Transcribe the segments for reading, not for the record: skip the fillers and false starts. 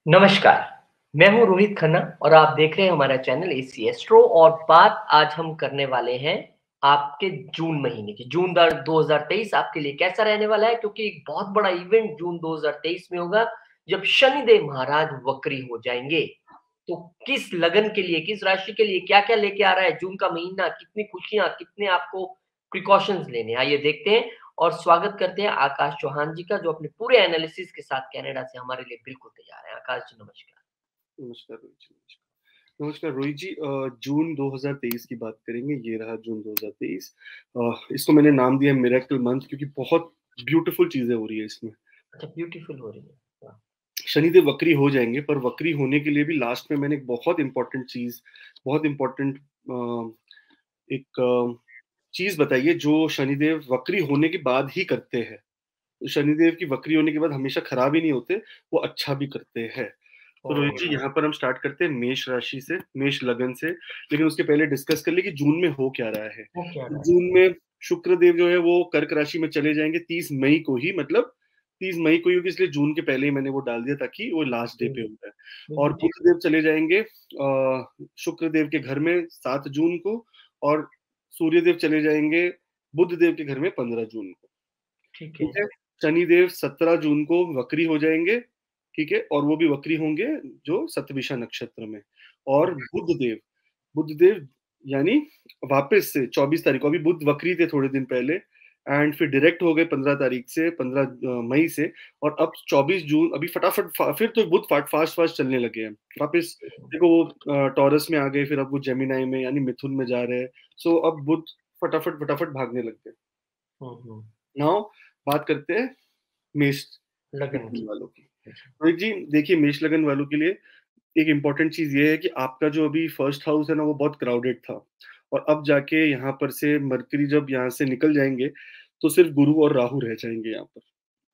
नमस्कार, मैं हूँ रोहित खन्ना और आप देख रहे हैं हमारा चैनल एसी एस्ट्रो और बात आज हम करने वाले हैं आपके जून महीने की। जून 2023 आपके लिए कैसा रहने वाला है, क्योंकि एक बहुत बड़ा इवेंट जून 2023 में होगा जब शनिदेव महाराज वक्री हो जाएंगे। तो किस लगन के लिए, किस राशि के लिए क्या-क्या लेके आ रहा है जून का महीना, कितनी खुशियाँ, कितने आपको प्रिकॉशंस लेने हैं, आइए देखते हैं। और स्वागत करते हैं आकाश चौहान जी का, जो अपने पूरे एनालिसिस के साथ कनाडा से हमारे लिए बिल्कुल तैयार है। आकाश जी नमस्कार। नमस्कार रोहित जी। नमस्कार रोहित जी। जून 2023 की बात करेंगे। ये रहा जून 2023। इसको मैंने नाम दिया मिरेकल मंथ, क्योंकि बहुत ब्यूटीफुल चीजें हो रही है इसमें। अच्छा, ब्यूटीफुल हो रही है। वाह! शनिदेव वक्री हो जाएंगे, पर वक्री होने के लिए भी लास्ट में मैंने एक बहुत इंपॉर्टेंट चीज, बहुत इंपॉर्टेंट एक चीज बताई है जो शनिदेव वक्री होने के बाद ही करते हैं। शनिदेव की वक्री होने के बाद हमेशा खराब ही नहीं होते, वो अच्छा भी करते हैं। तो रोहित जी, ओह! यहाँ पर हम स्टार्ट करते हैं मेष राशि से, मेष लगन से। लेकिन उसके पहले डिस्कस कर ले कि जून में हो क्या रहा है। वो क्या रहा है? जून में शुक्र देव जो है वो कर्क राशि में चले जाएंगे 30 मई को ही, मतलब 30 मई को ही होगी, इसलिए जून के पहले ही मैंने वो डाल दिया ताकि वो लास्ट डे हुँ, पे होता है। और बिल्कुल ठीक। बुध देव चले जाएंगे शुक्र देव के घर में 7 जून को, और सूर्य देव चले जाएंगे बुध देव के घर में 15 जून को। ठीक है। ठीक है। शनिदेव 17 जून को वक्री हो जाएंगे। ठीक है, और वो भी वक्री होंगे जो सतविषा नक्षत्र में। और बुध देव यानी वापस से 24 तारीख को, अभी बुध वक्री थे थोड़े दिन पहले, एंड फिर डायरेक्ट हो गए 15 तारीख से, 15 मई से। और अब 24 जून, अभी फटाफट फिर तो बुध फास्ट फास्ट चलने लगे हैं वापस। देखो वो टॉरस में आ गए, फिर अब वो जेमिनाई में यानी मिथुन में जा रहे हैं। सो अब बुध फटाफट फटाफट भागने लग गए। हुँ, हुँ। नाउ बात करते हैं मेष लगन लगन की। वालों की। जी। रोहित जी देखिए, मेष लगन वालों के लिए एक इम्पोर्टेंट चीज ये है कि आपका जो अभी फर्स्ट हाउस है ना, वो बहुत क्राउडेड था। और अब जाके यहाँ पर से मरकरी जब यहाँ से निकल जाएंगे, तो सिर्फ गुरु और राहु रह जाएंगे यहाँ पर।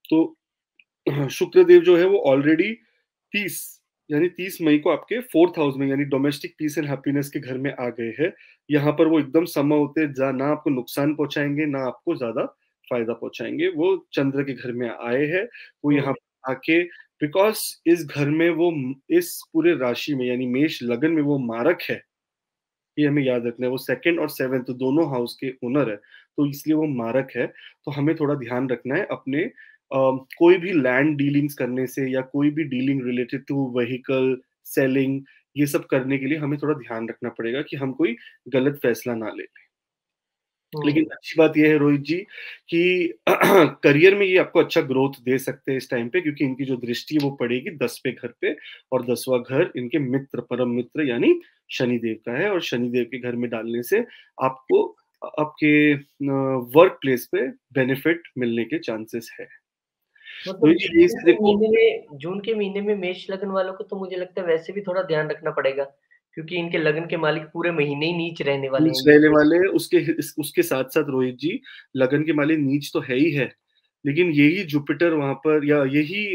तो शुक्र देव जो है वो ऑलरेडी 30 यानी 30 मई को आपके फोर्थ हाउस में यानी डोमेस्टिक पीस एंड हैप्पीनेस के घर में आ गए हैं। यहाँ पर वो एकदम सम होते हैं, ना आपको नुकसान पहुंचाएंगे ना आपको ज्यादा फायदा पहुंचाएंगे। वो चंद्र के घर में आए हैं। वो हुँ, यहाँ पर आके, बिकॉज इस घर में वो, इस पूरे राशि में यानी मेष लगन में वो मारक है। ये हमें याद रखना है, वो सेकंड और सेवेंथ दोनों हाउस के ओनर है, तो इसलिए वो मारक है। तो हमें थोड़ा ध्यान रखना है अपने कोई भी लैंड डीलिंग्स करने से या कोई भी dealing related to vehicle selling, ये सब करने के लिए हमें थोड़ा ध्यान रखना पड़ेगा कि हम कोई गलत फैसला ना ले। लेकिन हुँ। अच्छी बात यह है रोहित जी कि करियर में ये आपको अच्छा ग्रोथ दे सकते हैं इस टाइम पे, क्योंकि इनकी जो दृष्टि है वो पड़ेगी 10वें घर पे। और 10वां घर इनके मित्र, परम मित्र यानी शनिदेव का है। और शनिदेव के घर में डालने से आपको आपके वर्क प्लेस पे बेनिफिट मिलने के चांसेस है। रोहित मतलब जी यही से देखो, जून के महीने में मेष लगन वालों को तो मुझे लगता है वैसे भी थोड़ा ध्यान रखना पड़ेगा, क्योंकि इनके लगन के मालिक पूरे महीने ही नीच रहने वाले नीच हैं। रहने वाले हैं। उसके साथ साथ रोहित जी, लगन के मालिक नीच तो है ही है, लेकिन यही जुपिटर वहां पर, या यही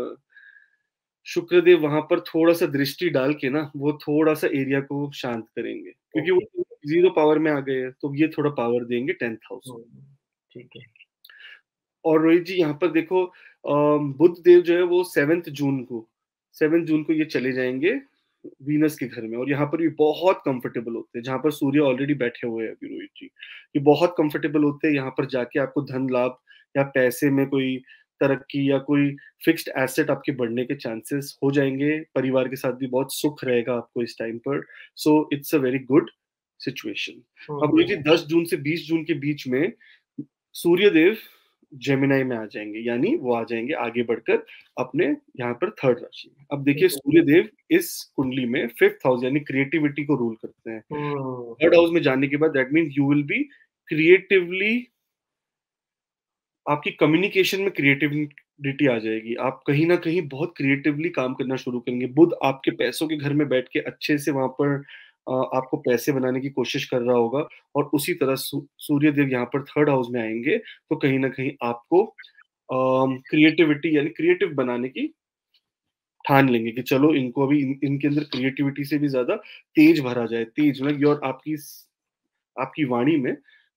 शुक्रदेव वहां पर थोड़ा सा दृष्टि डाल के ना, वो थोड़ा सा एरिया को शांत करेंगे, क्योंकि ओके। वो 0 पावर में आ गए हैं, तो ये थोड़ा पावर देंगे 10th हाउस हुँ, को। ठीक है। और रोहित जी यहाँ पर देखो, बुध देव जो है वो 7 जून को ये चले जाएंगे वीनस के घर में। और यहाँ पर भी बहुत कंफर्टेबल होते हैं, जहाँ पर सूर्य ऑलरेडी बैठे हुए हैं अभी रोहित जी। ये बहुत कंफर्टेबल होते हैं, यहाँ पर जाके आपको धन लाभ या पैसे में कोई तरक्की या कोई फिक्स्ड एसेट आपके बढ़ने के चांसेस हो जाएंगे। परिवार के साथ भी बहुत सुख रहेगा आपको इस टाइम पर। So it's a very good situation. हुँ, अब रोहित हुँ। जी 10 जून से 20 जून के बीच में सूर्यदेव जेमिनाई में आ जाएंगे, यानी वो आ जाएंगे आगे बढ़कर अपने यहाँ पर थर्ड राशि में। अब देखिए, ठीक है। सूर्यदेव इस कुंडली में फिफ्थ हाउस यानी क्रिएटिविटी को रूल करते हैं। हुँ, थर्ड हाउस में जाने के बाद that means you will be creatively, आपकी कम्युनिकेशन में क्रिएटिविटी आ जाएगी। आप कहीं ना कहीं बहुत क्रिएटिवली काम करना शुरू करेंगे। बुध आपके पैसों के घर में बैठ के अच्छे से वहां पर आपको पैसे बनाने की कोशिश कर रहा होगा। और उसी तरह सूर्य देव यहाँ पर थर्ड हाउस में आएंगे, तो कहीं ना कहीं आपको क्रिएटिविटी यानी क्रिएटिव बनाने की ठान लेंगे कि चलो इनको अभी इनके अंदर क्रिएटिविटी से भी ज्यादा तेज भरा जाए। तेज मतलब योर आपकी आपकी वाणी में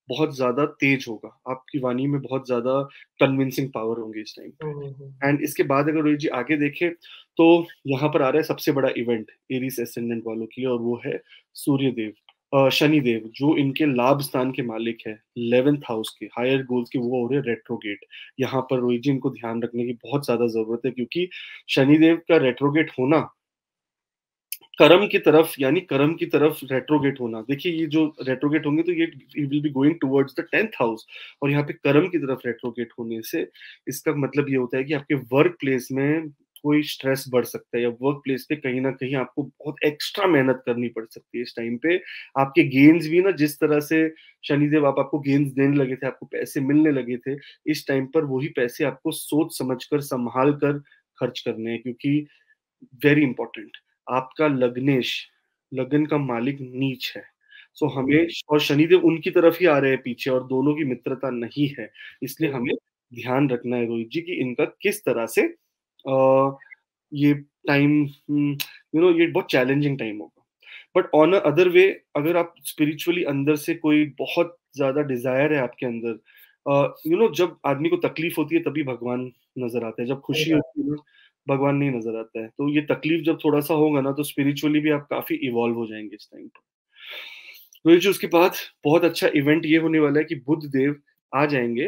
बहुत ज़्यादा तेज होगा, आपकी वाणी में बहुत ज़्यादा कन्विंसिंग पावर होंगे इस टाइम हुँ, पे। हुँ, हुँ, एंड इसके बाद अगर रोहित जी आगे देखें, तो यहाँ पर आ रहा है सबसे बड़ा इवेंट एरीज एसेंडेंट वालों के लिए, और वो है सूर्यदेव, शनिदेव, जो इनके लाभ स्थान के मालिक है, 11th हाउस के हायर गोल्स के, वो हो रहे रेट्रोगेट। यहाँ पर रोहित जी इनको ध्यान रखने की बहुत ज्यादा जरूरत है, क्योंकि शनिदेव का रेट्रोगेट होना, कर्म की तरफ, यानी कर्म की तरफ रेट्रोगेट होना, देखिए ये जो रेट्रोगेट होंगे तो ये will be going towards the 10th house, और यहाँ पे कर्म की तरफ रेट्रोगेट होने से इसका मतलब ये होता है कि आपके वर्क प्लेस में कोई स्ट्रेस बढ़ सकता है, या वर्क प्लेस पे कहीं ना कहीं आपको बहुत एक्स्ट्रा मेहनत करनी पड़ सकती है इस टाइम पे। आपके गेन्स भी ना, जिस तरह से शनिदेव आपको गेन्स देने लगे थे, आपको पैसे मिलने लगे थे, इस टाइम पर वही पैसे आपको सोच समझ कर, संभाल कर खर्च करने हैं, क्योंकि वेरी इंपॉर्टेंट, आपका लग्नेश, लगन का मालिक नीच है। सो हुँ, हमें, और शनिदेव उनकी तरफ ही आ रहे हैं पीछे, और दोनों की मित्रता नहीं है, इसलिए हुँ, हमें ध्यान रखना है रोहित जी कि इनका किस तरह से ये टाइम, ये बहुत चैलेंजिंग टाइम होगा। But on a other way, अगर आप स्पिरिचुअली अंदर से कोई बहुत ज्यादा डिजायर है आपके अंदर, जब आदमी को तकलीफ होती है तभी भगवान नजर आता है, जब सही खुशी बात। होती है ना, भगवान नहीं नजर आता है। तो ये तकलीफ जब थोड़ा सा होगा ना, तो स्पिरिचुअली भी आप काफी इवॉल्व हो जाएंगे इस टाइम पर। तो जो उसके बाद बहुत अच्छा इवेंट ये होने वाला है कि बुध देव आ जाएंगे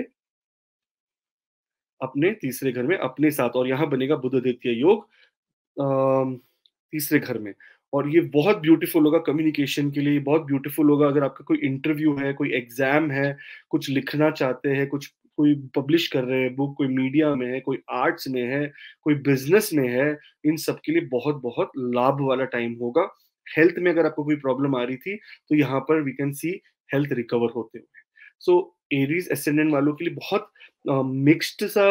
अपने तीसरे घर में अपने साथ, और यहाँ बनेगा बुधादित्य योग अम, तीसरे घर में। और ये बहुत ब्यूटीफुल होगा कम्युनिकेशन के लिए, बहुत ब्यूटीफुल होगा अगर आपका कोई इंटरव्यू है, कोई एग्जाम है, कुछ लिखना चाहते हैं, कुछ कोई पब्लिश कर रहे हैं बुक, कोई मीडिया में है, कोई आर्ट्स में है, कोई बिजनेस में है, इन सब के लिए बहुत बहुत लाभ वाला टाइम होगा। हेल्थ में अगर आपको कोई प्रॉब्लम आ रही थी, तो यहाँ पर we can see health recover होते हुए। सो एरीज एसेंडेंट वालों के लिए बहुत मिक्स्ड सा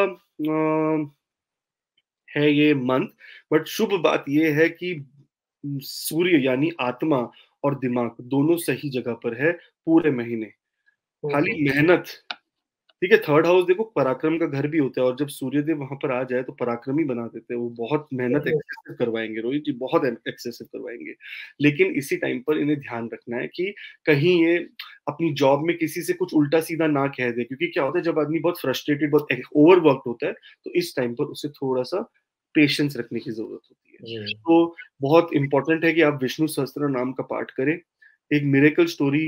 है ये मंथ। बट शुभ बात ये है कि सूर्य यानी आत्मा और दिमाग दोनों सही जगह पर है पूरे महीने। हुँ, खाली हुँ, मेहनत, ठीक है, थर्ड हाउस देखो पराक्रम का घर भी होता है, और जब सूर्यदेव वहां पर आ जाए तो पराक्रमी बना देते हैं, वो बहुत मेहनत हुँ, एक्सेसिव करवाएंगे रोहित जी, बहुत एक्सेसिव करवाएंगे। लेकिन इसी टाइम पर इन्हें ध्यान रखना है कि कहीं ये अपनी जॉब में किसी से कुछ उल्टा सीधा ना कह दे, क्योंकि क्या होता है जब आदमी बहुत फ्रस्ट्रेटेड, बहुत ओवरवर्कड होता है, तो इस टाइम पर उसे थोड़ा सा पेशेंस रखने की जरूरत होती है। जी। तो बहुत इंपॉर्टेंट है कि आप विष्णु सहस्त्र नाम का पाठ करें। एक मिरेकल स्टोरी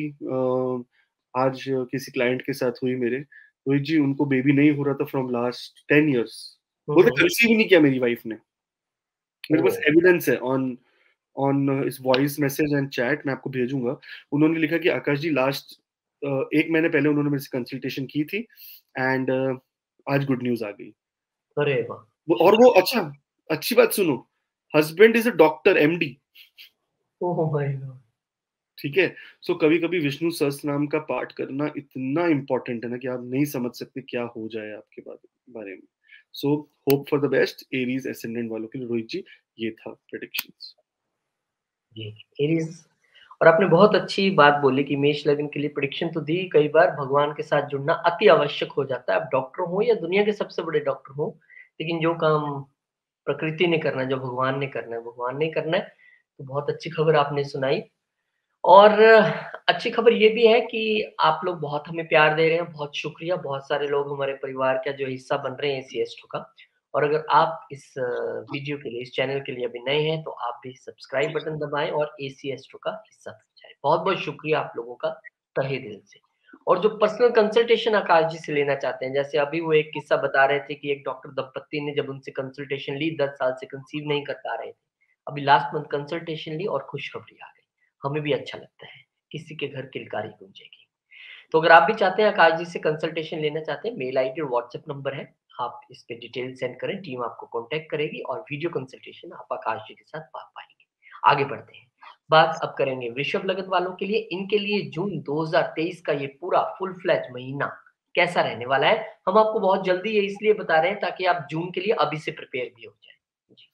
आज किसी क्लाइंट के साथ हुई मेरे, रोहित जी, उनको बेबी नहीं हो रहा था फ्रॉम लास्ट 10 years। हुँ, बोलते हुँ, कंसीव ही नहीं किया मेरी वाइफ ने। मेरे पास ओह! एविडेंस है ऑन ऑन इस वॉइस मैसेज एंड चैट, मैं आपको भेजूंगा। उन्होंने लिखा कि आकाश जी, लास्ट 1 महीने पहले उन्होंने मेरे से कंसल्टेशन की थी, एंड आज गुड न्यूज आ गई। अरे वाह! और वो अच्छा, अच्छी बात सुनो, husband is a doctor, MD. Oh my god! ठीक है। सो कभी कभी विष्णु सहस्त्र नाम का पाठ करना इतना इंपॉर्टेंट है ना, कि आप नहीं समझ सकते क्या हो जाए आपके बारे में। So hope for the best Aries ascendant वालों के लिए रोहित जी, ये था प्रेडिक्शंस। जी, एरीज़ और आपने बहुत अच्छी बात बोली कि मेष लग्न के लिए प्रेडिक्शन तो दी, कई बार भगवान के साथ जुड़ना अति आवश्यक हो जाता है। आप डॉक्टर हो या दुनिया के सबसे बड़े डॉक्टर हो, लेकिन जो काम प्रकृति ने करना है, जो भगवान ने करना है, भगवान ने करना है। तो बहुत अच्छी खबर आपने सुनाई और अच्छी खबर ये भी है कि आप लोग बहुत हमें प्यार दे रहे हैं, बहुत शुक्रिया। बहुत सारे लोग हमारे परिवार का जो हिस्सा बन रहे हैं एसीएस्ट्रो का और अगर आप इस वीडियो के लिए, इस चैनल के लिए अभी नए हैं, तो आप भी सब्सक्राइब बटन दबाएँ और एसीएस्ट्रो का हिस्सा बन जाएँ। बहुत-बहुत शुक्रिया आप लोगों का तहे दिल से। और जो पर्सनल कंसल्टेशन आकाश जी से लेना चाहते हैं, जैसे अभी वो एक किस्सा बता रहे थे कि एक डॉक्टर दंपत्ति ने जब उनसे कंसल्टेशन ली, 10 साल से कंसीव नहीं कर पा रहे थे। अभी लास्ट मंथ कंसल्टेशन ली और खुशखबरी आ गई। हमें भी अच्छा लगता है, किसी के घर किलकारी गूंजेगी। तो अगर आप भी चाहते हैं आकाश जी से कंसल्टेशन लेना चाहते हैं, मेल आईडी और व्हाट्सएप नंबर है, आप इस पे डिटेल सेंड करें, टीम आपको कॉन्टैक्ट करेगी और वीडियो कंसल्टेशन आप आकाश जी के साथ पा पाएँगे। आगे बढ़ते हैं, बात अब करेंगे वृषभ लग्न वालों के लिए, इनके लिए जून 2023 का ये पूरा फुल फ्लेज महीना कैसा रहने वाला है, हम आपको बहुत जल्दी ये इसलिए बता रहे हैं ताकि आप जून के लिए अभी से प्रिपेयर भी हो जाएँ। जी।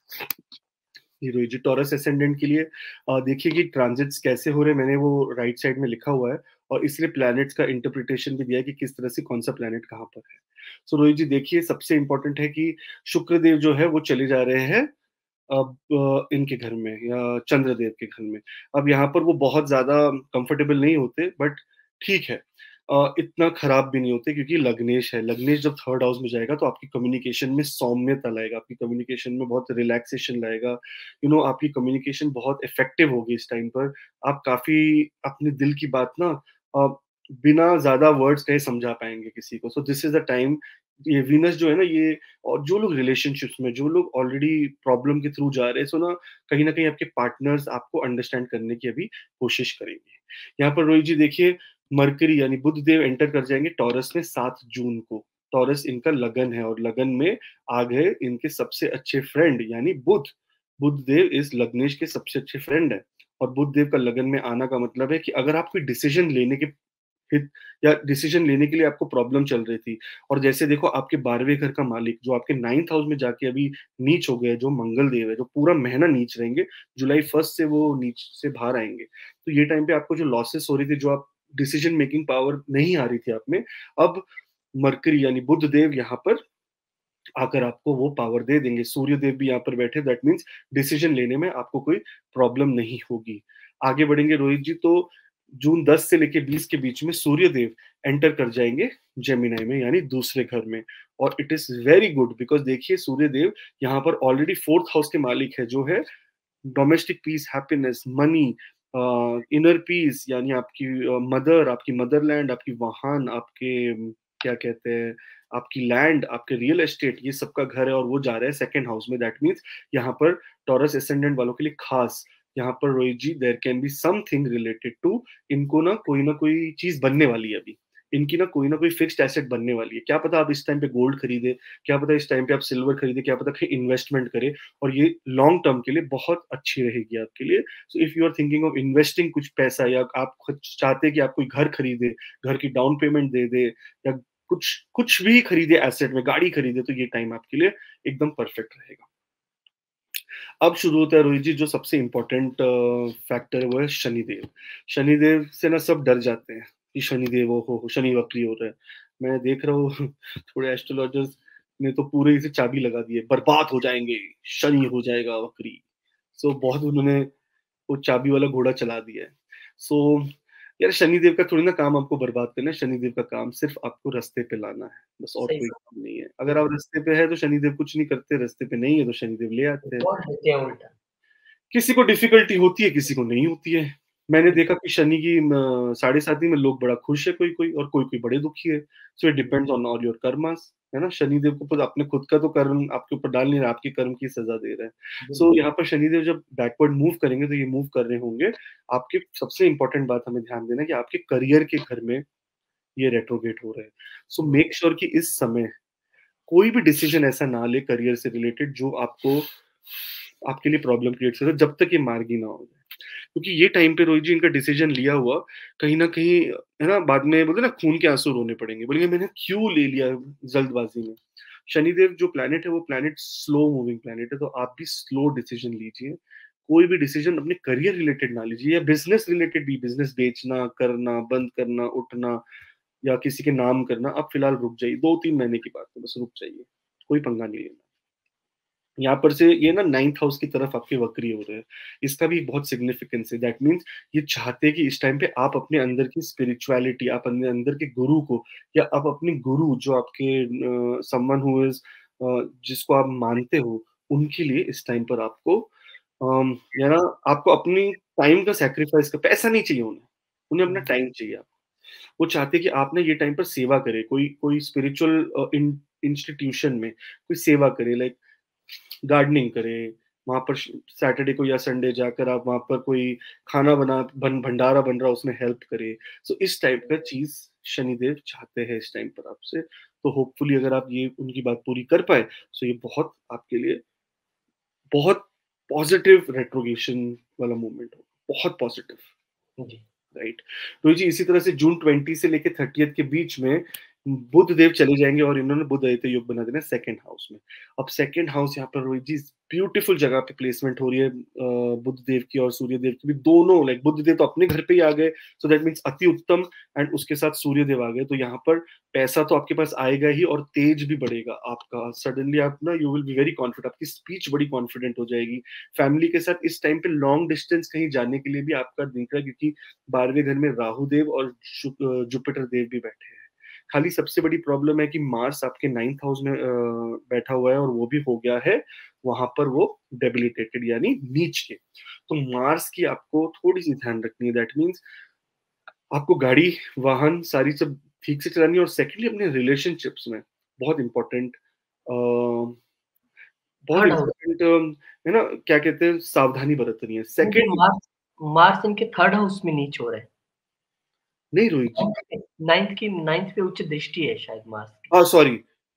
ये रोहित जी, टॉरस एसेंडेंट के लिए देखिए कि ट्रांजिट्स कैसे हो रहे हैं, मैंने वो राइट साइड में लिखा हुआ है, और इसलिए प्लैनेट्स का इंटरप्रिटेशन भी दिया है कि किस तरह से कौन सा प्लैनेट कहाँ पर है। सो रोहित जी देखिए, सबसे इंपॉर्टेंट है कि शुक्रदेव जो है वो चले जा रहे हैं अब इनके घर में, या चंद्रदेव के घर में। अब यहाँ पर वो बहुत ज्यादा कंफर्टेबल नहीं होते, बट ठीक है। इतना खराब भी नहीं होते, क्योंकि लग्नेश है। लग्नेश जब थर्ड हाउस में जाएगा तो आपकी कम्युनिकेशन में सौम्यता लाएगा, आपकी कम्युनिकेशन में बहुत रिलैक्सेशन लाएगा। आपकी कम्युनिकेशन बहुत इफेक्टिव होगी इस टाइम पर। आप काफी अपने दिल की बात ना अ, बिना ज्यादा वर्ड्स कहे समझा पाएंगे किसी को। So this is the time. ये वीनस जो है ना ये, और जो लोग रिलेशनशिप्स में, जो लोग ऑलरेडी प्रॉब्लम के थ्रू जा रहे हैं, सो ना कहीं आपके पार्टनर्स आपको अंडरस्टैंड करने की अभी कोशिश करेंगे। यहाँ पर रोहित जी देखिए, मरकरी यानी बुध देव एंटर कर जाएंगे टॉरस में 7 जून को। टॉरस इनका लगन है, और लगन में आ गए इनके सबसे अच्छे फ्रेंड यानी बुध। बुध देव इस लग्नेश के सबसे अच्छे फ्रेंड है। और बुध देव का लगन में आना का मतलब है कि अगर आप कोई डिसीजन लेने के हित या डिसीजन लेने के लिए आपको प्रॉब्लम चल रही थी, और जैसे देखो आपके 12वें घर का मालिक जो आपके 9th हाउस में जाके अभी नीच हो गए, जो मंगल देव है, जो पूरा महीना नीच रहेंगे, जुलाई 1 से वो नीच से बाहर आएंगे। तो ये टाइम पे आपको जो लॉसेस हो रही थी, जो आप डिसीजन मेकिंग पावर नहीं आ रही थी आप में, अब मरकरी यानी बुध देव यहाँ पर आकर आपको वो पावर दे देंगे। सूर्य देव भी यहाँ पर बैठे, दैट मीन्स डिसीजन लेने में आपको कोई प्रॉब्लम नहीं होगी। आगे बढ़ेंगे रोहित जी, तो जून 10 से लेके 20 के बीच में सूर्य देव एंटर कर जाएंगे जेमिनाई में यानी दूसरे घर में। और it is very good, because देखिए सूर्य देव यहाँ पर ऑलरेडी 4th हाउस के मालिक है, जो है domestic peace, happiness, money, inner peace, यानी आपकी मदर, आपकी मदरलैंड, आपकी वाहन, आपके क्या कहते हैं, आपकी लैंड, आपके रियल एस्टेट, ये सबका घर है, और वो जा रहा है 2nd हाउस में। दैट मीन्स यहाँ पर टॉरस एसेंडेंट वालों के लिए खास, यहाँ पर Rohit ji there can be something related to, इनको ना कोई चीज बनने वाली है अभी। इनकी ना कोई फिक्स्ड एसेट बनने वाली है। क्या पता आप इस टाइम पे गोल्ड खरीदे, क्या पता इस टाइम पे आप सिल्वर खरीदे, क्या पता कहीं इन्वेस्टमेंट करे, और ये लॉन्ग टर्म के लिए बहुत अच्छी रहेगी आपके लिए। So if you are thinking of investing कुछ पैसा, या आप खुद चाहते हैं कि आप कोई घर खरीदे, घर की डाउन पेमेंट दे दे, या कुछ कुछ भी खरीदे एसेट में, गाड़ी खरीदे, तो ये टाइम आपके लिए एकदम परफेक्ट रहेगा। अब शुरू होता है रोहित जी, जो सबसे इंपॉर्टेंट फैक्टर है वो है शनिदेव। शनिदेव से ना सब डर जाते हैं कि शनिदेव हो शनि वक्री हो रहा है। मैं देख रहा हूँ थोड़े एस्ट्रोलॉजर्स ने तो पूरे इसे चाबी लगा दी है, बर्बाद हो जाएंगे, शनि हो जाएगा वक्री। सो बहुत उन्होंने वो चाबी वाला घोड़ा चला दिया है। सो यार शनिदेव का थोड़ी ना काम आपको बर्बाद करना है, शनिदेव का काम सिर्फ आपको रास्ते पे लाना है, बस और सही कोई बात। काम नहीं है। अगर आप रास्ते पे है तो शनिदेव कुछ नहीं करते, रास्ते पे नहीं है तो शनिदेव ले आते हैं। और देते हैं उल्टा। किसी को डिफिकल्टी होती है, किसी को नहीं होती है। मैंने देखा कि शनि की 7.5 में लोग बड़ा खुश है, कोई कोई, और कोई कोई बड़े दुखी है। So it depends on all your karmas, है ना। शनिदेव को अपने खुद का तो कर्म आपके ऊपर डाल नहीं रहा, आपके कर्म की सजा दे रहा है। सो यहाँ पर शनिदेव जब बैकवर्ड मूव करेंगे, तो ये मूव कर रहे होंगे आपके, सबसे इंपॉर्टेंट बात हमें ध्यान देना है कि आपके करियर के घर में ये रेट्रोगेट हो रहे हैं। सो मेक श्योर कि इस समय कोई भी डिसीजन ऐसा ना ले करियर से रिलेटेड जो आपको, आपके लिए प्रॉब्लम क्रिएट करे, जब तक ये मार्गी ना हो जाए। क्योंकि ये टाइम पे रोहित जी इनका डिसीजन लिया हुआ कहीं ना कहीं, है ना, बाद में बोलते ना खून के आंसू रोने पड़ेंगे, बोलेंगे मैंने क्यों ले लिया जल्दबाजी में। शनिदेव जो प्लैनेट है वो प्लैनेट स्लो मूविंग प्लैनेट है, तो आप भी स्लो डिसीजन लीजिए। कोई भी डिसीजन अपने करियर रिलेटेड ना लीजिए, या बिजनेस रिलेटेड भी, बिजनेस बेचना, करना, बंद करना, उठना, या किसी के नाम करना, आप फिलहाल रुक जाइए। 2-3 महीने की बात है, बस रुक जाइए, कोई पंगा नहीं लेना। यहाँ पर से ये ना 9th हाउस की तरफ आपके वक्री हो रहे हैं, इसका भी बहुत सिग्निफिकेंस है। दैट मीन्स ये चाहते हैं कि इस टाइम पे आप अपने अंदर की स्पिरिचुअलिटी, आप अपने अंदर के गुरु को, या आप अपने गुरु जो आपके समवन हु इज, जिसको आप मानते हो, उनके लिए इस टाइम पर आपको या ना आपको अपनी टाइम का सेक्रीफाइस का, पैसा नहीं चाहिए उन्हें, उन्हें अपना टाइम चाहिए। वो चाहते हैं कि आप ना ये टाइम पर सेवा करें, कोई कोई स्पिरिचुअल इंस्टीट्यूशन में कोई सेवा करे, लाइक गार्डनिंग करे, वहां पर सैटरडे को या संडे जाकर आप वहां पर कोई खाना भंडारा बन रहा है उसमें हेल्प करे। सो इस टाइप का चीज शनिदेव चाहते हैं इस टाइम पर आपसे। तो होपफुली अगर आप ये उनकी बात पूरी कर पाए, सो ये बहुत आपके लिए बहुत पॉजिटिव रेट्रोगेशन वाला मूवमेंट होगा, बहुत पॉजिटिव। जी। राइट। तो जी इसी तरह से जून 20 से लेके 30th के बीच में बुध देव चले जाएँगे और इन्होंने बुध आदित्य योग बना देना है सेकंड हाउस में। अब सेकंड हाउस यहाँ पर रोहित जी ब्यूटीफुल जगह पे प्लेसमेंट हो रही है बुध देव की और सूर्य देव की भी दोनों लाइक बुध देव तो अपने घर पे ही आ गए, सो दैट मीन्स अति उत्तम एंड उसके साथ सूर्य देव आ गए, तो यहाँ पर पैसा तो आपके पास आएगा ही और तेज भी बढ़ेगा आपका। सडनली आप ना you will be very confident, आपकी स्पीच बड़ी कॉन्फिडेंट हो जाएगी। फैमिली के साथ इस टाइम पे लॉन्ग डिस्टेंस कहीं जाने के लिए भी आपका दिख रहा है, क्योंकि 12वें घर में राहु देव और जुपिटर देव भी बैठे हैं। खाली सबसे बड़ी प्रॉब्लम है कि मार्स आपके 9th हाउस में बैठा हुआ है और वो भी हो गया है वहां पर वो डेबिलिटेटेड यानी नीच के। तो मार्स की आपको थोड़ी सी ध्यान रखनी है, दैट मीन्स आपको गाड़ी वाहन सारी सब ठीक से चलानी है। और सेकेंडली अपने रिलेशनशिप्स में बहुत इंपॉर्टेंट बहुत थर्ड हाउस, इंपॉर्टेंट है ना, क्या कहते हैं, सावधानी बरतनी है। क्योंकि सेकेंड मार्स मार्स इनके थर्ड हाउस में नीच हो रहा है। नहीं रोहित जी, 9th पे उच्च दृष्टि है शायद मार्स की। हाँ सॉरी,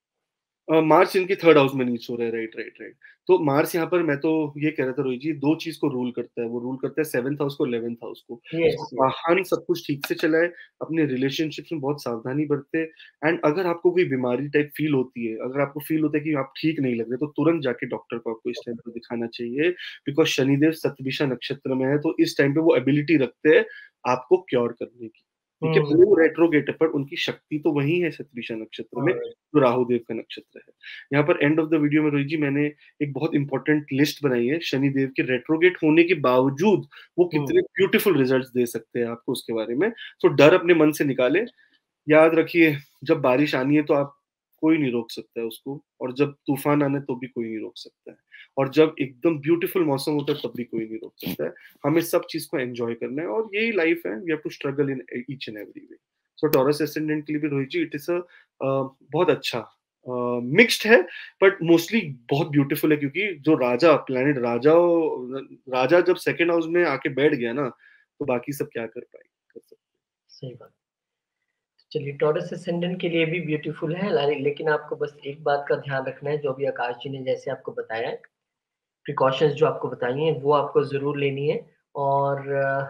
मार्स इनके थर्ड हाउस में नीच हो रहा है, राइट राइट राइट। तो मार्स यहाँ पर मैं तो ये कह रहा था रोहित जी, दो चीज को रूल करता है, वो रूल करता है 7th हाउस को 11th हाउस को। यस, तो यस। वाहन सब कुछ ठीक से चलाए, अपने रिलेशनशिप्स में बहुत सावधानी बरते। एंड अगर आपको कोई बीमारी टाइप फील होती है, अगर आपको फील होता है कि आप ठीक नहीं लग रहे, तो तुरंत जाके डॉक्टर को आपको इस टाइम पर दिखाना चाहिए, बिकॉज शनिदेव सतभिषा नक्षत्र में है, तो इस टाइम पे वो एबिलिटी रखते हैं आपको क्योर करने की। ठीक है, हुँ, भले वो रेट्रोगेट है पर उनकी शक्ति तो वही है सतभिषा नक्षत्र में, और जो राहु देव का नक्षत्र है। यहाँ पर एंड ऑफ द वीडियो में रोहित जी मैंने एक बहुत इंपॉर्टेंट लिस्ट बनाई है शनि देव के रेट्रोगेट होने के बावजूद वो हुँ, कितने ब्यूटीफुल रिजल्ट्स दे सकते हैं आपको, उसके बारे में। तो डर अपने मन से निकाले। याद रखिए, जब बारिश आनी है तो आप कोई नहीं रोक सकता है उसको, और जब तूफान आना है तो भी कोई नहीं रोक सकता है, और जब एकदम ब्यूटीफुल मौसम होता है तब भी कोई नहीं रोक सकता है। हमें सब चीज को एंजॉय करना है और यही लाइफ है, we have to struggle in each and every way. So Taurus ascendant के लिए भी Rohit ji it is a बहुत अच्छा मिक्स्ड है, बट मोस्टली बहुत ब्यूटीफुल है, क्योंकि जो राजा प्लेनेट राजा जब सेकंड हाउस में आके बैठ गया ना, तो बाकी सब क्या कर पाएंगे, कर सकते सही बात। चलिए, टॉरस असेंडेंट के लिए भी ब्यूटीफुल है, लेकिन आपको बस एक बात का ध्यान रखना है, जो अभी आकाश जी ने जैसे आपको बताया है, प्रिकॉशंस जो आपको बताई हैं, वो आपको ज़रूर लेनी है। और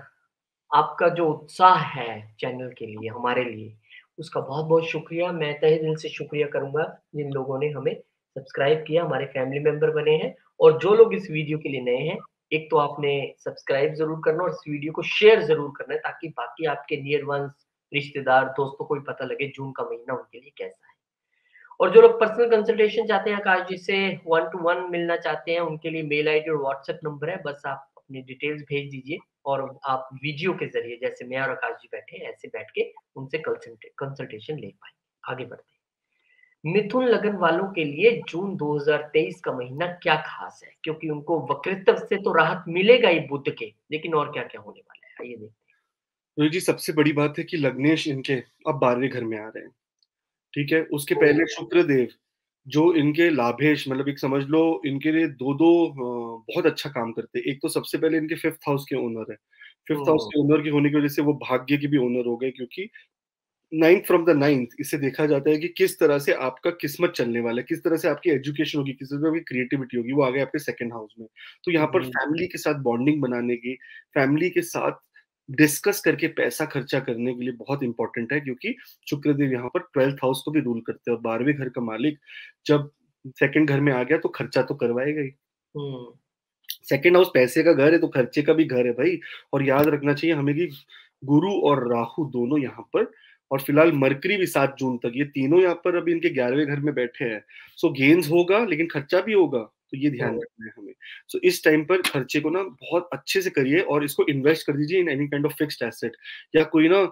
आपका जो उत्साह है चैनल के लिए, हमारे लिए, उसका बहुत-बहुत शुक्रिया। मैं तहे दिल से शुक्रिया करूँगा जिन लोगों ने हमें सब्सक्राइब किया, हमारे फैमिली मेंबर बने हैं। और जो लोग इस वीडियो के लिए नए हैं, एक तो आपने सब्सक्राइब ज़रूर करना और इस वीडियो को शेयर ज़रूर करना है, ताकि बाकी आपके नियर वन्स, रिश्तेदार, दोस्तों को भी पता लगे जून का महीना उनके लिए कैसा है। और जो लोग पर्सनल कंसल्टेशन चाहते हैं, आकाश जी से वन टू वन मिलना चाहते हैं, उनके लिए मेल आईडी और व्हाट्सएप नंबर है। बस आप अपनी डिटेल्स भेज दीजिए और आप वीडियो के ज़रिए, जैसे मैं और आकाश जी बैठे हैं, ऐसे बैठ के उनसे कंसल्टेशन ले पाएँगे। आगे बढ़ते हैं। मिथुन लगन वालों के लिए जून 2023 का महीना क्या खास है? क्योंकि उनको वक्रित्व से तो राहत मिलेगा ही बुध के, लेकिन और क्या-क्या होने वाला है? आइए देखते हैं। हैं। रोहित जी सबसे बड़ी बात है कि लग्नेश इनके अब 12वें घर में आ रहे हैं। ठीक है, उसके पहले शुक्र देव जो इनके लाभेश, मतलब एक समझ लो इनके लिए दो दो बहुत अच्छा काम करते हैं। एक तो सबसे पहले इनके फिफ्थ हाउस के ओनर है, फिफ्थ हाउस हुँ, के ओनर के होने की वजह से वो भाग्य के भी ओनर हो गए, क्योंकि नाइन्थ फ्रॉम द नाइन्थ इससे देखा जाता है कि किस तरह से आपका किस्मत चलने वाला है, किस तरह से आपकी एजुकेशन होगी, किस तरह से आपकी क्रिएटिविटी होगी, वो आ गए आपके सेकंड हाउस में। तो यहाँ पर जी, फैमिली के साथ बॉन्डिंग बनाने की, फैमिली के साथ डिस्कस करके पैसा खर्चा करने के लिए बहुत इंपॉर्टेंट है, क्योंकि शुक्रदेव यहाँ पर 12th हाउस को भी रूल करते हैं, और 12वें घर का मालिक जब सेकंड घर में आ गया तो खर्चा तो करवाएगा ही। हुँ, सेकंड हाउस पैसे का घर है तो खर्चे का भी घर है भाई। और याद रखना चाहिए हमें कि गुरु और राहु दोनों यहाँ पर, और फिलहाल मरकरी भी 7 जून तक, ये तीनों यहाँ पर अभी इनके 11वें घर में बैठे हैं। सो गेन्स होगा लेकिन खर्चा भी होगा, तो ये ध्यान हुँ, रखना है हमें। सो इस टाइम पर खर्चे को ना बहुत अच्छे से करिए और इसको इन्वेस्ट कर दीजिए in any kind of fixed asset, या कोई ना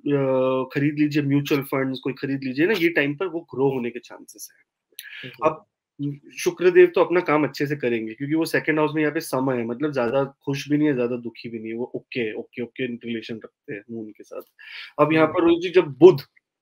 खरीद लीजिए म्यूचुअल फंड्स, कोई खरीद लीजिए ना, ये टाइम पर वो ग्रो होने के चांसेस है। जी, अब शुक्रदेव तो अपना काम अच्छे से करेंगे, क्योंकि वो सेकंड हाउस में यहाँ पे समय है, मतलब ज्यादा खुश भी नहीं है ज्यादा दुखी भी नहीं है, वो ओके ओके ओके रिलेशन रखते हैं मून के साथ। अब यहाँ हुँ, पर रोहित जी जब बुध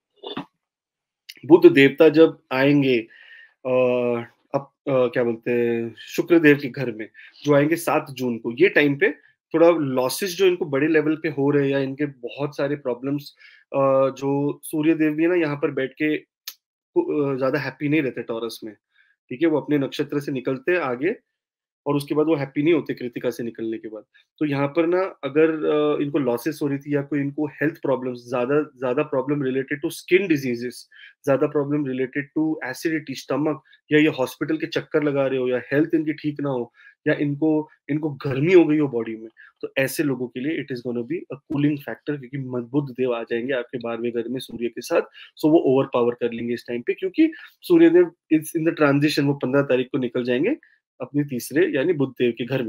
बुध देवता जब आएंगे अब क्या बोलते हैं शुक्र देव के घर में, जो आएंगे 7 जून को, ये टाइम पे थोड़ा लॉसेस जो इनको बड़े लेवल पे हो रहे हैं, या इनके बहुत सारे प्रॉब्लम्स, जो सूर्य देव भी है ना यहाँ पर बैठ के ज्यादा हैप्पी नहीं रहते टॉरस में। ठीक है, वो अपने नक्षत्र से निकलते हैं आगे, और उसके बाद वो हैप्पी नहीं होते कृतिका से निकलने के बाद। तो यहाँ पर ना अगर इनको लॉसेस हो रही थी या कोई इनको हेल्थ प्रॉब्लम्स, ज्यादा ज्यादा problem related to skin diseases, ज्यादा problem related to acidity, stomach, या ये हॉस्पिटल के चक्कर लगा रहे हो, या हेल्थ इनकी ठीक ना हो, या इनको इनको गर्मी हो गई हो बॉडी में, तो ऐसे लोगों के लिए it is gonna be a cooling factor, क्योंकि बुध देव आ जाएंगे आपके 12वें घर में सूर्य के साथ। सो वो ओवर पावर कर लेंगे इस टाइम पे, क्योंकि Suryadev is in the transition, वो 15 तारीख को निकल जाएंगे अपने तीसरे यानी बुध देव के घर में।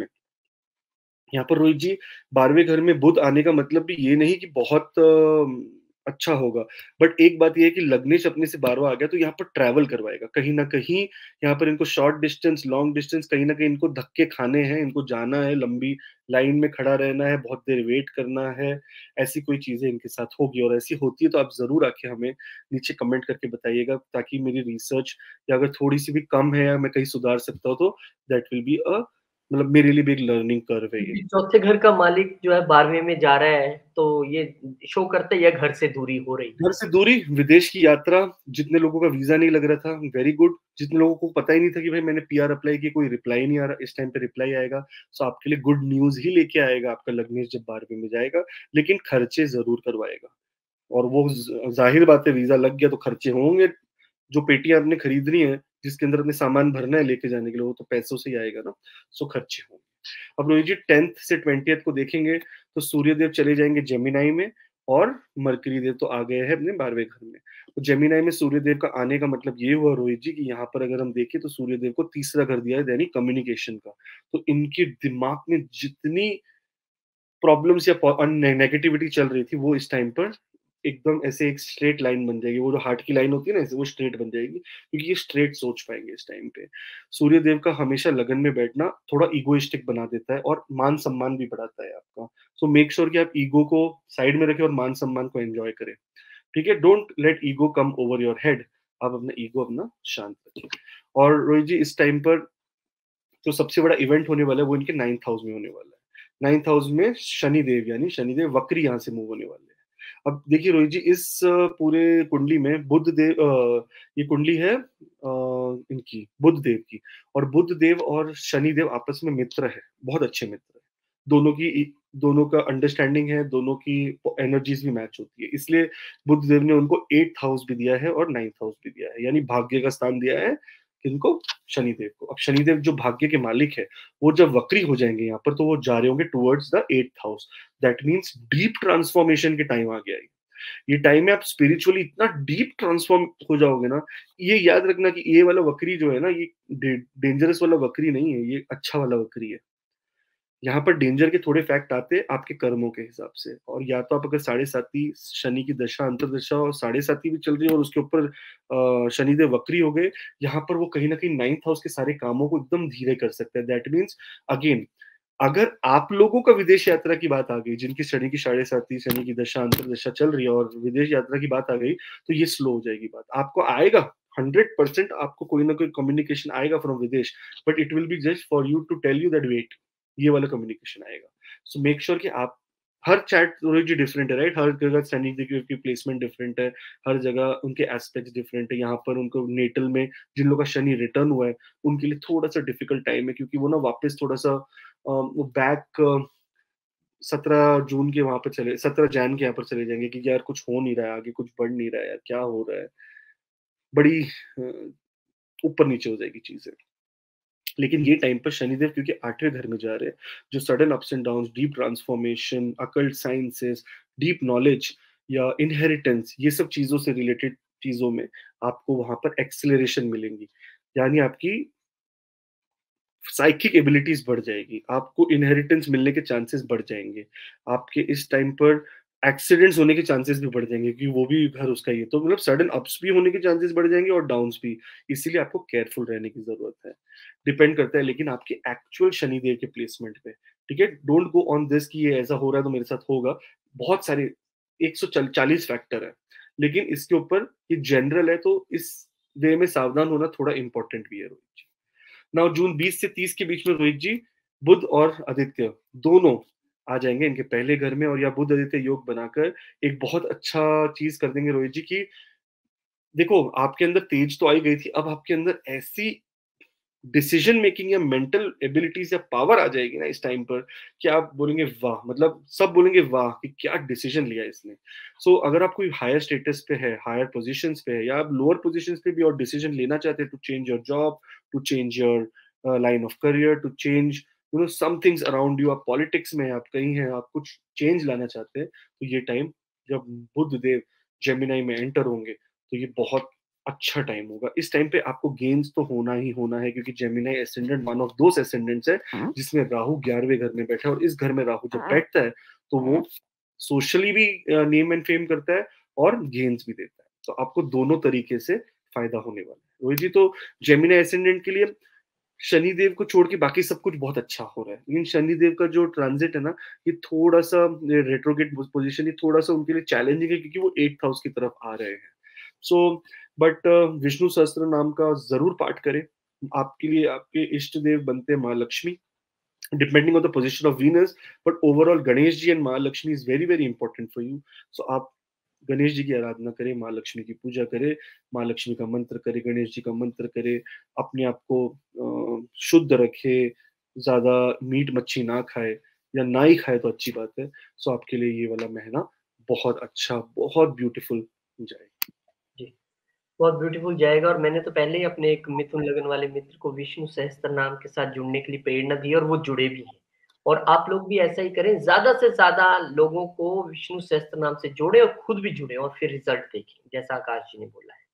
यहाँ पर रोहित जी 12वें घर में बुध आने का मतलब भी ये नहीं कि बहुत अच्छा होगा, बट एक बात ये है कि लग्नेश अपने से 12वां आ गया तो यहाँ पर ट्रैवल करवाएगा कहीं ना कहीं। यहाँ पर इनको शॉर्ट डिस्टेंस, लॉन्ग डिस्टेंस, कहीं ना कहीं इनको धक्के खाने हैं, इनको जाना है, लंबी लाइन में खड़ा रहना है, बहुत देर वेट करना है, ऐसी कोई चीजें इनके साथ होगी। और ऐसी होती है तो आप जरूर आके हमें नीचे कमेंट करके बताइएगा, ताकि मेरी रिसर्च या अगर थोड़ी सी भी कम है या मैं कहीं सुधार सकता हूँ तो दैट विल बी अ, मतलब मेरे लिए भी एक लर्निंग कर्व है ये। क्योंकि चौथे घर का मालिक जो है 12वें में जा रहा है, तो ये शो करता है या घर से दूरी हो रही है। घर से दूरी, विदेश की यात्रा, जितने लोगों का वीजा नहीं लग रहा था वेरी गुड, जितने लोगों को पता ही नहीं था कि भाई मैंने पीआर अप्लाई किया, कोई रिप्लाई नहीं आ रहा, इस टाइम पे रिप्लाई आएगा। सो आपके लिए गुड न्यूज ही लेके आएगा आपका लग्नेश जब 12वें में जाएगा, लेकिन खर्चे जरूर करवाएगा। और वो जाहिर बात है, वीजा लग गया तो खर्चे होंगे। जो पेटियां आपने खरीदनी है, जिसके अंदर अपने सामान भरना है लेके जाने के लिए, वो तो पैसों से ही आएगा ना। सो खर्चे होंगे। अब रोहित जी 10th से 20th को देखेंगे तो सूर्यदेव चले जाएंगे जेमिनाई में, और मरकरी देव तो आ गए हैं अपने 12वें घर में। तो जेमिनाई में सूर्यदेव का आने का मतलब ये हुआ रोहित जी कि यहाँ पर अगर हम देखें तो सूर्यदेव को तीसरा घर दिया है, यानी कम्युनिकेशन का। तो इनके दिमाग में जितनी प्रॉब्लम्स या नेगेटिविटी चल रही थी, वो इस टाइम पर एकदम ऐसे एक स्ट्रेट लाइन बन जाएगी। वो जो हार्ट की लाइन होती है ना, ऐसे वो स्ट्रेट बन जाएगी, क्योंकि ये स्ट्रेट सोच पाएंगे इस टाइम पे। सूर्यदेव का हमेशा लगन में बैठना थोड़ा इगोइस्टिक बना देता है, और मान सम्मान भी बढ़ाता है आपका। सो मेक श्योर कि आप ईगो को साइड में रखें और मान सम्मान को एंजॉय करें। ठीक है, don't let ego come over your head. आप अपना ईगो अपना शांत रखें। और रोहित जी इस टाइम पर जो सबसे बड़ा इवेंट होने वाला है वो इनके 9th हाउस में होने वाला है। 9th हाउस में शनिदेव, यानी शनिदेव वक्री यहाँ से मूव होने वाले हैं। अब देखिए रोहित जी, इस पूरे कुंडली में बुध देव, ये कुंडली है इनकी बुध देव की, और बुध देव और शनि देव आपस में मित्र है, बहुत अच्छे मित्र है। दोनों का अंडरस्टैंडिंग है, दोनों की एनर्जीज भी मैच होती है, इसलिए बुध देव ने उनको 8th हाउस भी दिया है और 9th हाउस भी दिया है, यानी भाग्य का स्थान दिया है किनको, शनिदेव को। अब शनिदेव जो भाग्य के मालिक है, वो जब वक्री हो जाएंगे यहाँ पर, तो वो जा रहे होंगे towards the 8th house. That means deep transformation के टाइम आ गया है। ये टाइम में आप स्पिरिचुअली इतना डीप ट्रांसफॉर्म हो जाओगे ना। ये याद रखना कि ये वाला वक्री जो है ना, ये डेंजरस वाला वक्री नहीं है, ये अच्छा वाला वक्री है। यहाँ पर डेंजर के थोड़े फैक्ट आते हैं आपके कर्मों के हिसाब से। और या तो आप अगर 7.5 शनि की दशा, अंतरदशा और 7.5 भी चल रही है, और उसके ऊपर शनिदेव वक्री हो गए, यहाँ पर वो कहीं ना कहीं 9th हाउस के सारे कामों को एकदम धीरे कर सकते हैं। दैट मीन्स अगेन, अगर आप लोगों का विदेश यात्रा की बात आ गई, जिनकी शनि की 7.5 शनि की दशा अंतरदशा चल रही है और विदेश यात्रा की बात आ गई, तो ये स्लो हो जाएगी बात। आपको आएगा 100%, आपको कोई ना कोई कम्युनिकेशन आएगा फ्रॉम विदेश, but it will be just for you to tell you that wait, ये वाला कम्युनिकेशन आएगा। सो मेक श्योर कि आप हर चैट रोहित जी डिफरेंट है, राइट? हर जगह सैनी की प्लेसमेंट डिफरेंट है, हर जगह उनके एस्पेक्ट्स डिफरेंट है। यहाँ पर उनको नेटल में जिन लोगों का शनि रिटर्न हुआ है, उनके लिए थोड़ा सा डिफिकल्ट टाइम है, क्योंकि वो ना वापस थोड़ा सा वो बैक 17 जून के वहां पर चले, 17 जैन के यहाँ पर चले जाएंगे कि यार कुछ हो नहीं रहा है, आगे कुछ बढ़ नहीं रहा है, यार क्या हो रहा है, बड़ी ऊपर नीचे हो जाएगी चीजें। लेकिन ये टाइम पर शनिदेव क्योंकि 8वें घर में जा रहे हैं, जो sudden ups and down, deep transformation, occult sciences, deep knowledge या इनहेरिटेंस, ये सब चीजों से रिलेटेड चीजों में आपको वहां पर एक्सेलरेशन मिलेंगी। यानी आपकी साइकिक एबिलिटीज बढ़ जाएगी, आपको इनहेरिटेंस मिलने के चांसेस बढ़ जाएंगे। आपके इस टाइम पर एक्सीडेंट्स होने के चांसेस भी बढ़ जाएंगे, क्योंकि वो भी घर उसका ही है। तो मतलब सडन अप्स भी होने के चांसेस बढ़ जाएंगे और डाउन्स भी। इसीलिए आपको केयरफुल रहने की जरूरत है। डिपेंड करता है लेकिन आपके एक्चुअल शनिदेव के प्लेसमेंट पे। ठीक है, डोंट गो ऑन दिस कि ये ऐसा हो रहा है तो मेरे साथ होगा। बहुत सारे 140 फैक्टर है, लेकिन इसके ऊपर ये जनरल है, तो इस वे में सावधान होना थोड़ा इंपॉर्टेंट भी है रोहित जी। नाउ जून 20 से 30 के बीच में रोहित जी, बुध और आदित्य दोनों आ जाएंगे इनके पहले घर में, और या बुध आदित्य योग बनाकर एक बहुत अच्छा चीज कर देंगे रोहित जी की। देखो आपके अंदर तेज तो आई गई थी, अब आपके अंदर ऐसी डिसीजन मेकिंग या मेंटल एबिलिटीज या पावर आ जाएगी ना इस टाइम पर, कि आप बोलेंगे वाह, मतलब सब बोलेंगे वाह कि क्या डिसीजन लिया इसने। सो अगर आप कोई हायर स्टेटस पे है, हायर पोजीशंस पे है, या आप लोअर पोजीशंस पे भी और डिसीजन लेना चाहते हैं to change your job, to change your line of career, to change some things around you, आप पॉलिटिक्स में हैं, आप कहीं हैं, आप कुछ चेंज लाना चाहते हैं, तो ये टाइम जब बुध देव जेमिनाई में एंटर होंगे तो ये बहुत अच्छा टाइम होगा। इस टाइम पे आपको गेन्स तो होना ही होना है, क्योंकि Gemini ascendant one of those ascendants है जिसमें राहु 11वें घर में बैठा है, और इस घर में राहु जब बैठता है तो वो सोशली भी नेम एंड फेम करता है और गेन्स भी देता है। तो आपको दोनों तरीके से फायदा होने वाला है रोहित जी। तो जेमिनाई एसेंडेंट के लिए शनि देव को छोड़ के बाकी सब कुछ बहुत अच्छा हो रहा है, लेकिन शनि देव का जो ट्रांजिट है ना, ये थोड़ा सा रेट्रोगेट पोजीशन, ये थोड़ा सा उनके लिए चैलेंजिंग है, क्योंकि वो 8th हाउस की तरफ आ रहे हैं। सो बट विष्णु सहस्त्र नाम का जरूर पाठ करें। आपके लिए आपके इष्ट देव बनते हैं माँ Lakshmi, depending on the position of Venus, but overall Ganesh ji and माँ Lakshmi is very very important for you. So आप गणेश जी की आराधना करें, माँ लक्ष्मी की पूजा करें, माँ लक्ष्मी का मंत्र करें, गणेश जी का मंत्र करें, अपने आप को शुद्ध रखे, ज्यादा मीट मच्छी ना खाए, या ना ही खाए तो अच्छी बात है। सो आपके लिए ये वाला महीना बहुत अच्छा, बहुत ब्यूटीफुल जाए। जी, बहुत ब्यूटीफुल जाएगा। और मैंने तो पहले ही अपने एक मिथुन लगन वाले मित्र को विष्णु सहस्त्र नाम के साथ जुड़ने के लिए प्रेरणा दी, और वो जुड़े भी हैं। और आप लोग भी ऐसा ही करें, ज़्यादा से ज़्यादा लोगों को विष्णु सहस्त्र नाम से जोड़ें और खुद भी जुड़ें और फिर रिज़ल्ट देखें, जैसा आकाश जी ने बोला है।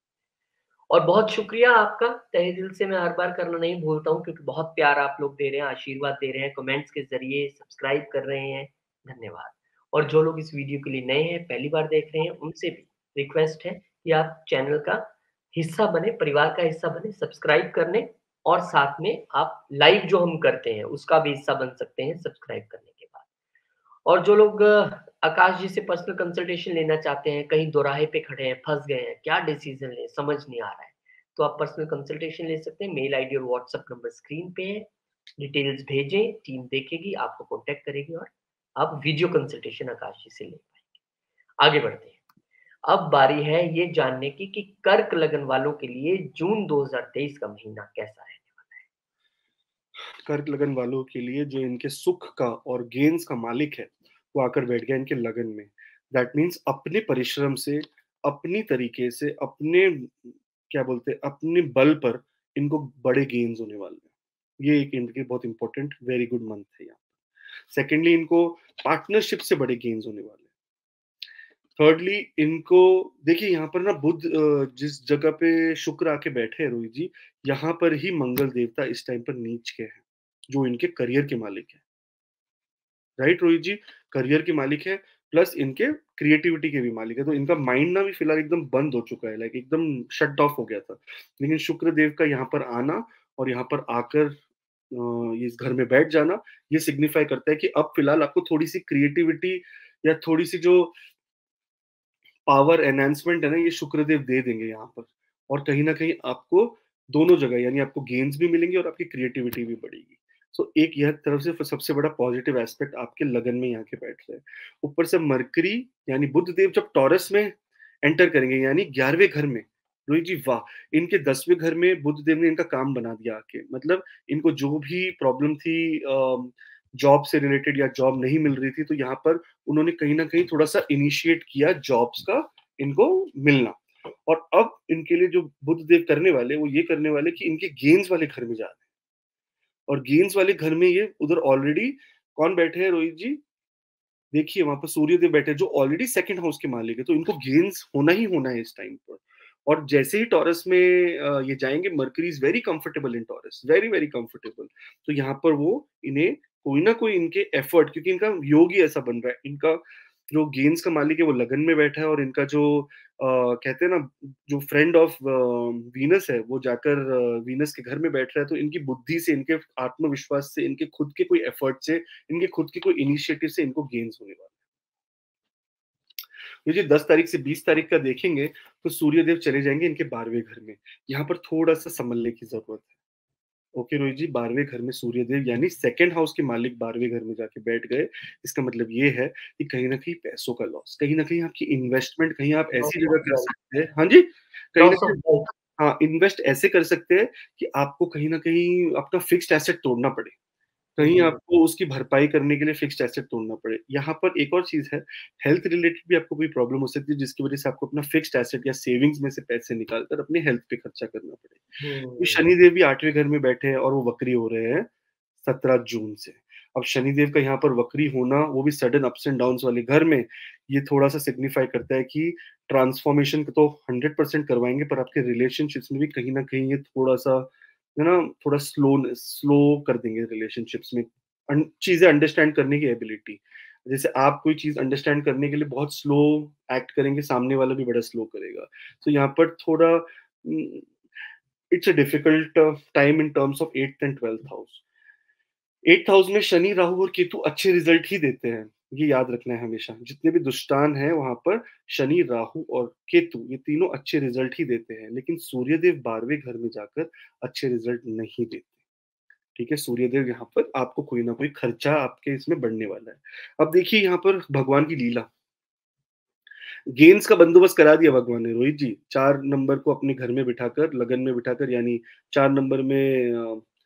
और बहुत शुक्रिया आपका, तहे दिल से मैं हर बार करना नहीं भूलता हूँ, क्योंकि बहुत प्यार आप लोग दे रहे हैं, आशीर्वाद दे रहे हैं, कमेंट्स के ज़रिए सब्सक्राइब कर रहे हैं, धन्यवाद। और जो लोग इस वीडियो के लिए नए हैं, पहली बार देख रहे हैं, उनसे भी रिक्वेस्ट है कि आप चैनल का हिस्सा बने, परिवार का हिस्सा बने, सब्सक्राइब करने, और साथ में आप लाइव जो हम करते हैं, उसका भी हिस्सा बन सकते हैं सब्सक्राइब करने के बाद। और जो लोग आकाश जी से पर्सनल कंसल्टेशन लेना चाहते हैं, कहीं दोराहे पे खड़े हैं, फँस गए हैं, क्या डिसीज़न लें, समझ नहीं आ रहा है, तो आप पर्सनल कंसल्टेशन ले सकते हैं। मेल आईडी और व्हाट्सएप नंबर स्क्रीन पे है, डिटेल्स भेजें, टीम देखेगी, आपको कॉन्टैक्ट करेगी, और आप वीडियो कंसल्टेशन आकाश जी से ले पाएँगे। आगे बढ़ते हैं। अब बारी है ये जानने की कि कर्क लगन वालों के लिए जून 2023 का महीना कैसा रहने वाला है? कर्क लगन वालों के लिए जो इनके सुख का और गेन्स का मालिक है, वो आकर बैठ गया इनके लगन में। दैट मीन्स अपने परिश्रम से, अपनी तरीके से, अपने क्या बोलते हैं, अपने बल पर इनको बड़े गेन्स होने वाले हैं। ये एक इनके बहुत इंपॉर्टेंट वेरी गुड मंथ है यहाँ। सेकेंडली, इनको पार्टनरशिप से बड़े गेन्स होने वाले हैं। थर्डली, इनको देखिए यहाँ पर ना बुध जिस जगह पे शुक्र आके बैठे हैं रोहित जी, यहाँ पर ही मंगल देवता इस टाइम पर नीच के हैं, जो इनके करियर के मालिक है। राइट रोहित जी, करियर के मालिक है, प्लस इनके क्रिएटिविटी के भी मालिक है। तो इनका माइंड ना भी फिलहाल एकदम बंद हो चुका है, लाइक एकदम शट ऑफ हो गया था। लेकिन शुक्र देव का यहाँ पर आना और यहाँ पर आकर इस घर में बैठ जाना, ये सिग्निफाई करता है कि अब फिलहाल आपको थोड़ी सी क्रिएटिविटी या थोड़ी सी जो पावर एनहांसमेंट है ना, ये शुक्रदेव दे देंगे यहाँ पर। और कहीं ना कहीं आपको दोनों जगह, यानी आपको गेन्स भी मिलेंगे और आपकी क्रिएटिविटी भी बढ़ेगी। सो एक यह तरफ से सबसे बड़ा पॉजिटिव एस्पेक्ट आपके लगन में यहाँ के बैठ रहे हैं। ऊपर से मरकरी यानी बुध देव जब टॉरस में एंटर करेंगे, यानी 11वें घर में, रोहित जी वाह, इनके 10वें घर में बुध देव ने इनका काम बना दिया आके। मतलब इनको जो भी प्रॉब्लम थी जॉब से रिलेटेड या जॉब नहीं मिल रही थी, तो यहाँ पर उन्होंने कहीं ना कहीं थोड़ा सा इनिशिएट किया जॉब्स का इनको मिलना। और अब इनके लिए जो बुध देव करने वाले, वो ये करने वाले कि इनके गेन्स वाले घर में जा रहे हैं। और गेन्स वाले घर में ये उधर ऑलरेडी कौन बैठे हैं रोहित जी? देखिए वहां पर सूर्य देव बैठे हैं, जो ऑलरेडी सेकंड हाउस के मालिक है, तो इनको गेन्स होना ही होना है इस टाइम पर। और जैसे ही टॉरस में ये जाएंगे, Mercury is very comfortable in Taurus, very very comfortable. तो यहाँ पर वो इन्हें कोई ना कोई इनके एफर्ट, क्योंकि इनका योग ही ऐसा बन रहा है, इनका जो गेन्स का मालिक है वो लगन में बैठा है, और इनका जो कहते हैं ना, जो फ्रेंड ऑफ वीनस है, वो जाकर वीनस के घर में बैठ रहा है। तो इनकी बुद्धि से, इनके आत्मविश्वास से, इनके खुद के कोई एफर्ट से, इनके खुद के कोई इनिशिएटिव से इनको गेन्स होने वाले। ये जो 10 तारीख से 20 तारीख का देखेंगे, तो सूर्यदेव चले जाएंगे इनके 12वें घर में। यहाँ पर थोड़ा सा संभलने की जरूरत है। ओके रोहित जी, 12वें घर में सूर्यदेव यानी सेकंड हाउस के मालिक 12वें घर में जाके बैठ गए। इसका मतलब ये है कि कहीं ना कहीं पैसों का लॉस, कहीं ना कहीं आपकी इन्वेस्टमेंट कहीं आप ऐसी लॉस ऑफ जगह कर वेल्थ, सकते हैं। हाँ जी, कहीं ना लॉस ऑफ कहीं वेल्थ। हाँ, इन्वेस्ट ऐसे कर सकते हैं कि आपको कहीं न कहीं अपना फिक्स्ड एसेट तोड़ना पड़े। कहीं हम्म, आपको उसकी भरपाई करने के लिए फिक्स्ड एसेट तोड़ना पड़े। यहाँ पर एक और चीज़ है, हेल्थ रिलेटेड भी आपको कोई प्रॉब्लम हो सकती है जिसकी वज़ह से आपको अपना फिक्स्ड एसेट या सेविंग्स में से पैसे निकाल कर अपनी हेल्थ पे खर्चा करना पड़े। क्योंकि हम्म, शनिदेव भी 8वें घर में बैठे हैं और वो वक्री हो रहे हैं 17 जून से। अब शनिदेव का यहाँ पर वक्री होना, वो भी सडन अप्स एंड डाउन्स वाले घर में, ये थोड़ा-सा सिग्निफाई करता है कि ट्रांसफॉर्मेशन तो 100% करवाएँगे, पर आपके रिलेशनशिप्स में भी कहीं न कहीं ये थोड़ा-सा, है ना, थोड़ा स्लो कर देंगे रिलेशनशिप्स में। चीज़ें अंडरस्टैंड करने की एबिलिटी। जैसे आप कोई चीज़ अंडरस्टैंड करने के लिए बहुत स्लो एक्ट करेंगे, सामने वाला भी बड़ा स्लो करेगा। तो यहाँ पर थोड़ा it's a difficult time in terms of 8th and 12th house. 8th house में शनि, राहु और केतु अच्छे रिजल्ट ही देते हैं। ये याद रखना है हमेशा। जितने भी दुष्टान हैं वहाँ पर शनि, राहु और केतु, ये तीनों अच्छे रिजल्ट ही देते हैं। लेकिन सूर्यदेव 12वें घर में जाकर अच्छे रिजल्ट नहीं देते। ठीक है? सूर्यदेव यहाँ पर आपको कोई ना कोई खर्चा आपके इसमें बढ़ने वाला है। अब देखिए यहाँ पर भगवान की लीला। गेम्स का बंदोबस्त करा दिया भगवान ने रोहित जी। 4 नंबर को अपने घर में बिठाकर, लगन में बिठाकर, यानी 4 नंबर में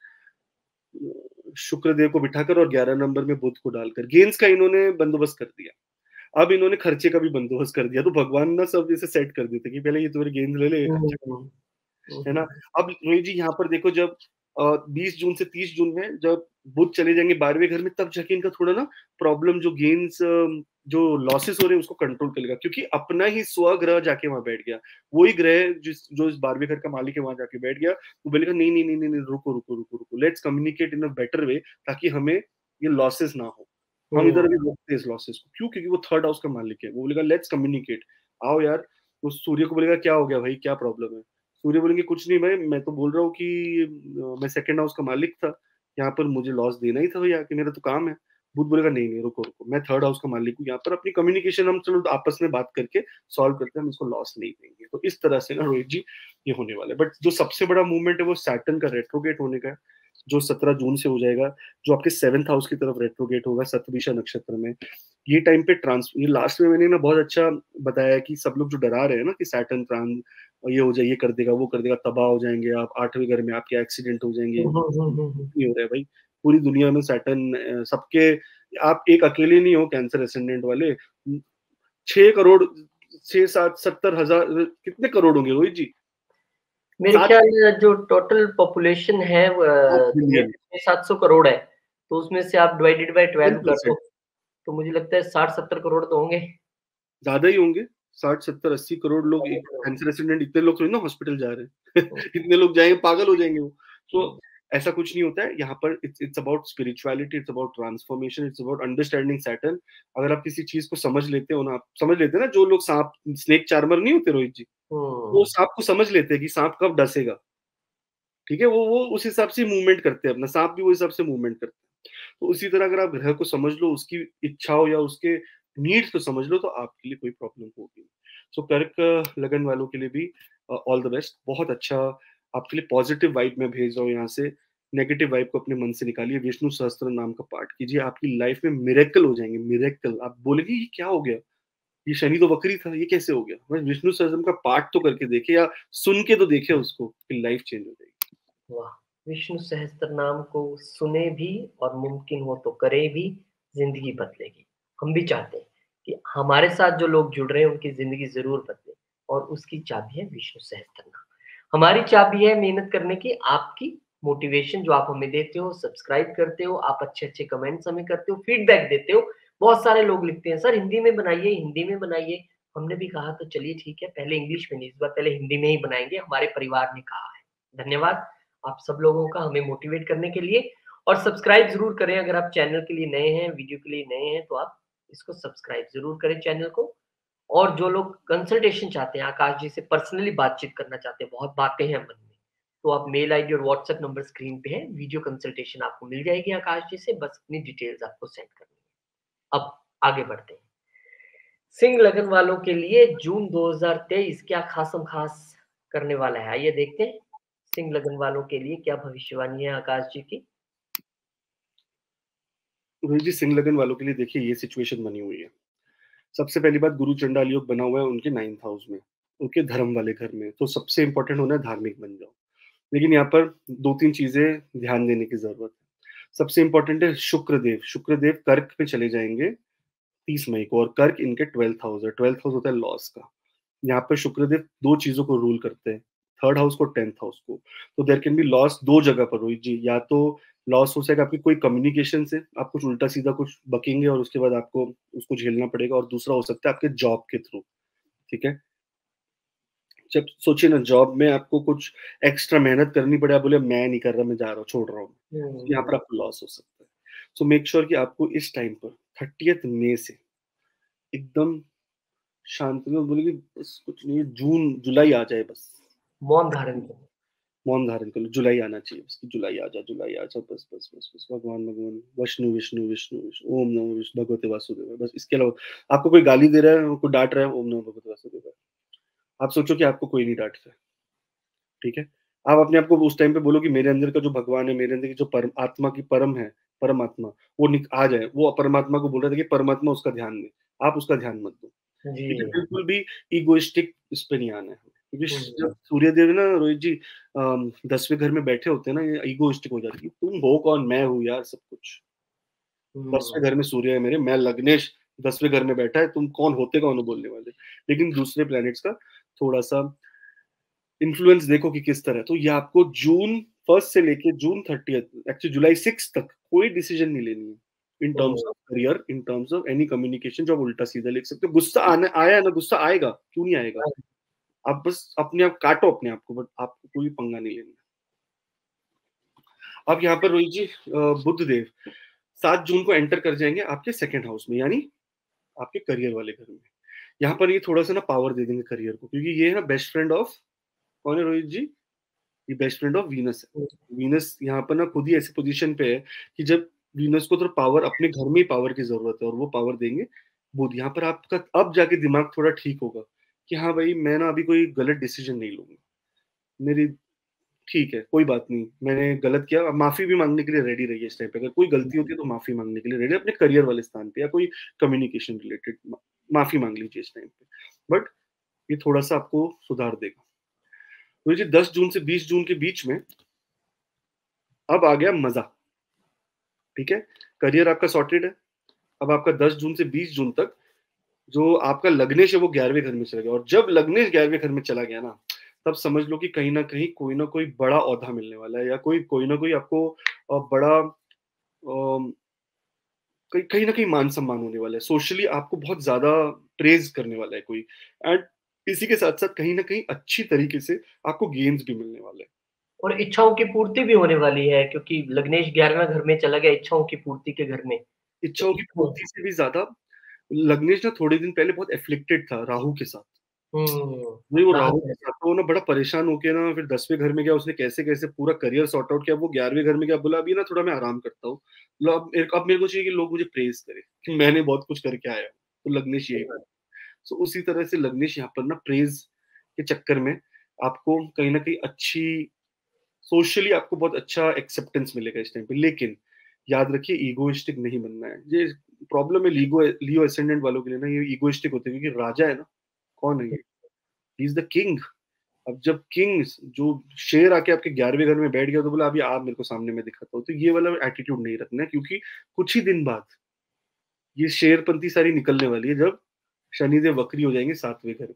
शुक्रदेव को बिठाकर और 11 नंबर में बुध को डालकर गेम्स का इन्होंने बंदोबस्त कर दिया। अब इन्होंने खर्चे का भी बंदोबस्त कर दिया, तो भगवान ना सब जैसे सेट कर देते कि पहले ये तुम्हारे गेम्स ले ले, ये खर्चा, हम्म, है ना? हम्म, अब रोहित जी यहाँ पर देखो, जब 20 जून से 30 जून में जब बुध चले जाएँगे 12वें घर में, तब जाके इनका थोड़ा ना प्रॉब्लम, जो गेन्स जो लॉसेस हो रहे हैं उसको कंट्रोल कर लेगा, क्योंकि अपना ही स्वग्रह जाके वहाँ बैठ गया। वही ग्रह जो इस 12वें घर का मालिक है वहाँ जाके बैठ गया। वो बोलेगा नहीं, नहीं, नहीं, नहीं, नहीं, रुको, रुको, रुको, रुको, let's communicate in a better way, ताकि हमें ये लॉसेस ना हो। हम इधर हम्म, अभी रोकते हैं इस लॉसेस को। क्यों? क्योंकि वो 3rd हाउस का मालिक है। वो बोलेगा लेट्स कम्युनिकेट, आओ यार। वो सूर्य को बोलेगा क्या हो गया भाई, क्या प्रॉब्लम है? सूर्य बोलेंगे कुछ नहीं भाई, मैं तो बोल रहा हूँ कि मैं 2nd हाउस का मालिक था, यहाँ पर मुझे लॉस देना ही था भैया, कि मेरा तो काम है। बुध बोलेगा नहीं, नहीं, रुको, रुको, मैं 3rd हाउस का मालिक हूँ, यहाँ पर अपनी कम्युनिकेशन हम चलो आपस में बात करके सॉल्व करते हैं, हम इसको लॉस नहीं देंगे। तो इस तरह से ना रोहित जी ये होने वाला है। बट जो सबसे बड़ा मूवमेंट है वो सैटर्न का रेट्रोगेट होने का है, जो 17 जून से हो जाएगा, जो आपके 7th हाउस की तरफ रेट्रोगेट होगा शतभिषा नक्षत्र में। ये टाइम पे ये लास्ट में मैंने ना बहुत अच्छा बताया कि सब लोग जो डरा रहे हैं ना कि सैटर्न ये हो जाए, ये कर देगा, वो कर देगा, तबाह हो जाएँगे आप, 8वें घर में आपके एक्सीडेंट हो जाएँगे। हम्म, नहीं हो रहा है भाई। पूरी दुनिया में सैटर्न सबके, आप एक अकेले नहीं हो कैंसर एसेंडेंट वाले। 6 करोड़, 6, 7, 70 हज़ार, कितने करोड़ होंगे रोहित जी? मेरे 7 ख्याल में जो टोटल पॉपुलेशन है दुनिया बिलियन, की 600-700 करोड़ है, तो उसमें से आप डिवाइडेड बाय 12 कर दो, 10%। तो मुझे लगता है 60-70 करोड़ तो होंगे। ज़्यादा ही होंगे, 60, 70, 80 करोड़ लोग। एक कैंसर एसिडेंट, इतने लोग थोड़ी ना हॉस्पिटल जा रहे हैं। इतने लोग जाएँगे, पागल हो जाएँगे वो। तो ऐसा कुछ नहीं होता है यहाँ पर। It's it's about spirituality, it's about transformation, it's about understanding Saturn. अगर आप किसी चीज़ को समझ लेते हो ना, आप समझ लेते हैं ना, जो लोग साँप, स्नेक चार्मर नहीं होते रोहित जी, वो हुँ, साँप को समझ लेते हैं कि साँप कब डसेगा, ठीक है? वो उस हिसाब से मूवमेंट करते हैं अपना, साँप भी वो हिसाब से मूवमेंट करता है। तो उसी तरह अगर आप ग्रह को समझ लो, उसकी इच्छाओं या उसके नीड्स को समझ लो, तो आपके लिए कोई प्रॉब्लम होगी नहीं। सो कर्क लगन वालों के लिए भी ऑल द बेस्ट। बहुत अच्छा आपके लिए पॉजिटिव वाइब मैं भेज रहा हूँ यहाँ से। नेगेटिव वाइब को अपने मन से निकालिए, विष्णु सहस्त्र नाम का पाठ कीजिए, आपकी लाइफ में मिरेकल हो जाएँगे, मिरेकल। आप बोलेंगे ये क्या हो गया? ये शनि तो वक्री था, ये कैसे हो गया? बस विष्णु सहस्त्रनाम का पाठ तो करके देखिए, या सुन के तो देखिए उसको, फिर लाइफ चेंज हो जाएगी। वाह! विष्णु सहस्त्रनाम को सुने भी और मुमकिन हो तो करें भी, ज़िंदगी बदलेगी। हम भी चाहते हैं कि हमारे साथ जो लोग जुड़ रहे हैं उनकी ज़िंदगी ज़रूर बदले और उसकी चाबी है विष्णु सहस्त्रनाम। हमारी चाबी है मेहनत करने की, आपकी मोटिवेशन जो आप हमें देते हो, सब्सक्राइब करते हो, आप अच्छे-अच्छे कमेंट्स हमें करते हो, फीडबैक देते हो। बहुत सारे लोग लिखते हैं, "सर हिंदी में बनाइए, हिंदी में बनाइए।" हमने भी कहा तो चलिए ठीक है, पहले इंग्लिश में नहीं, इस बार पहले हिंदी में ही बनाएँगे, हमारे परिवार ने कहा है। धन्यवाद आप सब लोगों का हमें मोटिवेट करने के लिए और सब्सक्राइब ज़रूर करें अगर आप चैनल के लिए नए हैं, वीडियो के लिए नए हैं, तो आप इसको सब्सक्राइब ज़रूर करें चैनल को। और जो लोग कंसल्टेशन चाहते हैं, आकाश जी से पर्सनली बातचीत करना चाहते हैं, बहुत बातें हैं मन में, तो आप मेल आईडी और व्हाट्सएप नंबर स्क्रीन पे है, वीडियो कंसल्टेशन आपको मिल जाएगी आकाश जी से, बस अपनी डिटेल्स आपको सेंड करनी है। अब आगे बढ़ते हैं। सिंह लगन वालों के लिए जून 2023 क्या खासम-खास करने वाला है, आइए देखते हैं। सिंह लगन वालों के लिए क्या भविष्यवाणी है आकाश जी की? रोहित जी, सिंह लगन वालों के लिए देखिए ये सिचुएशन बनी हुई है। सबसे पहली बात, गुरु चंडाल योग बना हुआ है उनके 9th हाउस में। ओके, धर्म वाले घर में, तो सबसे इम्पोर्टेंट होना है धार्मिक बन जाओ। लेकिन यहाँ पर 2-3 चीज़ें ध्यान देने की ज़रूरत है। सबसे इम्पोर्टेंट है शुक्रदेव, शुक्रदेव कर्क पे चले जाएँगे 30 मई को, और कर्क इनके 12th हाउस है, 12th हाउस होता है लॉस का। यहाँ पे शुक्रदेव 2 चीज़ों को रूल करते हैं, 3rd हाउस को, 10th हाउस को। तो देयर कैन बी लॉस 2 जगह पर रोहित जी, या तो लॉस हो जाएगा आपकी कोई कम्युनिकेशन से, आप कुछ उल्टा-सीधा कुछ बकेंगे और उसके बाद आपको उसको झेलना पड़ेगा, और दूसरा हो सकता है आपके जॉब के थ्रू, ठीक है? जब सोचिए ना, जॉब में आपको कुछ एक्स्ट्रा मेहनत करनी पड़े, आप बोले मैं नहीं कर रहा, मैं जा रहा हूँ, छोड़ रहा हूँ। तो यहाँ हुँ, पर आपको लॉस हो सकता है। सो मेक श्योर कि आपको इस टाइम पर 30th मई से एकदम शांति में बोले कि बस कुछ नहीं, जून जुलाई आ जाए बस। मौन धारण करें। मौन धारण कर लो, जुलाई आना चाहिए बस, कि जुलाई आ जा, बस, बस, बस, बस, भगवान, भगवान, विष्णु, विष्णु, विष्णु, विष्णु, ओम नमो विष्णु भगवते वासुदेवाय, बस इसके अलावा आपको कोई गाली दे रहा है, कोई डाँट रहा है, ओम नमो भगवते वासुदेवाय। आप सोचो कि आपको कोई नहीं डाँट रहा है, ठीक है? आप अपने आप को उस टाइम पे बोलो कि मेरे अंदर का जो भगवान है, मेरे अंदर की जो परम आत्मा की परम है, परमात्मा, वो आ जाए। वो परमात्मा को बोल रहा था कि परमात्मा उसका ध्यान दे, आप उसका ध्यान मत दो। ठीक है? जी। बिल्कुल भी इगोइस्टिक इस पे नहीं आना है हमें। क्योंकि जब हुँ, सूर्यदेव ना रोहित जी 10वें घर में बैठे होते हैं ना, ये इगोइस्टिक हो जाती है। तुम हो कौन? मैं हूँ यार सब कुछ। 10वें हुँ, घर में सूर्य है मेरे, मैं लग्नेश 10वें घर में बैठा है, तुम कौन होते कौन हो बोलने वाले? लेकिन दूसरे प्लैनेट्स का थोड़ा-सा इन्फ्लुएंस देखो कि किस तरह है। तो ये आपको जून 1st से लेके जून 30th, एक्चुअली जुलाई 6 तक कोई डिसीजन नहीं लेनी है। In terms hmm, of career, in terms of any communication जो आप उल्टा-सीधा लिख सकते हो। गुस्सा आना आया है ना, गुस्सा आएगा, क्यों नहीं आएगा? हाँ, आप बस अपने आप काटो अपने आप को, बट आपको कोई पंगा नहीं लेना। अब यहाँ पर रोहित जी बुध देव 7 जून को एंटर कर जाएँगे आपके 2nd हाउस में, यानी आपके करियर वाले घर में। यहाँ पर ये थोड़ा-सा ना पावर दे देंगे करियर को, क्योंकि ये है ना बेस्ट फ्रेंड ऑफ, कौन है रोहित जी? ये best friend of Venus hmm, है। वीनस यहाँ पर ना खुद ही ऐसी पोज़ीशन पे है कि जब वीनस को तो पावर, अपने घर में ही पावर की ज़रूरत है, और वो पावर देंगे बुध। यहाँ पर आपका अब जाके दिमाग थोड़ा ठीक होगा कि हाँ भाई, मैं ना अभी कोई गलत डिसीज़न नहीं लूँगा। मेरी ठीक है, कोई बात नहीं, मैंने गलत किया, अब माफ़ी भी माँगने के लिए रेडी रहिए इस टाइम पे। अगर कोई गलती होती है तो माफ़ी माँगने के लिए रेडी, अपने करियर वाले स्थान पे या कोई कम्युनिकेशन रिलेटेड माफ़ी माँग लीजिए इस टाइम पे। बट ये थोड़ा-सा आपको सुधार देगा। तो ये जो 10 जून से 20 जून के बीच में अब आ गया मज़ा, ठीक है? करियर आपका सॉर्टेड है। अब आपका 10 जून से 20 जून तक जो आपका लग्नेश है वो 11वें घर में चला गया, और जब लग्नेश 11वें घर में चला गया ना, तब समझ लो कि कहीं न कहीं कोई न कोई बड़ा ओहदा मिलने वाला है, या कोई न कोई आपको बड़ा कहीं कहीं न कहीं मान-सम्मान होने वाला है। सोशली आपको बहुत ज़्यादा प्रेज़ करने वाला है कोई, एंड इसी के साथ-साथ कहीं न कहीं अच्छी तरीके से आपको गेन्स भी मिलने वाले हैं। और इच्छाओं की पूर्ति भी होने वाली है क्योंकि लग्नेश 11वें घर में चला गया इच्छाओं की पूर्ति के घर में। तो इच्छाओं की इच्छा पूर्ति से भी ज़्यादा लग्नेश ना थोड़े दिन पहले बहुत एफ्लिक्टेड था राहु के साथ। हुँ, नहीं, वो राहत राहु है। के साथ तो वो ना बड़ा परेशान होके ना फिर 10वें घर में गया, उसने कैसे-कैसे पूरा करियर सॉर्ट आउट किया। वो 11वें घर में गया, बोला अभी ना थोड़ा मैं आराम करता हूँ। लो अब मेरे को चाहिए कि लोग मुझे प्रेज़ करें कि मैंने बहुत कुछ करके आया हूँ। तो लग्नेश सही यही बात। बोला। सो उसी तरह से लग्नेश यहाँ पर ना प्रेज़ के चक्कर में आपको कहीं न कहीं अच्छी, सोशली आपको बहुत अच्छा एक्सेप्टेंस मिलेगा इस टाइम पे। लेकिन याद रखिए, ईगोइस्टिक नहीं बनना है। ये प्रॉब्लम है लियो असेंडेंट वालों के लिए ना, ये ईगोइस्टिक होते हैं, क्योंकि राजा है ना, कौन है ये? He is the king. अब जब किंग्स जो शेर आके आपके 11वें घर में बैठ गया, तो बोला अभी आप मेरे को सामने मैं दिखाता हूँ। तो ये वाला एटीट्यूड नहीं रखना है, क्योंकि कुछ ही दिन बाद ये शेरपंती सारी निकलने वाली है, जब शनिदेव वक्री हो जाएँगे 7वें घर में,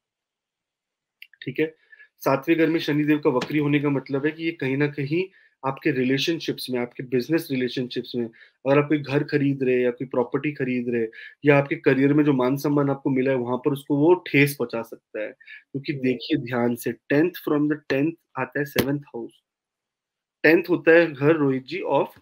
ठीक है? 7वें घर में शनिदेव का वक्री होने का मतलब है कि ये कहीं न कहीं आपके रिलेशनशिप्स में, आपके बिज़नेस रिलेशनशिप्स में, अगर आप कोई घर खरीद रहे हैं या कोई प्रॉपर्टी खरीद रहे हैं, या आपके करियर में जो मान-सम्मान आपको मिला है, वहाँ पर उसको वो ठेस पहुँचा सकता है। क्योंकि हुँ, देखिए ध्यान से, 10th फ्रॉम द 10th आता है 7th हाउस। 10th होता है घर Rohit ji of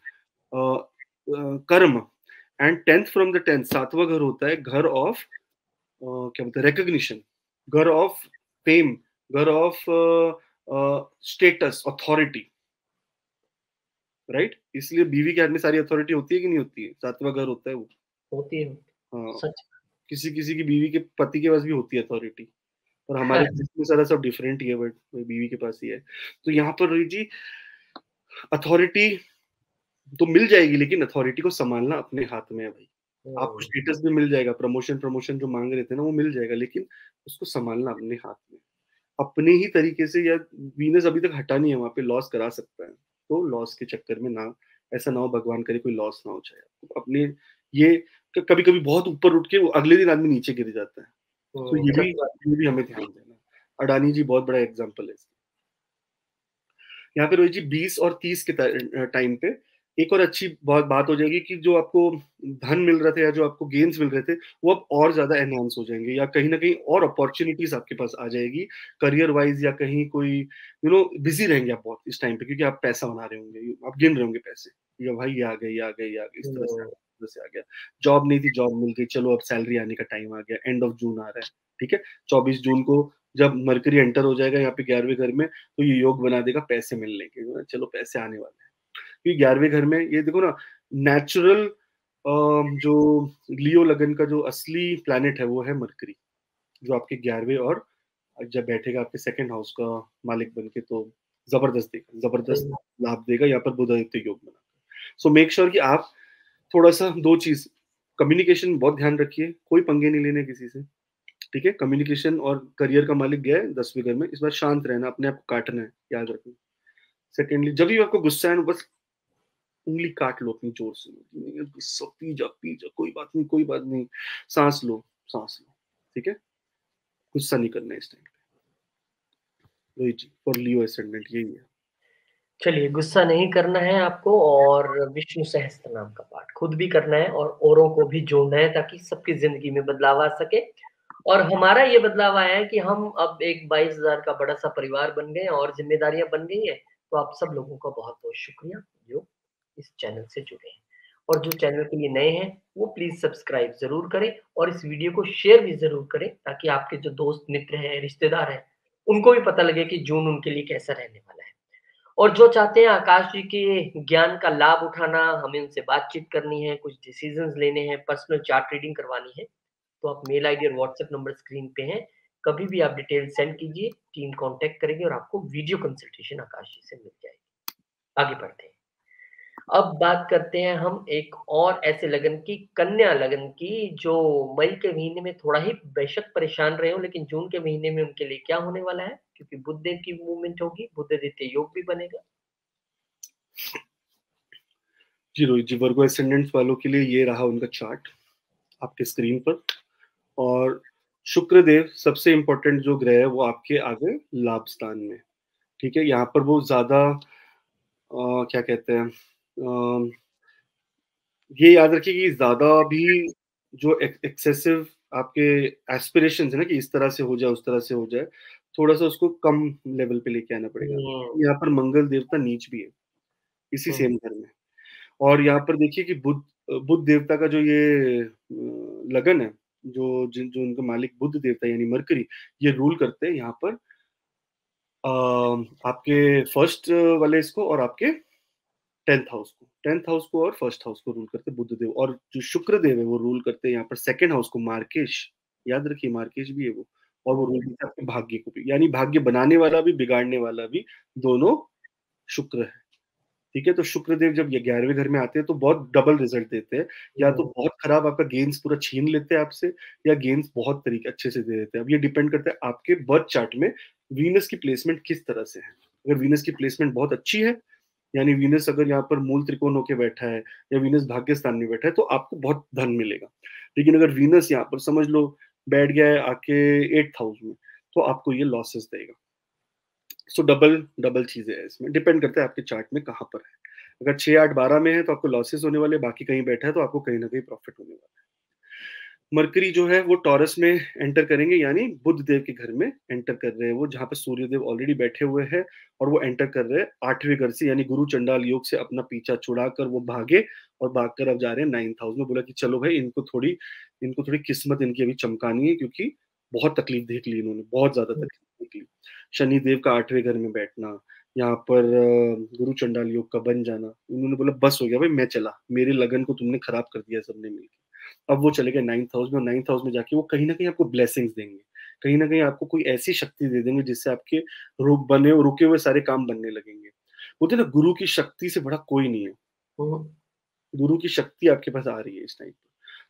karma, and 10th from the 10th 7वाँ घर होता है घर ऑफ क्या बोलते हैं, रिकॉग्निशन, घर ऑफ फेम, घर ऑफ स्टेटस, अथॉरिटी, राइट? इसलिए बीवी के हाथ में सारी अथॉरिटी होती है कि नहीं होती है? 7वाँ घर होता है वो। होती है। हाँ, सच। किसी-किसी की बीवी के पति के पास भी होती है अथॉरिटी, और हमारे केस में सारा सब डिफरेंट ही है, बट बीवी के पास ही है। तो यहाँ पर रोहित जी अथॉरिटी तो मिल जाएगी, लेकिन अथॉरिटी को सँभालना अपने हाथ में है भाई। आपको स्टेटस भी मिल जाएगा, प्रमोशन प्रमोशन जो मांग रहे थे ना वो मिल जाएगा, लेकिन उसको संभालना अपने हाथ में, अपने ही तरीके से। या वीनस अभी तक हटा नहीं है वहां पे, लॉस करा सकता है, तो लॉस के चक्कर में ना, ऐसा ना हो भगवान करे कोई लॉस ना हो जाए आपको अपने। ये कभी कभी बहुत ऊपर उठ के वो अगले दिन आदमी नीचे गिर जाता है, तो सच बात। ये भी हमें ध्यान देना। अडानी जी बहुत बड़ा एग्जाम्पल है। यहाँ पे रोहित जी 20 और 30 के टाइम पे एक और अच्छी बहुत बात हो जाएगी कि जो आपको धन मिल रहे थे या जो आपको गेन्स मिल रहे थे वो अब और ज्यादा एनहांस हो जाएंगे, या कहीं ना कहीं और अपॉर्चुनिटीज आपके पास आ जाएगी करियर वाइज, या कहीं कोई बिजी रहेंगे आप बहुत इस टाइम पे, क्योंकि आप पैसा बना रहे होंगे, आप गिन रहे होंगे पैसे, या भाई ये आ गए ये आ गए ये आ गए, इस तरह से आ गया। जॉब नहीं थी, जॉब मिल गई, चलो अब सैलरी आने का टाइम आ गया, एंड ऑफ जून आ रहा है, ठीक है। 24 जून को जब मरकरी एंटर हो जाएगा यहाँ पे 11वें घर में, तो ये योग बना देगा पैसे मिलने के, चलो पैसे आने वाले हैं। क्योंकि 11वें घर में ये देखो ना, नेचुरल जो लियो लगन का जो असली प्लैनेट है वो है मरकरी, जो आपके 11वें और जब बैठेगा आपके सेकंड हाउस का मालिक बन के, तो जबरदस्त देगा, जबरदस्त लाभ देगा यहाँ पर बुधादित्य योग बना। सो मेक श्योर कि आप थोड़ा सा दो चीज, कम्युनिकेशन बहुत ध्यान रखिए, कोई पंगे नहीं लेने किसी से, ठीक है। कम्युनिकेशन और करियर का मालिक गया है 10वें घर में, इस बार शांत रहना, अपने आप को काटना है, याद रखना। सेकेंडली, जब भी आपको गुस्सा है ना, बस उंगली काट लो अपनी जोर से, गुस्सा पी जा, कोई बात नहीं कोई बात नहीं, सांस लो सांस लो, ठीक है। गुस्सा नहीं करना है इस टाइम पे। Rohit ji for Leo ascendant यही है। चलिए, गुस्सा नहीं करना है आपको, और विष्णु सहस्त्र नाम का पाठ खुद भी करना है और औरों को भी जोड़ना है, ताकि सबकी जिंदगी में बदलाव आ सके। और हमारा ये बदलाव आया है कि हम अब एक 22,000 का बड़ा सा परिवार बन गए हैं और जिम्मेदारियां बन गई हैं। तो आप सब लोगों का बहुत बहुत शुक्रिया जो इस चैनल से जुड़े हैं। और जो चैनल के लिए नए हैं वो प्लीज सब्सक्राइब जरूर करें, और इस वीडियो को शेयर भी जरूर करें, ताकि आपके जो दोस्त मित्र हैं, रिश्तेदार हैं, उनको भी पता लगे कि जून उनके लिए कैसा रहने वाला है। और जो चाहते हैं आकाश जी के ज्ञान का लाभ उठाना, हमें उनसे बातचीत करनी है, कुछ डिसीजंस लेने हैं, पर्सनल चार्ट रीडिंग करवानी है, तो आप मेल आईडी और व्हाट्सएप नंबर स्क्रीन पे है, कभी भी आप डिटेल सेंड कीजिए, टीम कांटेक्ट करेगी और आपको वीडियो कंसल्टेशन आकाश जी से मिल जाएगी। आगे बढ़ते हैं। अब बात करते हैं हम एक और ऐसे लगन की, कन्या लगन की, जो मई के महीने में थोड़ा ही बेशक परेशान रहे हो, लेकिन जून के महीने में उनके लिए क्या होने वाला है, क्योंकि बुध देव की मूवमेंट होगी, बुध आदित्य योग भी बनेगा। जी रोहित जी, वर्गो एसेंडेंट्स वालों के लिए ये रहा उनका चार्ट आपके स्क्रीन पर। और शुक्रदेव सबसे इंपॉर्टेंट जो ग्रह है वो आपके आगे लाभ स्थान में, ठीक है। यहाँ पर वो ज्यादा क्या कहते हैं, ये याद रखिए कि ज्यादा भी जो एक्सेसिव आपके एस्पिरेशन है ना, कि इस तरह से हो जाए उस तरह से हो जाए, थोड़ा सा उसको कम लेवल पे लेके आना पड़ेगा। हम्म। यहाँ पर मंगल देवता नीच भी है इसी हम्म। सेम घर में। और यहाँ पर देखिए कि बुध बुध देवता का जो ये लगन है, जो उनका मालिक बुध देवता यानी मरकरी, ये रूल करते हैं यहाँ पर आपके फर्स्ट वाले इसको और आपके 10th हाउस को और फर्स्ट हाउस को रूल करते हैं बुध देव। और जो शुक्र देव है वो रूल करते हैं यहाँ पर सेकंड हाउस को, मार्केश, याद रखिए मार्केश भी है वो। और वो रूल करते हैं आपके भाग्य को भी, यानी भाग्य बनाने वाला भी बिगाड़ने वाला भी दोनों शुक्र है, ठीक है। तो शुक्रदेव जब ये 11वें घर में आते हैं तो बहुत डबल रिजल्ट देते हैं, या तो बहुत खराब आपका गेम्स पूरा छीन लेते हैं आपसे, या गेम्स बहुत तरीके अच्छे से दे देते हैं। अब ये डिपेंड करता है आपके बर्थ चार्ट में वीनस की प्लेसमेंट किस तरह से है। अगर वीनस की प्लेसमेंट बहुत अच्छी है, यानी वीनस अगर यहाँ पर मूल त्रिकोण होके बैठा है, या वीनस भाग्य स्थान में बैठा है, तो आपको बहुत धन मिलेगा। लेकिन अगर वीनस यहाँ पर समझ लो बैठ गया है आके 8th हाउस में, तो आपको ये लॉसेस देगा। सो डबल डबल चीजें हैं इसमें, डिपेंड करता है आपके चार्ट में कहाँ पर है। अगर 6 8 12 में है तो आपको लॉसेस होने वाले, बाकी कहीं बैठा है तो आपको कहीं ना कहीं प्रॉफिट होने वाला है। मरकरी जो है वो टॉरस में एंटर करेंगे, यानी बुध देव के घर में एंटर कर रहे हैं वो, जहाँ पे सूर्य देव ऑलरेडी बैठे हुए हैं। और वो एंटर कर रहे हैं 8वें घर से, यानी गुरु चंडाल योग से अपना पीछा छुड़ाकर वो भागे, और भागकर अब जा रहे हैं 9th हाउस में। बोला कि चलो भाई इनको थोड़ी किस्मत इनकी अभी चमकानी है, क्योंकि बहुत तकलीफ देख ली इन्होंने, बहुत ज्यादा तकलीफ देख ली। शनि देव का 8वें घर में बैठना, यहाँ पर गुरु चंडाल योग का बन जाना, उन्होंने बोला बस हो गया भाई, मैं चला, मेरे लगन को तुमने खराब कर दिया सबने मिलकर। अब वो चले गए 9th हाउस में, और 9th हाउस में जाके वो कहीं ना कहीं आपको ब्लेसिंग्स देंगे, कहीं ना कहीं आपको कोई ऐसी शक्ति दे देंगे जिससे आपके रुके हुए सारे काम बनने लगेंगे। बोलते ना, गुरु की शक्ति से बड़ा कोई नहीं है, गुरु की शक्ति आपके पास आ रही है इस टाइम पर।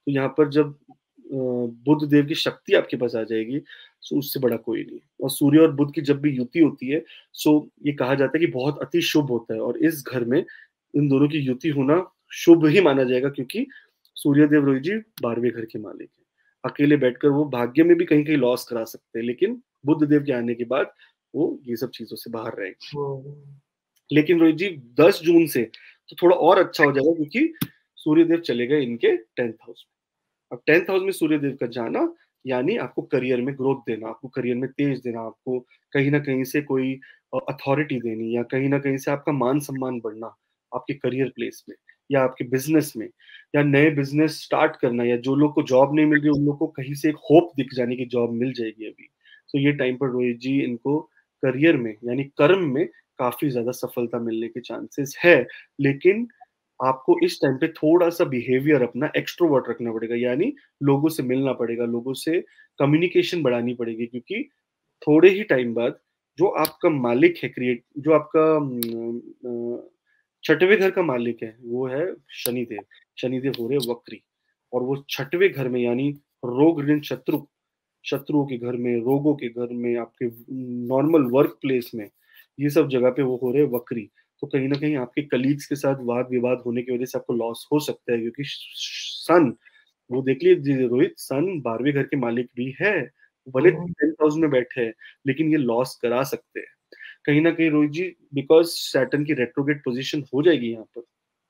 तो यहाँ पर जब बुध देव की शक्ति आपके पास आ जाएगी, सो उससे बड़ा कोई नहीं। और सूर्य और बुध की जब भी युति होती है, सो ये कहा जाता है कि बहुत अति शुभ होता है, और इस घर में इन दोनों की युति होना शुभ ही माना जाएगा, क्योंकि सूर्य देव रोहित जी 12वें घर के मालिक हैं। अकेले बैठकर वो भाग्य में भी कहीं-कहीं लॉस करा सकते हैं, लेकिन बुध देव के आने के बाद वो ये सब चीज़ों से बाहर रहेंगे। लेकिन रोहित जी 10 जून से तो थोड़ा और अच्छा हो जाएगा, क्योंकि सूर्यदेव चले गए इनके 10th हाउस में। अब 10th हाउस में सूर्यदेव का जाना यानी आपको करियर में ग्रोथ देना, आपको करियर में तेज देना, आपको कहीं न कहीं से कोई अथॉरिटी देनी, या कहीं न कहीं से आपका मान-सम्मान बढ़ना आपके करियर प्लेस में या आपके बिज़नेस में, या नए बिज़नेस स्टार्ट करना, या जो लोग को जॉब नहीं मिल रही उन लोग को कहीं से एक होप दिख जाने की जॉब मिल जाएगी अभी। तो ये टाइम पर रोहित जी इनको करियर में यानी कर्म में काफ़ी ज़्यादा सफलता मिलने के चांसेस है। लेकिन आपको इस टाइम पे थोड़ा-सा बिहेवियर अपना एक्स्ट्रोवर्ट रखना पड़ेगा, यानी लोगों से मिलना पड़ेगा, लोगों से कम्युनिकेशन बढ़ानी पड़ेगी, क्योंकि थोड़े ही टाइम बाद जो आपका मालिक है जो आपका 6वें घर का मालिक है, वो है शनिदेव। शनिदेव हो रहे हैं वक्री, और वो 6वें घर में यानी रोग ऋण शत्रुओं के घर में, रोगों के घर में, आपके नॉर्मल वर्क प्लेस में, ये सब जगह पे वो हो रहे हैं वक्री। तो कहीं न कहीं आपके कलीग्स के साथ वाद-विवाद होने की वजह से आपको लॉस हो सकता है, क्योंकि सन वो देख लीजिए रोहित, सन 12वें घर के मालिक भी है। भले 10th हाउस में बैठे हैं, लेकिन ये लॉस करा सकते हैं। कहीं न कहीं रोहित जी बिकॉज़ सैटर्न की रेट्रोग्रेड पोज़ीशन हो जाएगी यहाँ पर।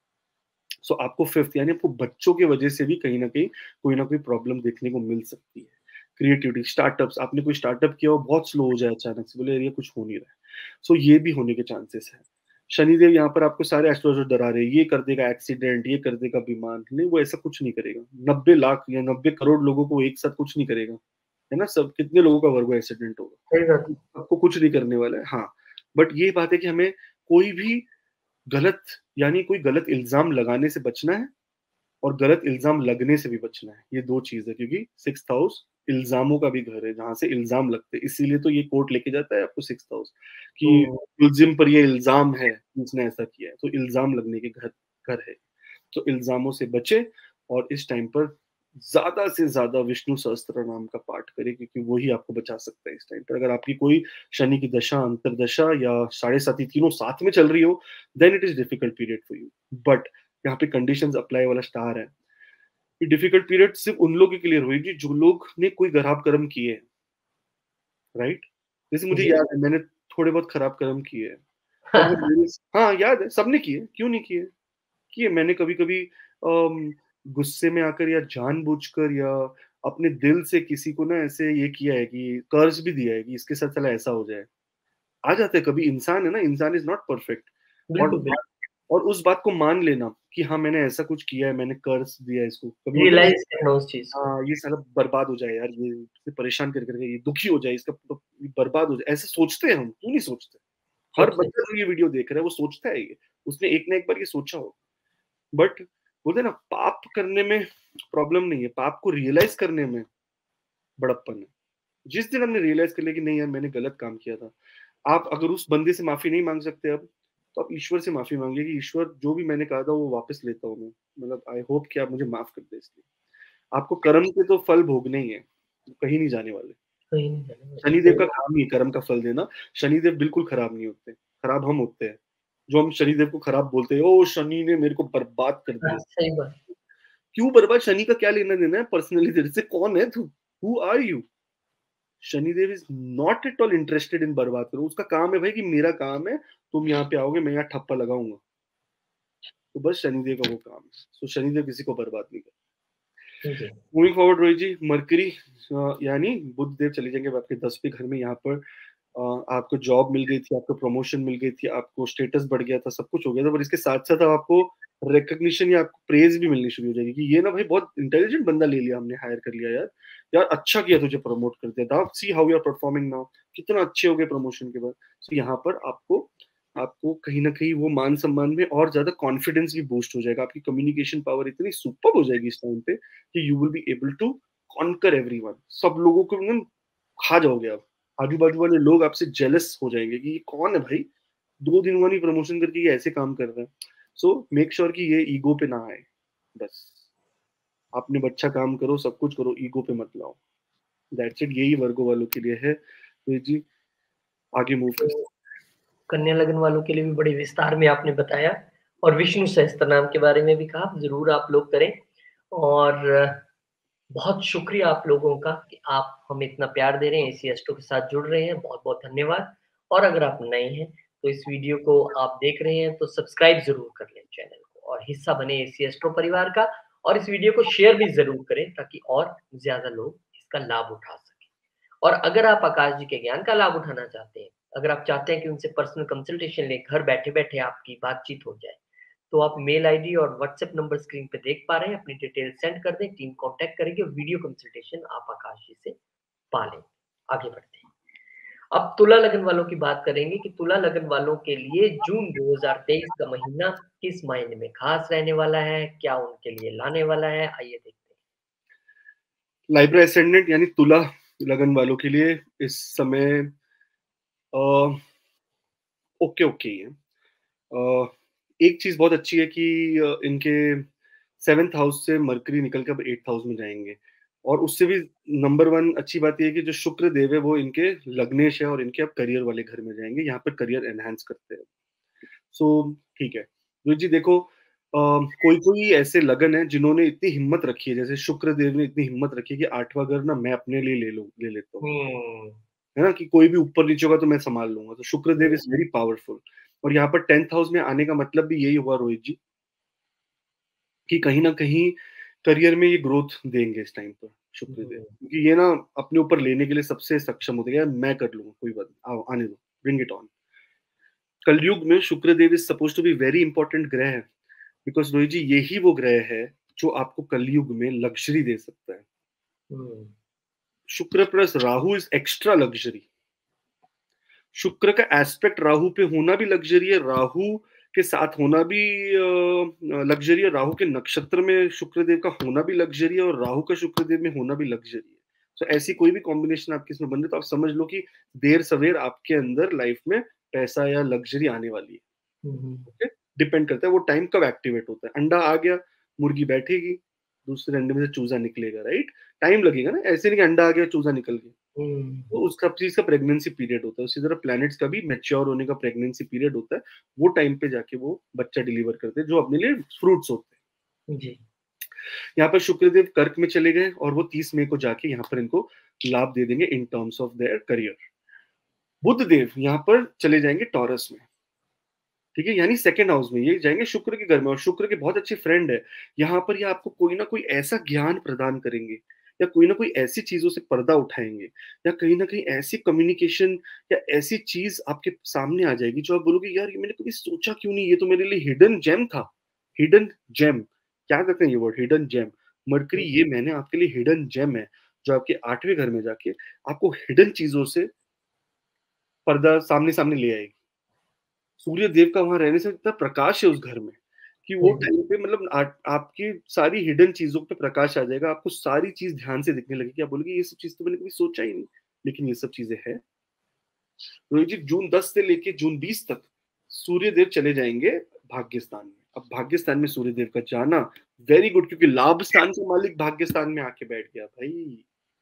सो आपको 5th यानी आपको बच्चों की वजह से भी कहीं न कहीं कोई न कोई प्रॉब्लम देखने को मिल सकती है। क्रिएटिविटी, स्टार्टअप्स, आपने कोई स्टार्टअप किया वो बहुत स्लो हो जाए अचानक से, बोले यार ये कुछ हो नहीं रहा है। सो ये भी होने के चांसेस हैं। शनिदेव यहाँ पर आपको सारे एस्ट्रोलॉजर डरा रहे हैं, ये कर देगा एक्सीडेंट, ये कर देगा बीमार। नहीं, वो ऐसा कुछ नहीं करेगा। 90 लाख या 90 करोड़ लोगों को एक साथ कुछ नहीं करेगा। है ना? सब कितने लोगों का वर्गो एक्सीडेंट होगा? सही बात। आपको कुछ नहीं करने वाला है। हाँ, बट ये बात है कि हमें कोई भी गलत यानी कोई गलत इल्ज़ाम लगाने से बचना है, और गलत इल्ज़ाम लगने से भी बचना है। ये 2 चीज़ है, क्योंकि 6th हाउस इल्ज़ामों का भी घर है, जहाँ से इल्ज़ाम लगते हैं। इसीलिए तो ये कोर्ट लेके जाता है आपको 6th हाउस कि हुँ, मुल्ज़िम पर ये इल्ज़ाम है कि उसने ऐसा किया है, तो इल्ज़ाम लगने के घर घर है। तो इल्ज़ामों से बचें, और इस टाइम पर ज़्यादा से ज़्यादा विष्णु सहस्त्रनाम का पाठ करें, क्योंकि वो ही आपको बचा सकता है इस टाइम पर। अगर आपकी कोई शनि की दशा, अंतर्दशा या साढ़े साती तीनों साथ में चल रही हो, then it is difficult period for you. But यहाँ पे कंडीशंस अप्लाई वाला स्टार है। ये डिफिकल्ट पीरियड सिर्फ उन लोगों के लिए होगी जो लोग ने कोई खराब कर्म किए हैं, राइट? जैसे मुझे जी। याद है मैंने थोड़े बहुत खराब कर्म किए हैं, और वो मेरे हाँ, याद है, सबने किए, क्यों नहीं किए? किए। मैंने कभी-कभी गुस्से में आकर या जानबूझकर या अपने दिल से किसी को ना ऐसे ये किया है कि कर्ज भी दिया है कि इसके साथ साला ऐसा हो जाए। आ जाता है कभी, इंसान है ना, इंसान इज़ नॉट परफेक्ट। और बिल्कुल, बिल्कुल। और उस बात को मान लेना कि हाँ, मैंने ऐसा कुछ किया है, मैंने कर्ज दिया है इसको। कभी बोलते हैं ना, रियलाइज़ करना उस चीज़ को। हाँ, ये साला बर्बाद हो जाए यार, ये इसे परेशान कर के ये दुखी हो जाए, इसका तो बर्बाद हो जाए। ऐसे सोचते हैं हम, क्यों नहीं सोचते? हर सोचते बच्चा जो ये वीडियो देख रहा है वो सोचता है ये। उसने एक ना एक बार ये सोचा होगा। बट बोलते हैं ना, पाप करने में प्रॉब्लम नहीं है, पाप को रियलाइज़ करने में बड़प्पन है। जिस दिन हमने रियलाइज़ कर लिया कि नहीं यार मैंने गलत काम किया था, आप अगर उस बंदे से माफ़ी नहीं माँग सकते अब, तो आप ईश्वर से माफ़ी माँगिए कि ईश्वर जो भी मैंने कहा था वो वापस लेता हूँ मैं। मतलब आई होप कि आप मुझे माफ़ कर दें इसलिए। आपको कर्म के तो फल भोगने ही हैं, कहीं नहीं जाने वाले। कहीं नहीं जाने वाले, शनिदेव सही का बात। काम ही है कर्म का फल देना। शनिदेव बिल्कुल खराब नहीं होते, खराब हम होते हैं। जो हम शनिदेव को खराब बोलते हैं, ओह! शनि ने मेरे को बर्बाद कर हाँ, दिया। सही बात। क्यों बर्बाद? शनि का क्या लेना-देना है पर्सनली तेरे से? कौन है तू? Who are you? Shanidev is not at all interested in बर्बाद करो। उसका काम है भाई कि मेरा काम है, तुम यहाँ पे आओगे, मैं यहाँ ठप्पा लगाऊँगा। तो बस शनिदेव का वो काम है। सो शनिदेव किसी को बर्बाद नहीं करता। जी। Moving forward Rohit ji, Mercury यानी बुध देव चले जाएंगे अब आपके 10वें घर में। यहाँ पर आपको जॉब मिल गई थी, आपको प्रमोशन मिल गई थी, आपको स्टेटस बढ़ गया था, सब कुछ हो गया था, पर इसके साथ-साथ अब आपको रिकॉग्निशन या आपको प्रेज़ भी मिलनी शुरू हो जाएगी कि ये ना भाई बहुत इंटेलिजेंट बंदा ले लिया हमने, हायर कर लिया यार। यार अच्छा किया तुझे प्रमोट कर दिया। Now see how you are performing now. कितना अच्छे हो गए प्रमोशन के बाद। सो यहाँ पर आपको आपको कहीं न कहीं वो मान-सम्मान में और ज़्यादा कॉन्फिडेंस भी बूस्ट हो जाएगा। आपकी कम्युनिकेशन पावर इतनी सुपर्ब हो जाएगी इस टाइम पे कि you will be able to conquer everyone. सब लोगों को ना खा जाओगे आप। आजू-बाजू वाले लोग आपसे जेलस हो जाएँगे कि ये कौन है भाई? 2 दिन हुआ नहीं प्रमोशन करके ये ऐसे काम कर रहा है। सो मेक श्योर कि ये ईगो पे ना आए, बस। आपने अच्छा काम करो, सब कुछ करो, ईगो पे मत लाओ। दैट्स इट, यही वर्गो वालों के लिए है। तो जी आगे मूव कर। तो कन्या लगन वालों के लिए भी बड़े विस्तार में आपने बताया और विष्णु सहस्त्र नाम के बारे में भी कहा, ज़रूर आप लोग करें। और बहुत शुक्रिया आप लोगों का कि आप हमें इतना प्यार दे रहे हैं, एसी एस्ट्रो के साथ जुड़ रहे हैं, बहुत-बहुत धन्यवाद। और अगर आप नए हैं, तो इस वीडियो को आप देख रहे हैं, तो सब्सक्राइब ज़रूर कर लें चैनल को और हिस्सा बने एसी एस्ट्रो परिवार का और इस वीडियो को शेयर भी ज़रूर करें ताकि और ज़्यादा लोग इसका लाभ उठा सकें। और अगर आप आकाश जी के ज्ञान का लाभ उठाना चाहते हैं, अगर आप चाहते हैं कि उनसे पर्सनल कंसल्टेशन लें, घर बैठे-बैठे आपकी बातचीत हो जाए, तो आप मेल आईडी और व्हाट्सएप नंबर स्क्रीन पे देख पा रहे हैं, अपनी डिटेल सेंड कर दें, टीम कॉन्टैक्ट करेगी और वीडियो कंसल्टेशन आप आकाश जी से पा लें। आगे बढ़ते हैं। अब तुला लगन वालों की बात करेंगे कि तुला लगन वालों के लिए जून 2023 का महीना किस मायने में खास रहने वाला है, क्या उनके लिए लाने वाला है, आइए देखते हैं। लाइब्रा एसेंडेंट यानी तुला लगन वालों के लिए इस समय ओके ओके ही है। एक चीज बहुत अच्छी है कि इनके 7th हाउस से मरकरी निकल कर अब 8th हाउस में जाएंगे। और उससे भी नंबर वन अच्छी बात यह है कि जो शुक्र देव है वो इनके लग्नेश है और इनके अब करियर वाले घर में जाएंगे, यहाँ पर करियर एनहांस करते हैं। सो ठीक है रोहित जी, देखो कोई कोई ऐसे लगन है जिन्होंने इतनी हिम्मत रखी है, जैसे शुक्र देव ने इतनी हिम्मत रखी है कि 8वां घर ना मैं अपने लिए ले लेता हूँ, हुँ, है ना, कि कोई भी ऊपर नीचे होगा तो मैं संभाल लूंगा। तो Shukradev hmm, is very powerful. और यहाँ पर 10th हाउस में आने का मतलब भी यही हुआ रोहित जी, कि कहीं ना कहीं करियर में ये ग्रोथ देंगे इस टाइम पर शुक्रदेव, हुँ, क्योंकि ये ना अपने ऊपर लेने के लिए सबसे सक्षम होते हैं। मैं कर लूंगा, कोई बात नहीं, आओ आने दो, ब्रिंग इट ऑन। कलयुग में Shukradev is suppose to be very important ग्रह है, बिकॉज रोहित जी यही वो ग्रह है जो आपको कलयुग में लग्जरी दे सकता है। Hmm, Shukra plus Rahu is extra luxury. Shukra का एस्पेक्ट राहु पे होना भी लग्जरी है, राहु के साथ होना भी लग्जरी है, राहु के नक्षत्र में शुक्रदेव का होना भी लग्जरी है और राहु का शुक्रदेव में होना भी लग्जरी है। तो ऐसी कोई भी कॉम्बिनेशन आपके इसमें बन रही तो आप समझ लो कि देर सवेर आपके अंदर लाइफ में पैसा या लग्जरी आने वाली है। हुँ, हुँ, ओके, डिपेंड करता है वो टाइम कब एक्टिवेट होता है। अंडा आ गया, मुर्गी बैठेगी, दूसरे अंडे में से चूजा निकलेगा, राइट। टाइम लगेगा ना, ऐसे नहीं कि अंडा आ गया चूजा निकल गया। हुँ, तो उस सब चीज का प्रेगनेंसी पीरियड होता है, उसी तरह प्लैनेट्स का भी मैच्योर होने का प्रेगनेंसी पीरियड होता है। वो टाइम पे जाके वो बच्चा डिलीवर करते हैं जो अपने लिए फ्रूट्स होते हैं। जी, यहाँ पर शुक्रदेव कर्क में चले गए और वो 30 मई को जाके यहाँ पर इनको लाभ दे देंगे in terms of their career. Budh Dev यहाँ पर चले जाएंगे टॉरस में, ठीक है, यानी सेकंड हाउस में ये जाएंगे शुक्र के घर में, और शुक्र के बहुत अच्छे फ्रेंड है। यहाँ पर ये आपको कोई ना कोई ऐसा ज्ञान प्रदान करेंगे या कोई ना कोई ऐसी चीजों से पर्दा उठाएंगे, या कहीं ना कहीं ऐसी कम्युनिकेशन या ऐसी चीज आपके सामने आ जाएगी जो आप बोलोगे यार ये मैंने कभी सोचा क्यों नहीं, ये तो मेरे लिए हिडन जेम था। हिडन जेम, क्या कहते हैं ये word, hidden gem. Mercury hmm, ये मैंने आपके लिए हिडन जेम है, जो आपके 8वें घर में जाके आपको हिडन चीजों से पर्दा सामने सामने ले आएगी। सूर्य देव का वहां रहने से इतना प्रकाश है उस घर में कि वो हुँ, टाइम पे मतलब आपकी सारी हिडन चीजों पे प्रकाश आ जाएगा, आपको सारी चीज ध्यान से दिखने लगेगी, आप बोलोगे ये सब चीज तो मैंने कभी सोचा ही नहीं, लेकिन ये सब चीजें हैं। रोहित जी जून 10 से लेके जून 20 तक सूर्य देव चले जाएंगे भाग्यस्थान में। अब भाग्यस्थान में सूर्य देव का जाना वेरी गुड, क्योंकि लाभ स्थान का मालिक भाग्यस्थान में आके बैठ गया भाई।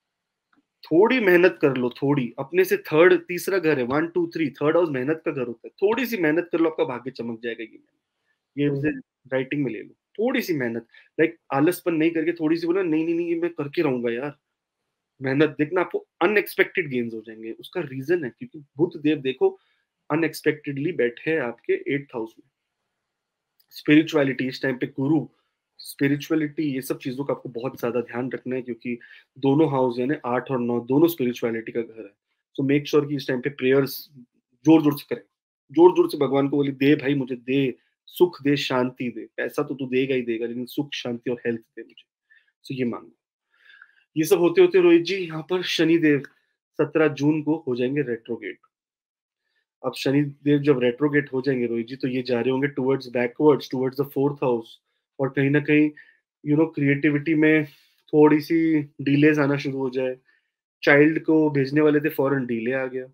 थोड़ी मेहनत कर लो, थोड़ी अपने से, थर्ड तीसरा घर है, 1 2 3 थर्ड हाउस मेहनत का घर होता है, थोड़ी सी मेहनत कर लो आपका भाग्य चमक जाएगा। ये हुँ, मुझे राइटिंग में ले लो, थोड़ी सी मेहनत, लाइक आलसपन नहीं करके थोड़ी सी बोला नहीं नहीं नहीं ये मैं करके रहूंगा यार, मेहनत देखना आपको अनएक्सपेक्टेड गेन्स हो जाएंगे। उसका रीजन है क्योंकि बुध देव देखो अनएक्सपेक्टेडली बैठे हैं आपके 8th हाउस में। स्पिरिचुअलिटी इस टाइम पे गुरु, स्पिरिचुअलिटी ये सब चीजों का आपको बहुत ज्यादा ध्यान रखना है, क्योंकि दोनों हाउस यानी 8 और 9 दोनों स्पिरिचुअलिटी का घर है। सो मेक श्योर कि इस टाइम पे प्रेयर्स जोर जोर से करें, जोर जोर से भगवान को बोले दे भाई मुझे दे, सुख दे, शांति दे, पैसा तो तू देगा ही देगा लेकिन सुख शांति और हेल्थ दे मुझे। सो ये मांगो। ये सब होते होते रोहित जी यहाँ पर शनि देव 17 जून को हो जाएंगे रेट्रोगेट। अब शनि देव जब रेट्रोगेट हो जाएंगे रोहित जी तो ये जा रहे होंगे towards backwards towards the 4th house, और कहीं ना कहीं क्रिएटिविटी में थोड़ी सी डिलेज आना शुरू हो जाए। चाइल्ड को भेजने वाले थे फॉरन डिले आ गया,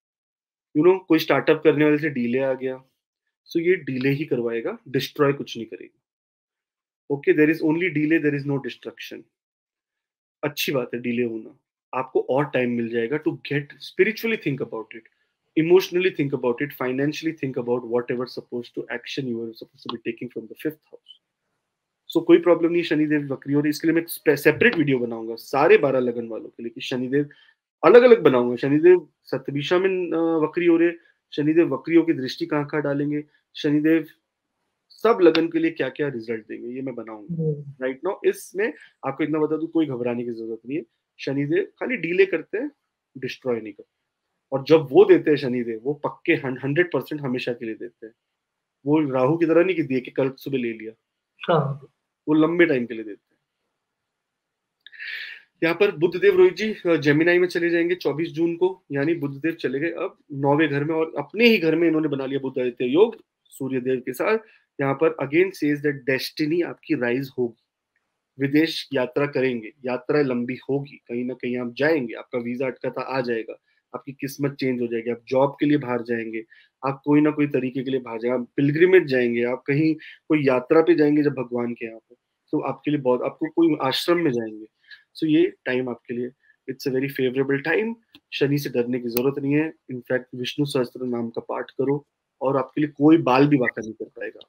कोई स्टार्टअप करने वाले से डिले आ गया। सो ये डिले ही करवाएगा, डिस्ट्रॉय कुछ नहीं करेगा। Okay, there is only delay, there is no destruction. अच्छी बात है डिले होना, आपको और टाइम मिल जाएगा to get spiritually think about it, emotionally think about it, financially think about whatever suppose to action you are suppose to be taking from the fifth house. So कोई problem नहीं शनिदेव वक्री, और इसके लिए मैं एक सेपरेट वीडियो बनाऊंगा सारे 12 लगन वालों के लिए कि शनिदेव अलग अलग बनाऊंगा, शनिदेव सप्तभिषा में वक्री हो रहे, शनिदेव वक्रियों की दृष्टि कहाँ कहाँ डालेंगे, शनिदेव सब लगन के लिए क्या क्या रिजल्ट देंगे, ये मैं बनाऊंगा राइट नाउ। इसमें आपको इतना बता दूं, कोई घबराने की जरूरत नहीं है, शनिदेव खाली डीले करते हैं, डिस्ट्रॉय नहीं करते। और जब वो देते हैं शनिदेव, वो पक्के 100% हमेशा के लिए देते हैं। वो राहु की तरह नहीं कि दे के कल सुबह ले लिया, हाँ। वो लंबे टाइम के लिए देते हैं। यहाँ पर बुधदेव रोहित जी जेमिनाई में चले जाएंगे 24 जून को, यानी बुधदेव चले गए अब 9वें घर में, और अपने ही घर में इन्होंने बना लिया बुध आदित्य योग सूर्य देव के साथ। यहाँ पर अगेन सेज दैट डेस्टिनी आपकी राइज होगी, विदेश यात्रा करेंगे, यात्रा लंबी होगी, कहीं ना कहीं आप जाएंगे, आपका वीजा अटका था आ जाएगा, आपकी किस्मत चेंज हो जाएगी, आप जॉब के लिए बाहर जाएंगे, आप कोई ना कोई तरीके के लिए बाहर जाएंगे, आप पिलग्रिमेज जाएंगे, आप कहीं कोई यात्रा पे जाएंगे जब भगवान के यहाँ पे, तो आपके लिए बहुत, आपको कोई आश्रम में जाएंगे। सो ये टाइम आपके लिए it's a very favourable time, Shani से डरने की जरूरत नहीं है। इनफैक्ट विष्णु सहस्त्र नाम का पाठ करो और आपके लिए कोई बाल भी बांका नहीं कर पाएगा।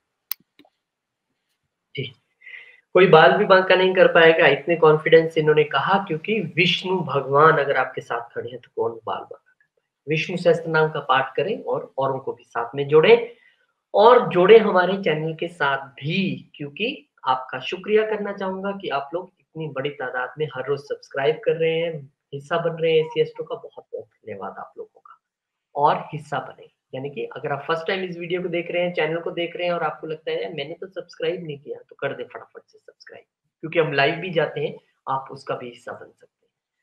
जी। कोई बाल भी बांका नहीं कर पाएगा, इतने कॉन्फिडेंस इन्होंने कहा, क्योंकि विष्णु भगवान अगर आपके साथ खड़े हैं तो कौन बाल बांका कर पाएगा। विष्णु सहस्त्र नाम का पाठ करें और औरों को भी साथ में जोड़ें, और जोड़े हमारे चैनल के साथ भी, क्योंकि आपका शुक्रिया करना चाहूंगा कि आप लोग इतनी बड़ी तादाद में हर रोज सब्सक्राइब कर रहे हैं, हिस्सा बन रहे हैं एसीएस2 का। बहुत बहुत धन्यवाद आप लोगों का, और हिस्सा बने। यानी कि अगर आप फर्स्ट टाइम इस वीडियो को देख रहे हैं, चैनल को देख रहे हैं, और आपको लगता है मैंने तो सब्सक्राइब नहीं किया, तो कर दे फटाफट से सब्सक्राइब, क्योंकि हम लाइव भी जाते हैं, आप उसका भी हिस्सा बन सकते हैं।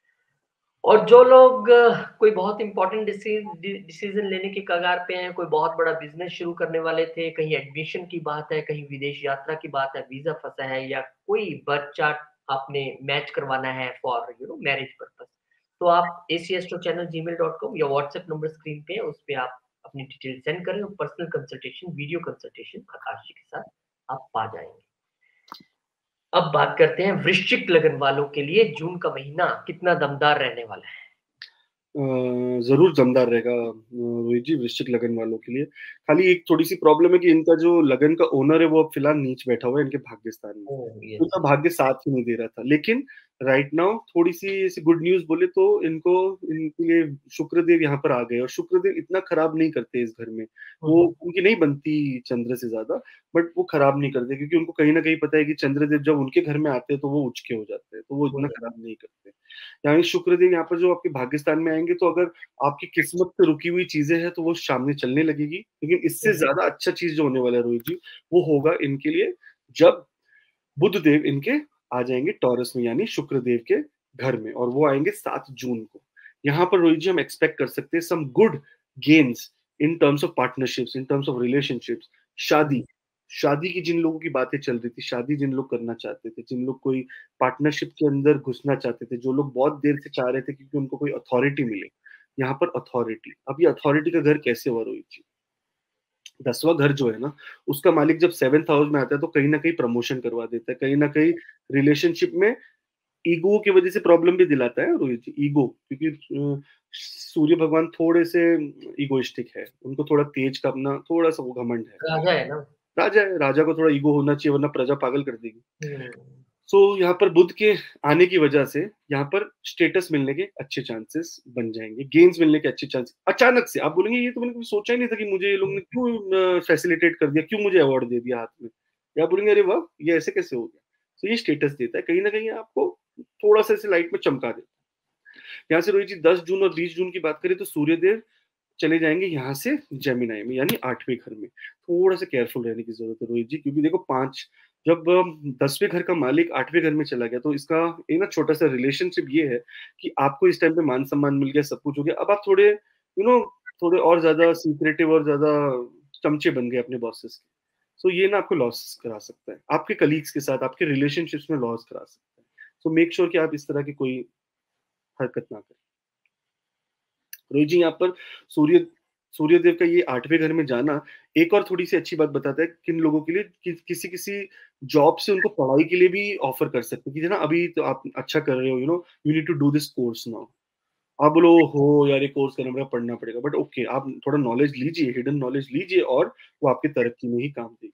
और जो लोग कोई बहुत इंपॉर्टेंट डिसीजन लेने के कगार पे हैं, कोई बहुत बड़ा बिजनेस शुरू करने वाले थे, कहीं एडमिशन की बात है, कहीं विदेश यात्रा की बात है, वीजा फंसा है, या कोई बर्थ चार्ट आपने मैच करवाना है फॉर मैरिज पर्पस, तो आप एसीएस्ट्रो चैनल gmail.com या व्हाट्सएप नंबर स्क्रीन पे है, उस पे आप अपनी डिटेल सेंड करें, और personal consultation, video consultation Aakash ji के साथ आप पा जाएंगे। अब बात करते हैं वृश्चिक लगन वालों के लिए जून का महीना कितना दमदार रहने वाला है। जरूर दमदार रहेगा रोहित जी, वृश्चिक लगन वालों के लिए। खाली एक थोड़ी सी प्रॉब्लम है कि इनका जो लगन का ओनर है वो अब फिलहाल नीच बैठा हुआ है इनके भाग्यस्थान में, ओह यस। उनका भाग्य साथ ही नहीं दे रहा था। लेकिन राइट नाउ थोड़ी सी ऐसी गुड न्यूज बोले तो इनको, इनके लिए शुक्रदेव यहाँ पर आ गए, और शुक्रदेव इतना खराब नहीं करते इस घर में, वो उनकी नहीं बनती चंद्र से ज्यादा, बट वो खराब नहीं करते, क्योंकि उनको कहीं ना कहीं पता है कि चंद्रदेव जब उनके घर में आते हैं तो वो उचके हो जाते हैं, तो वो इतना खराब नहीं करते। यानी शुक्रदेव यहाँ पर जो आपके भाग्यस्थान में आएंगे, तो अगर आपकी किस्मत पे रुकी हुई चीजें हैं तो वो सामने चलने लगेगी। लेकिन इससे ज्यादा अच्छा चीज जो होने वाला है रोहित जी, वो होगा इनके लिए जब बुध देव इनके आ जाएंगे टॉरस में, यानी शुक्रदेव के घर में, और वो आएंगे 7 जून को। यहाँ पर रोहित जी हम एक्सपेक्ट कर सकते हैं some good gains in terms of partnerships, in terms of relationships. शादी, शादी की जिन लोगों की बातें चल रही थी, शादी जिन लोग करना चाहते थे, जिन लोग कोई पार्टनरशिप के अंदर घुसना चाहते थे, जो लोग बहुत देर से चाह रहे थे क्योंकि उनको कोई अथॉरिटी मिले, यहाँ पर अथॉरिटी। अब ये अथॉरिटी का घर कैसे हुआ रोहित जी? 10वां घर जो है ना, उसका मालिक जब 7th हाउस में आता है तो कहीं ना कहीं प्रमोशन करवा देता है, कहीं ना कहीं रिलेशनशिप में ईगो की वजह से प्रॉब्लम भी दिलाता है रोहित जी, ईगो, क्योंकि सूर्य भगवान थोड़े से ईगोइस्टिक है, उनको थोड़ा तेज का अपना थोड़ा सा वो घमंड है। राजा है ना। राजा है, राजा को थोड़ा ईगो होना चाहिए, वरना प्रजा पागल कर देगी। हम्म। सो यहाँ पर बुध के आने की वजह से यहाँ पर स्टेटस मिलने के अच्छे चांसेस बन जाएंगे, गेन्स मिलने के अच्छे चांसेस अचानक से। आप बोलेंगे ये तो मैंने कभी सोचा ही नहीं था कि मुझे ये लोग ने क्यों फैसिलिटेट कर दिया, क्यों मुझे अवार्ड दे दिया हाथ में। या आप बोलेंगे अरे वाह ये ऐसे कैसे हो गया। तो ये स्टेटस देता है, कहीं ना कहीं आपको थोड़ा सा ऐसे लाइट में चमका देता है। यहाँ से रोहित जी 10 जून और 20 जून की बात करें तो सूर्यदेव चले जाएंगे यहाँ से जेमिनाई में, यानी 8वें घर में। थोड़ा सा केयरफुल रहने की जरूरत है रोहित जी, क्योंकि देखो जब 10वें घर का मालिक 8वें घर में चला गया, तो इसका एक ना छोटा सा रिलेशनशिप ये है कि आपको इस टाइम पे मान सम्मान मिल गया, सब कुछ हो गया, अब आप थोड़े थोड़े और ज्यादा सीक्रेटिव और ज्यादा चमचे बन गए अपने बॉसेस के। सो ये ना आपको लॉस करा सकता है, आपके कलीग्स के साथ आपके रिलेशनशिप्स में लॉस करा सकता है। सो मेक श्योर कि आप इस तरह की कोई हरकत ना करें। रोहित जी यहाँ पर सूर्य सूर्यदेव का ये 8वें घर में जाना एक और थोड़ी-सी अच्छी बात बताता है किन लोगों के लिए कि किसी-किसी जॉब से उनको पढ़ाई के लिए भी ऑफर कर सकते हैं कि ना अभी तो आप अच्छा कर रहे हो, you need to do this course now. आप बोलो हो यार ये कोर्स करना पड़ेगा, पढ़ना पड़ेगा, बट ओके आप थोड़ा नॉलेज लीजिए, हिडन नॉलेज लीजिए और वो आपकी तरक्की में ही काम देगी।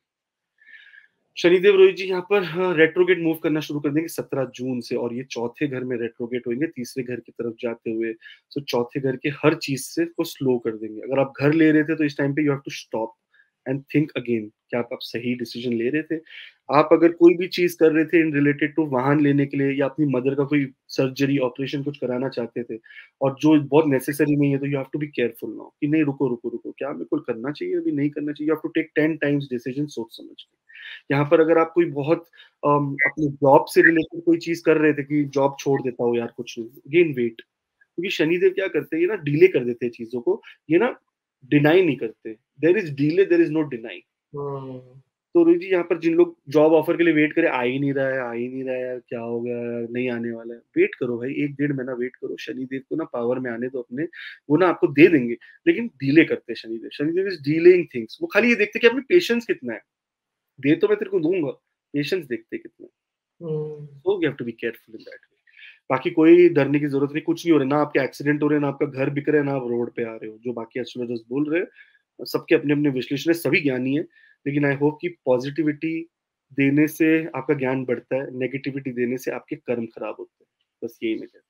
शनिदेव रोहित जी यहाँ पर रेट्रोगेट मूव करना शुरू कर देंगे 17 जून से, और ये चौथे घर में रेट्रोगेट होंगे तीसरे घर की तरफ जाते हुए। सो चौथे घर के हर चीज से को स्लो कर देंगे। अगर आप घर ले रहे थे तो इस टाइम पे you have to stop and think again, क्या आप सही डिसीजन ले रहे थे। आप अगर कोई भी चीज कर रहे थे इन रिलेटेड टू वाहन लेने के लिए या अपनी मदर का कोई सर्जरी ऑपरेशन कुछ कराना चाहते थे और जो बहुत नेसेसरी नहीं है, तो you have to be careful now कि नहीं, रुको रुको रुको, क्या मेरे को करना चाहिए अभी, नहीं करना चाहिए। You have to take 10 times decision सोच समझ के। यहाँ पर अगर आप कोई बहुत अपनी जॉब से रिलेटेड कोई चीज कर रहे थे कि जॉब छोड़ देता हो यार, कुछ नहीं, अगेन वेट, क्योंकि शनिदेव क्या करते हैं, ये ना डिले कर देते हैं चीजों को, ये ना डिनाई नहीं करते। There is delay, there is no deny. Hmm. तो रोहित जी यहाँ पर जिन लोग जॉब ऑफर के लिए वेट करे, आ ही नहीं रहा है, आ ही नहीं रहा है यार, क्या हो गया यार, नहीं आने वाला है, वेट करो भाई, 1 डेढ़ महीना वेट करो, शनिदेव को ना पावर में आने दो अपने, वो ना आपको दे देंगे। लेकिन डिले करते हैं Shanidev, Shanidev is delaying things. वो खाली ये देखते कि अपने पेशेंस कितना है, दे तो मैं तेरे को दूंगा, पेशेंस देखते कितना। Hmm. So you have to be careful in that way. बाकी कोई डरने की जरूरत नहीं, कुछ नहीं हो रहा, ना आपके एक्सीडेंट हो रहे हैं, ना आपका घर बिक रहा है, ना आप रोड पे आ रहे हो, जो बाकी एस्ट्रोलॉजर्स बोल रहे हैं सबके अपने अपने विश्लेषण है, सभी ज्ञानी है। लेकिन आई होप कि पॉजिटिविटी देने से आपका ज्ञान बढ़ता है, नेगेटिविटी देने से आपके कर्म खराब होते हैं, बस यही मैं कहता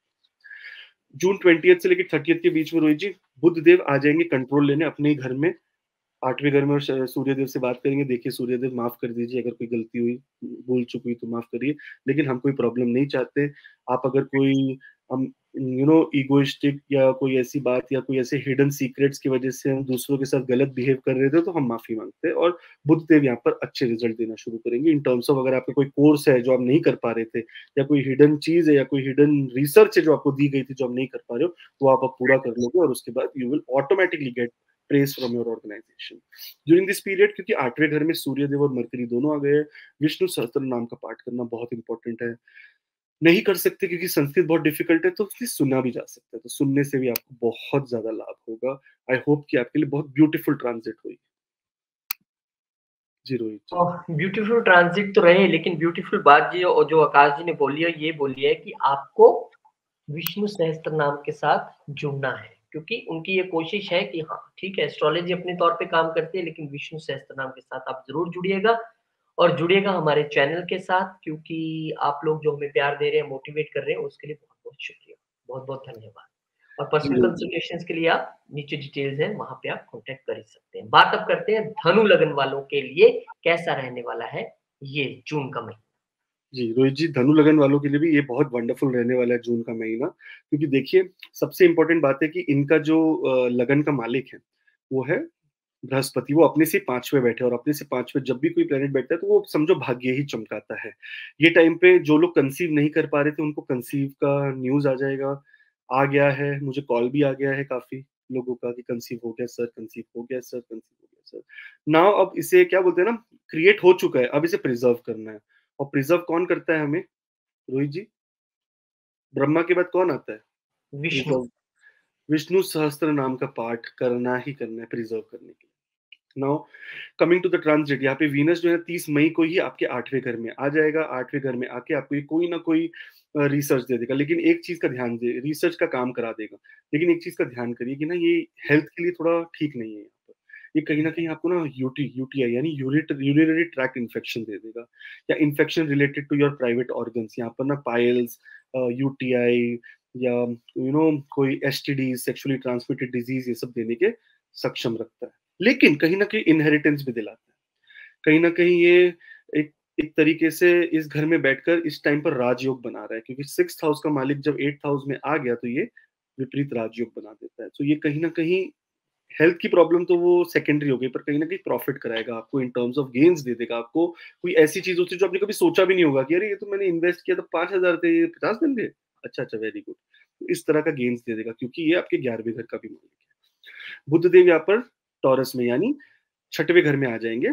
हूँ। जून 20 से लेकर 30 के बीच में रोहित जी बुध देव आ जाएंगे कंट्रोल लेने अपने ही घर में, 8वें घर में, और सूर्यदेव से बात करेंगे। देखिए सूर्यदेव माफ कर दीजिए, अगर कोई गलती हुई, भूल चुक हुई तो माफ करिए, लेकिन हम कोई प्रॉब्लम नहीं चाहते। आप अगर कोई हम इगोइस्टिक या कोई ऐसी बात या कोई ऐसे हिडन सीक्रेट्स की वजह से हम दूसरों के साथ गलत बिहेव कर रहे थे तो हम माफी मांगते हैं, और बुध देव यहाँ पर अच्छे रिजल्ट देना शुरू करेंगे इन टर्म्स ऑफ, अगर आपका कोई कोर्स है जो आप नहीं कर पा रहे थे, या कोई हिडन चीज है या कोई हिडन रिसर्च है जो आपको दी गई थी जो आप नहीं कर पा रहे हो, तो आप अब पूरा कर लोगे, और उसके बाद you will automatically get praise from your organization during this period। क्योंकि 8वें घर में सूर्यदेव और मरकरी दोनों आ गए हैं, विष्णु सहस्त्र नाम का पाठ करना बहुत इंपॉर्टेंट है। नहीं कर सकते क्योंकि संस्कृत बहुत डिफिकल्ट है, तो उससे सुना भी जा सकता है, तो सुनने से भी आपको बहुत ज्यादा लाभ होगा। आई होप कि आपके लिए बहुत ब्यूटीफुल ट्रांजिट हुई। जी रोहित जी। ब्यूटीफुल ट्रांजिट तो रहे, लेकिन ब्यूटीफुल बात जो आकाश जी ने बोली है, ये बोली है कि आपको विष्णु सहस्त्र नाम के साथ जुड़ना है, क्योंकि उनकी ये कोशिश है कि हाँ ठीक है, एस्ट्रोलॉजी अपने तौर पे काम करती है, लेकिन विष्णु सहस्त्र नाम के साथ आप जरूर जुड़िएगा, और जुड़िएगा हमारे चैनल के साथ, क्योंकि आप लोग जो हमें प्यार दे रहे हैं, मोटिवेट कर रहे हैं, उसके लिए बहुत बहुत शुक्रिया, बहुत बहुत धन्यवाद। और जी पर्सनल रोहित जी। कंसल्टेशंस के लिए आप नीचे डिटेल्स हैं, वहां पे आप कॉन्टेक्ट कर ही सकते हैं। बात अब करते हैं धनु लगन वालों के लिए कैसा रहने वाला है ये जून का महीना। जी रोहित जी, धनु लगन वालों के लिए भी ये बहुत वंडरफुल रहने वाला है जून का महीना, क्योंकि देखिए सबसे इंपॉर्टेंट बात है कि इनका जो लगन का मालिक है वो है बृहस्पति। वो अपने से 5वें बैठे, और अपने से 5वें जब भी कोई प्लेनेट बैठता है तो वो समझो भाग्य ही चमकाता है। ये टाइम पे जो लोग कंसीव नहीं कर पा रहे थे उनको कंसीव का न्यूज आ जाएगा, आ गया है, मुझे कॉल भी आ गया है काफी लोगों का कि कंसीव हो गया सर, कंसीव हो गया सर, कंसीव हो गया सर। नाउ अब इसे क्या बोलते हैं ना, क्रिएट हो चुका है, अब इसे प्रिजर्व करना है। और प्रिजर्व कौन करता है हमें रोहित जी? ब्रह्मा के बाद कौन आता है विष्णु। प्रिजर्व? विष्णु सहस्त्र नाम का पाठ करना ही करना है प्रिजर्व करने के लिए। Now coming to the transit, यहाँ पे वीनस जो है 30 मई को ही आपके 8वें घर में आ जाएगा। 8वें घर में आके आपको ये कोई ना कोई रिसर्च दे देगा, लेकिन एक चीज का ध्यान दे, रिसर्च का काम करा देगा, लेकिन एक चीज का ध्यान करिए कि ना ये हेल्थ के लिए थोड़ा ठीक नहीं है। यहाँ पर ये कहीं ना कहीं आपको ना यूटीआई यानी यूरिनरी ट्रैक्ट इन्फेक्शन दे देगा, या infection related to your private organs, यहाँ पर ना पाइल्स, यूटीआई, या कोई एसटीडी, सेक्सुअली ट्रांसमिटेड डिजीज, ये सब देने के सक्षम रखता है। लेकिन कहीं ना कहीं इनहेरिटेंस भी दिलाता है। कहीं ना कहीं ये एक एक तरीके से इस घर में बैठकर इस टाइम पर राजयोग बना रहा है, क्योंकि 6th हाउस का मालिक जब 8th हाउस में आ गया तो ये विपरीत राजयोग बना देता है। तो ये कहीं ना कहीं हेल्थ की प्रॉब्लम तो वो सेकेंडरी हो गई, पर कहीं ना कहीं प्रॉफिट कराएगा आपको, इन टर्म्स ऑफ गेन्स दे देगा आपको। कोई ऐसी चीज होती है जो आपने कभी सोचा भी नहीं होगा कि अरे ये तो मैंने इन्वेस्ट किया था, 5,000 थे, ये 50 बन गए, अच्छा अच्छा वेरी गुड। तो इस तरह का गेन्स दे देगा, क्योंकि ये आपके 11वें घर का भी मालिक है। बुध देव यहाँ पर टॉरस में यानी 6वें घर में आ जाएंगे,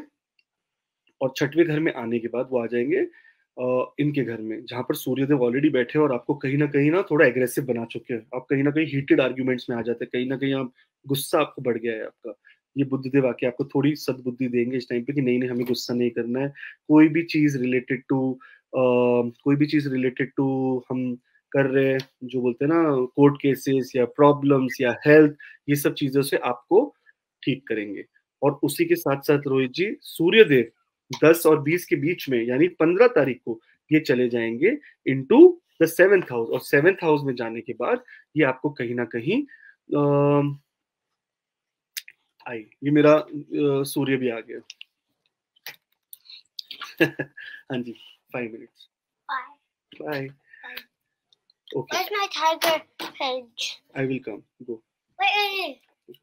और 6वें घर में आने के बाद वो आ जाएंगे इनके घर में, जहां पर सूर्यदेव ऑलरेडी बैठे हैं और आपको कहीं ना थोड़ा एग्रेसिव बना चुके हैं। आप कहीं ना कहीं हीटेड आर्ग्यूमेंट्स में आ जाते हैं, कहीं ना कहीं आप गुस्सा आपको बढ़ गया है आपका, ये बुद्धदेव आके आपको थोड़ी सद्बुद्धि देंगे इस टाइम पे कि नहीं नहीं हमें गुस्सा नहीं करना है। कोई भी चीज रिलेटेड टू कोई भी चीज रिलेटेड टू हम कर रहे हैं, जो बोलते हैं ना कोर्ट केसेस या प्रॉब्लम्स या हेल्थ, ये सब चीजों से आपको ठीक करेंगे। और उसी के साथ साथ रोहित जी, सूर्यदेव 10 और 20 के बीच में यानी 15 तारीख को ये चले जाएंगे इनटू द 7th हाउस, और 7th हाउस में जाने के बाद ये आपको कहीं ना कहीं आई, ये मेरा सूर्य भी आ गया। हाँ जी, 5 minutes. Bye. Okay, Where's my tiger page? I will come, go. Wait.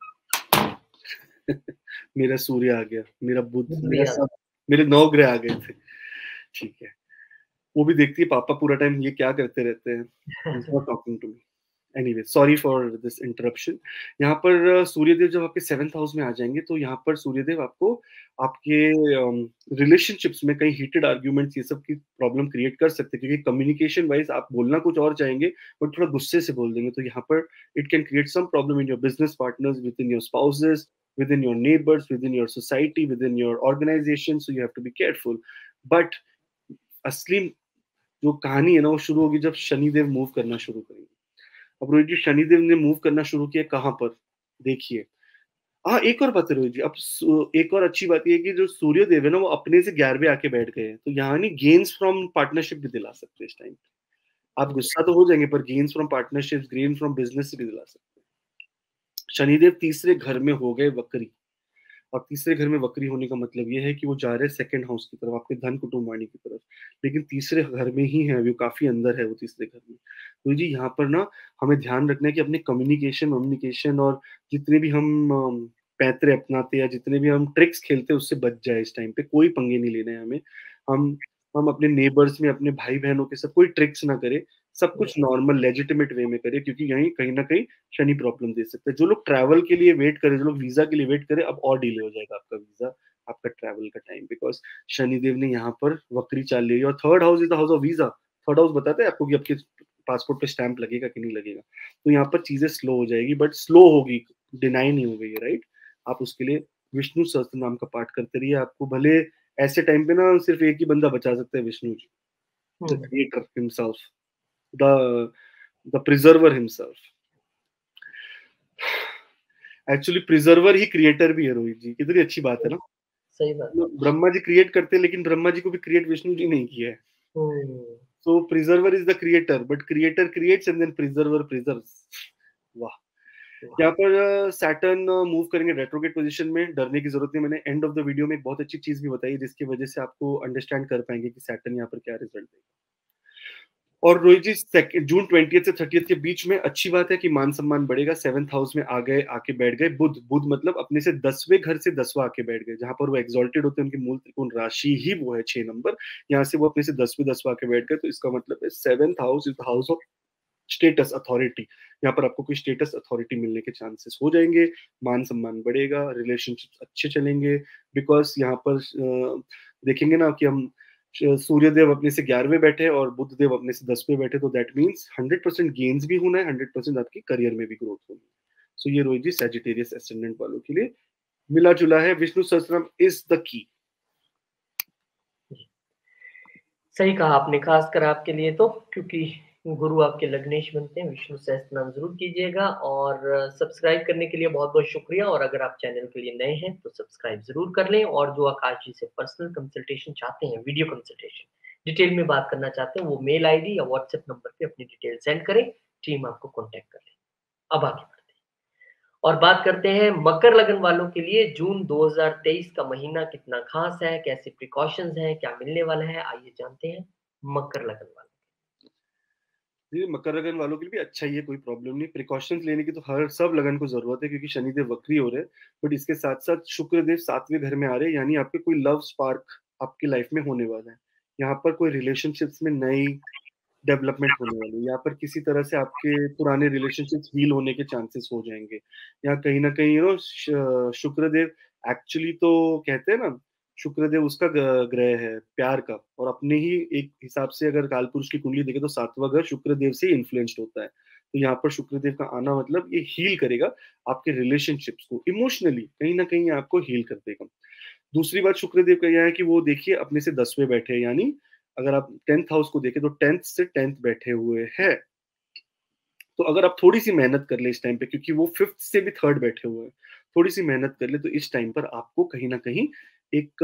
मेरा सूर्य आ गया, मेरा बुध, बुध मेरा भी आ सब, मेरे 9 ग्रह आ गए थे। ठीक है, वो भी देखती है पापा पूरा टाइम ये क्या करते रहते हैं, talking to me. Anyway, sorry for this interruption. यहाँ पर सूर्यदेव जब आपके 7th हाउस में आ जाएंगे तो यहाँ पर सूर्यदेव आपको आपके रिलेशनशिप्स में कहीं हीटेड आर्ग्यूमेंट्स ये सब की प्रॉब्लम क्रिएट कर सकते हैं, क्योंकि कम्युनिकेशन वाइज आप बोलना कुछ और चाहेंगे बट थोड़ा गुस्से से बोल देंगे, तो यहाँ पर it can create some problem in your business partners, within your spouses, within your neighbours, within your society, within your organisation, so you have to be careful. But असली जो कहानी है ना वो शुरू होगी जब Shanidev move करना शुरू करेंगे। अब रोहित जी, शनिदेव ने मूव करना शुरू किया कहाँ पर, देखिए। हाँ, एक और बात है रोहित जी, अब एक और अच्छी बात ये है कि जो सूर्यदेव है ना वो अपने से 11वें आके बैठ गए हैं, तो यहाँ नहीं गेन्स फ्रॉम पार्टनरशिप भी दिला सकते हैं इस टाइम। आप गुस्सा तो हो जाएंगे पर gains from partnership, gains from business भी दिला सकते हैं। शनिदेव तीसरे घर में हो गए वक्री, और तीसरे घर में वक्री होने का मतलब ये है कि वो जा रहे हैं 2nd हाउस की तरफ, आपके धन कुटुंब वाणी की तरफ, लेकिन तीसरे घर में ही है अभी, काफी अंदर है वो तीसरे घर में। तो जी यहाँ पर ना हमें ध्यान रखना है कि अपने कम्युनिकेशन और जितने भी हम पैतरे अपनाते या जितने भी हम ट्रिक्स खेलते हैं उससे बच जाए। इस टाइम पे कोई पंगे नहीं लेने हैं हमें। हम हम अपने नेबर्स में, अपने भाई बहनों के साथ कोई ट्रिक्स ना करें, सब कुछ नॉर्मल लेजिटिमेट वे में करें, क्योंकि यहीं कहीं ना कहीं शनि प्रॉब्लम दे सकते हैं। जो लोग ट्रैवल के लिए वेट करें, जो लोग वीजा के लिए वेट करें, अब और डिले हो जाएगा आपका वीजा, आपका ट्रैवल का टाइम, बिकॉज शनिदेव ने यहाँ पर वक्री चाल ली है। और 3rd house is the house of visa. 3rd house बताता है आपको कि आपके पासपोर्ट पे स्टैंप लगेगा कि नहीं लगेगा, तो यहाँ पर चीजें स्लो हो जाएगी, बट स्लो होगी, डिनाई नहीं हो गई है, राइट। आप उसके लिए विष्णु सहस्त्र नाम का पाठ करते रहिए। आपको भले ऐसे टाइम पे ना सिर्फ एक ही बंदा बचा सकता है, Vishnu ji, the creator himself, the preserver himself. Actually preserver ही क्रिएटर भी है रोहित जी, कितनी अच्छी बात है ना। सही बात। ब्रह्मा जी क्रिएट करते हैं लेकिन ब्रह्मा जी को भी क्रिएट विष्णु जी नहीं किया है। So preserver is the creator, but creator creates and then preserver preserves. वाह। यहाँ पर सैटर्न मूव करेंगे रेट्रोगेट पोजीशन में, डरने की जरूरत नहीं। मैंने एंड ऑफ द वीडियो में एक बहुत अच्छी चीज भी बताई जिसकी वजह से आपको अंडरस्टैंड कर पाएंगे कि सैटर्न यहाँ पर क्या रिजल्ट देगा। और रोहित जी, जून 20 से 30 के बीच में अच्छी बात है कि मान सम्मान बढ़ेगा। 7th हाउस में आ गए, आके बैठ गए बुध मतलब अपने से 10वें घर से 10वां आके बैठ गए, जहां पर वो एक्सॉल्टेड होते हैं, उनकी मूल त्रिकोण राशि ही वो है 6 नंबर। यहाँ से वो अपने से 10वां आके बैठ गए, तो इसका मतलब है 7th house is the house of status authority. यहाँ पर आपको कोई स्टेटस अथॉरिटी मिलने के चांसेस हो जाएंगे, मान सम्मान बढ़ेगा, रिलेशनशिप अच्छे चलेंगे। बिकॉज यहाँ पर देखेंगे ना कि हम सूर्यदेव अपने से 11वें बैठे और बुधदेव अपने से 10वें बैठे, तो दैट मीन्स 100% गेन्स भी होना है, 100% आपकी करियर में भी ग्रोथ होनी है। सो ये रोहित जी सैजिटेरियस एसेंडेंट वालों के लिए मिला जुला है। Vishnu Sahasranama is the key. सही कहा आपने, खासकर आपके लिए तो, क्योंकि गुरु आपके लग्नेश बनते हैं। विष्णु सहस्त्रनाम जरूर कीजिएगा, और सब्सक्राइब करने के लिए बहुत बहुत शुक्रिया। और अगर आप चैनल के लिए नए हैं तो सब्सक्राइब जरूर कर लें, और जो आकाश जी से पर्सनल कंसल्टेशन चाहते हैं, वीडियो कंसल्टेशन डिटेल में बात करना चाहते हैं, वो मेल आईडी या व्हाट्सएप नंबर पे अपनी डिटेल सेंड करें, टीम आपको कॉन्टेक्ट कर ले। अब आगे बढ़ते हैं और बात करते हैं मकर लगन वालों के लिए जून 2023 का महीना कितना खास है, कैसे प्रिकॉशंस हैं, क्या मिलने वाला है, आइए जानते हैं मकर लगन वालों। मकर लगन वालों के लिए भी अच्छा ही है, कोई प्रॉब्लम नहीं। प्रिकॉशंस लेने की तो हर सब लगन को जरूरत है, क्योंकि शनिदेव वक्री हो रहे हैं, बट इसके साथ साथ शुक्रदेव 7वें घर में आ रहे हैं, यानी आपके कोई लव स्पार्क आपकी लाइफ में होने वाला है। यहाँ पर कोई रिलेशनशिप्स में नई डेवलपमेंट होने वाली है, यहाँ पर किसी तरह से आपके पुराने रिलेशनशिप्स हील होने के चांसेस हो जाएंगे। यहाँ कहीं ना कहीं शुक्रदेव एक्चुअली तो कहते हैं ना, शुक्रदेव उसका ग्रह है प्यार का, और अपने ही एक हिसाब से अगर कालपुरुष की कुंडली देखे तो 7वां घर शुक्रदेव से इन्फ्लुएंस्ड होता है। तो यहाँ पर शुक्रदेव का आना मतलब ये हील करेगा आपके रिलेशनशिप्स को, इमोशनली कहीं ना कहीं आपको हील कर देगा। दूसरी बात शुक्रदेव का यह है कि वो देखिए अपने से 10वें बैठे हैं, यानी अगर आप 10th हाउस को देखें तो 10th से 10th बैठे हुए हैं। तो अगर आप थोड़ी सी मेहनत कर ले इस टाइम पे, क्योंकि वो 5th से भी 3rd बैठे हुए हैं, थोड़ी सी मेहनत कर ले तो इस टाइम पर आपको कहीं ना कहीं एक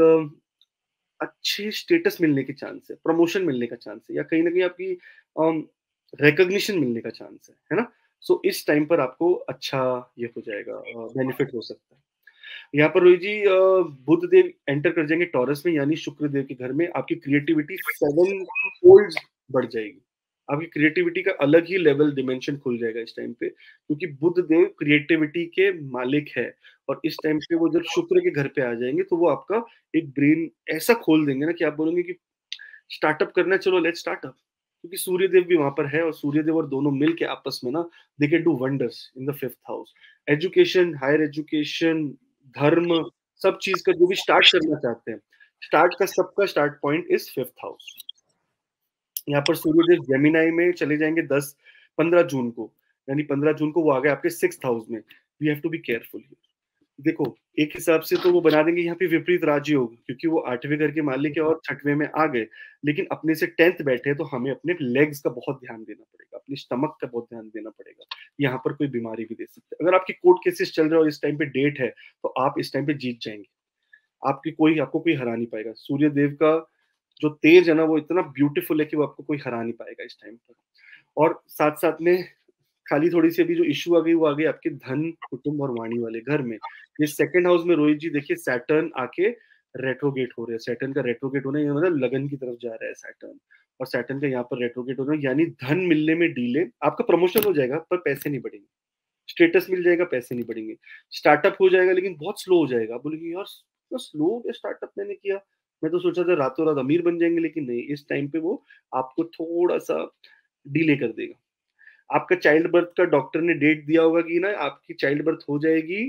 अच्छे स्टेटस मिलने के चांस है, प्रमोशन मिलने का चांस है, या कहीं ना कहीं आपकी रिकॉग्निशन मिलने का चांस है ना। सो इस टाइम पर आपको अच्छा ये हो जाएगा, बेनिफिट हो सकता है। यहाँ पर रोहित जी बुध देव एंटर कर जाएंगे टॉरस में, यानी शुक्र देव के घर में आपकी क्रिएटिविटी 7 फोल्ड बढ़ जाएगी। आपकी क्रिएटिविटी का अलग ही लेवल डिमेंशन खुल जाएगा इस टाइम पे, क्योंकि बुध देव क्रिएटिविटी के मालिक है। और इस टाइम पे वो जब शुक्र के घर पे आ जाएंगे तो वो आपका एक ब्रेन ऐसा खोल देंगे ना कि आप बोलेंगे कि स्टार्टअप करना है, चलो लेट्स स्टार्टअप। क्योंकि सूर्यदेव भी वहां पर है, और सूर्यदेव और दोनों मिलके आपस में ना they can do wonders in the 5th house. Education, higher education, धर्म, सब चीज का जो भी स्टार्ट करना चाहते हैं, स्टार्ट का सबका start point is 5th house. यहाँ पर सूर्यदेव जेमिनाई में चले जाएंगे 15 जून को, यानी 15 जून को वो आ गए आपके 6th हाउस में। We have to be careful. देखो एक हिसाब से तो वो बना देंगे यहाँ पे विपरीत राजयोग, क्योंकि वो 8वें घर के मालिक है और 6वें में आ गए, लेकिन अपने से 10th बैठे तो हमें अपने लेग्स का बहुत ध्यान देना पड़ेगा, अपने स्टमक का बहुत ध्यान देना पड़ेगा। यहाँ पर कोई बीमारी भी दे सकते हैं। अगर आपकी कोर्ट केसेस चल रहे हो और इस टाइम पे डेट है तो आप इस टाइम पे जीत जाएंगे। आपको कोई हरा नहीं पाएगा। सूर्य देव का जो तेज है ना वो इतना ब्यूटीफुल है कि वो आपको कोई हरा नहीं पाएगा इस टाइम पर। और साथ साथ में खाली थोड़ी सी अभी जो इशू आ गई वो आ गई आपके धन, कुटुंब और वाणी वाले घर में। ये 2nd हाउस में रोहित जी देखिए सैटर्न आके रेट्रोगेट हो रहे हैं। सैटर्न का रेट्रोगेट होना ये मतलब लगन की तरफ जा रहा है सैटर्न, और सैटर्न का यहाँ पर रेट्रोगेट होना यानी धन मिलने में डीले। आपका प्रमोशन हो जाएगा पर पैसे नहीं बढ़ेंगे, स्टेटस मिल जाएगा पैसे नहीं बढ़ेंगे, स्टार्टअप हो जाएगा लेकिन बहुत स्लो हो जाएगा। बोलेंगे यार तो स्लो स्टार्टअप मैंने किया, मैं तो सोचा था रातों रात अमीर बन जाएंगे, लेकिन नहीं, इस टाइम पे वो आपको थोड़ा सा डिले कर देगा। आपका चाइल्ड बर्थ का डॉक्टर ने डेट दिया होगा कि ना आपकी चाइल्ड बर्थ हो जाएगी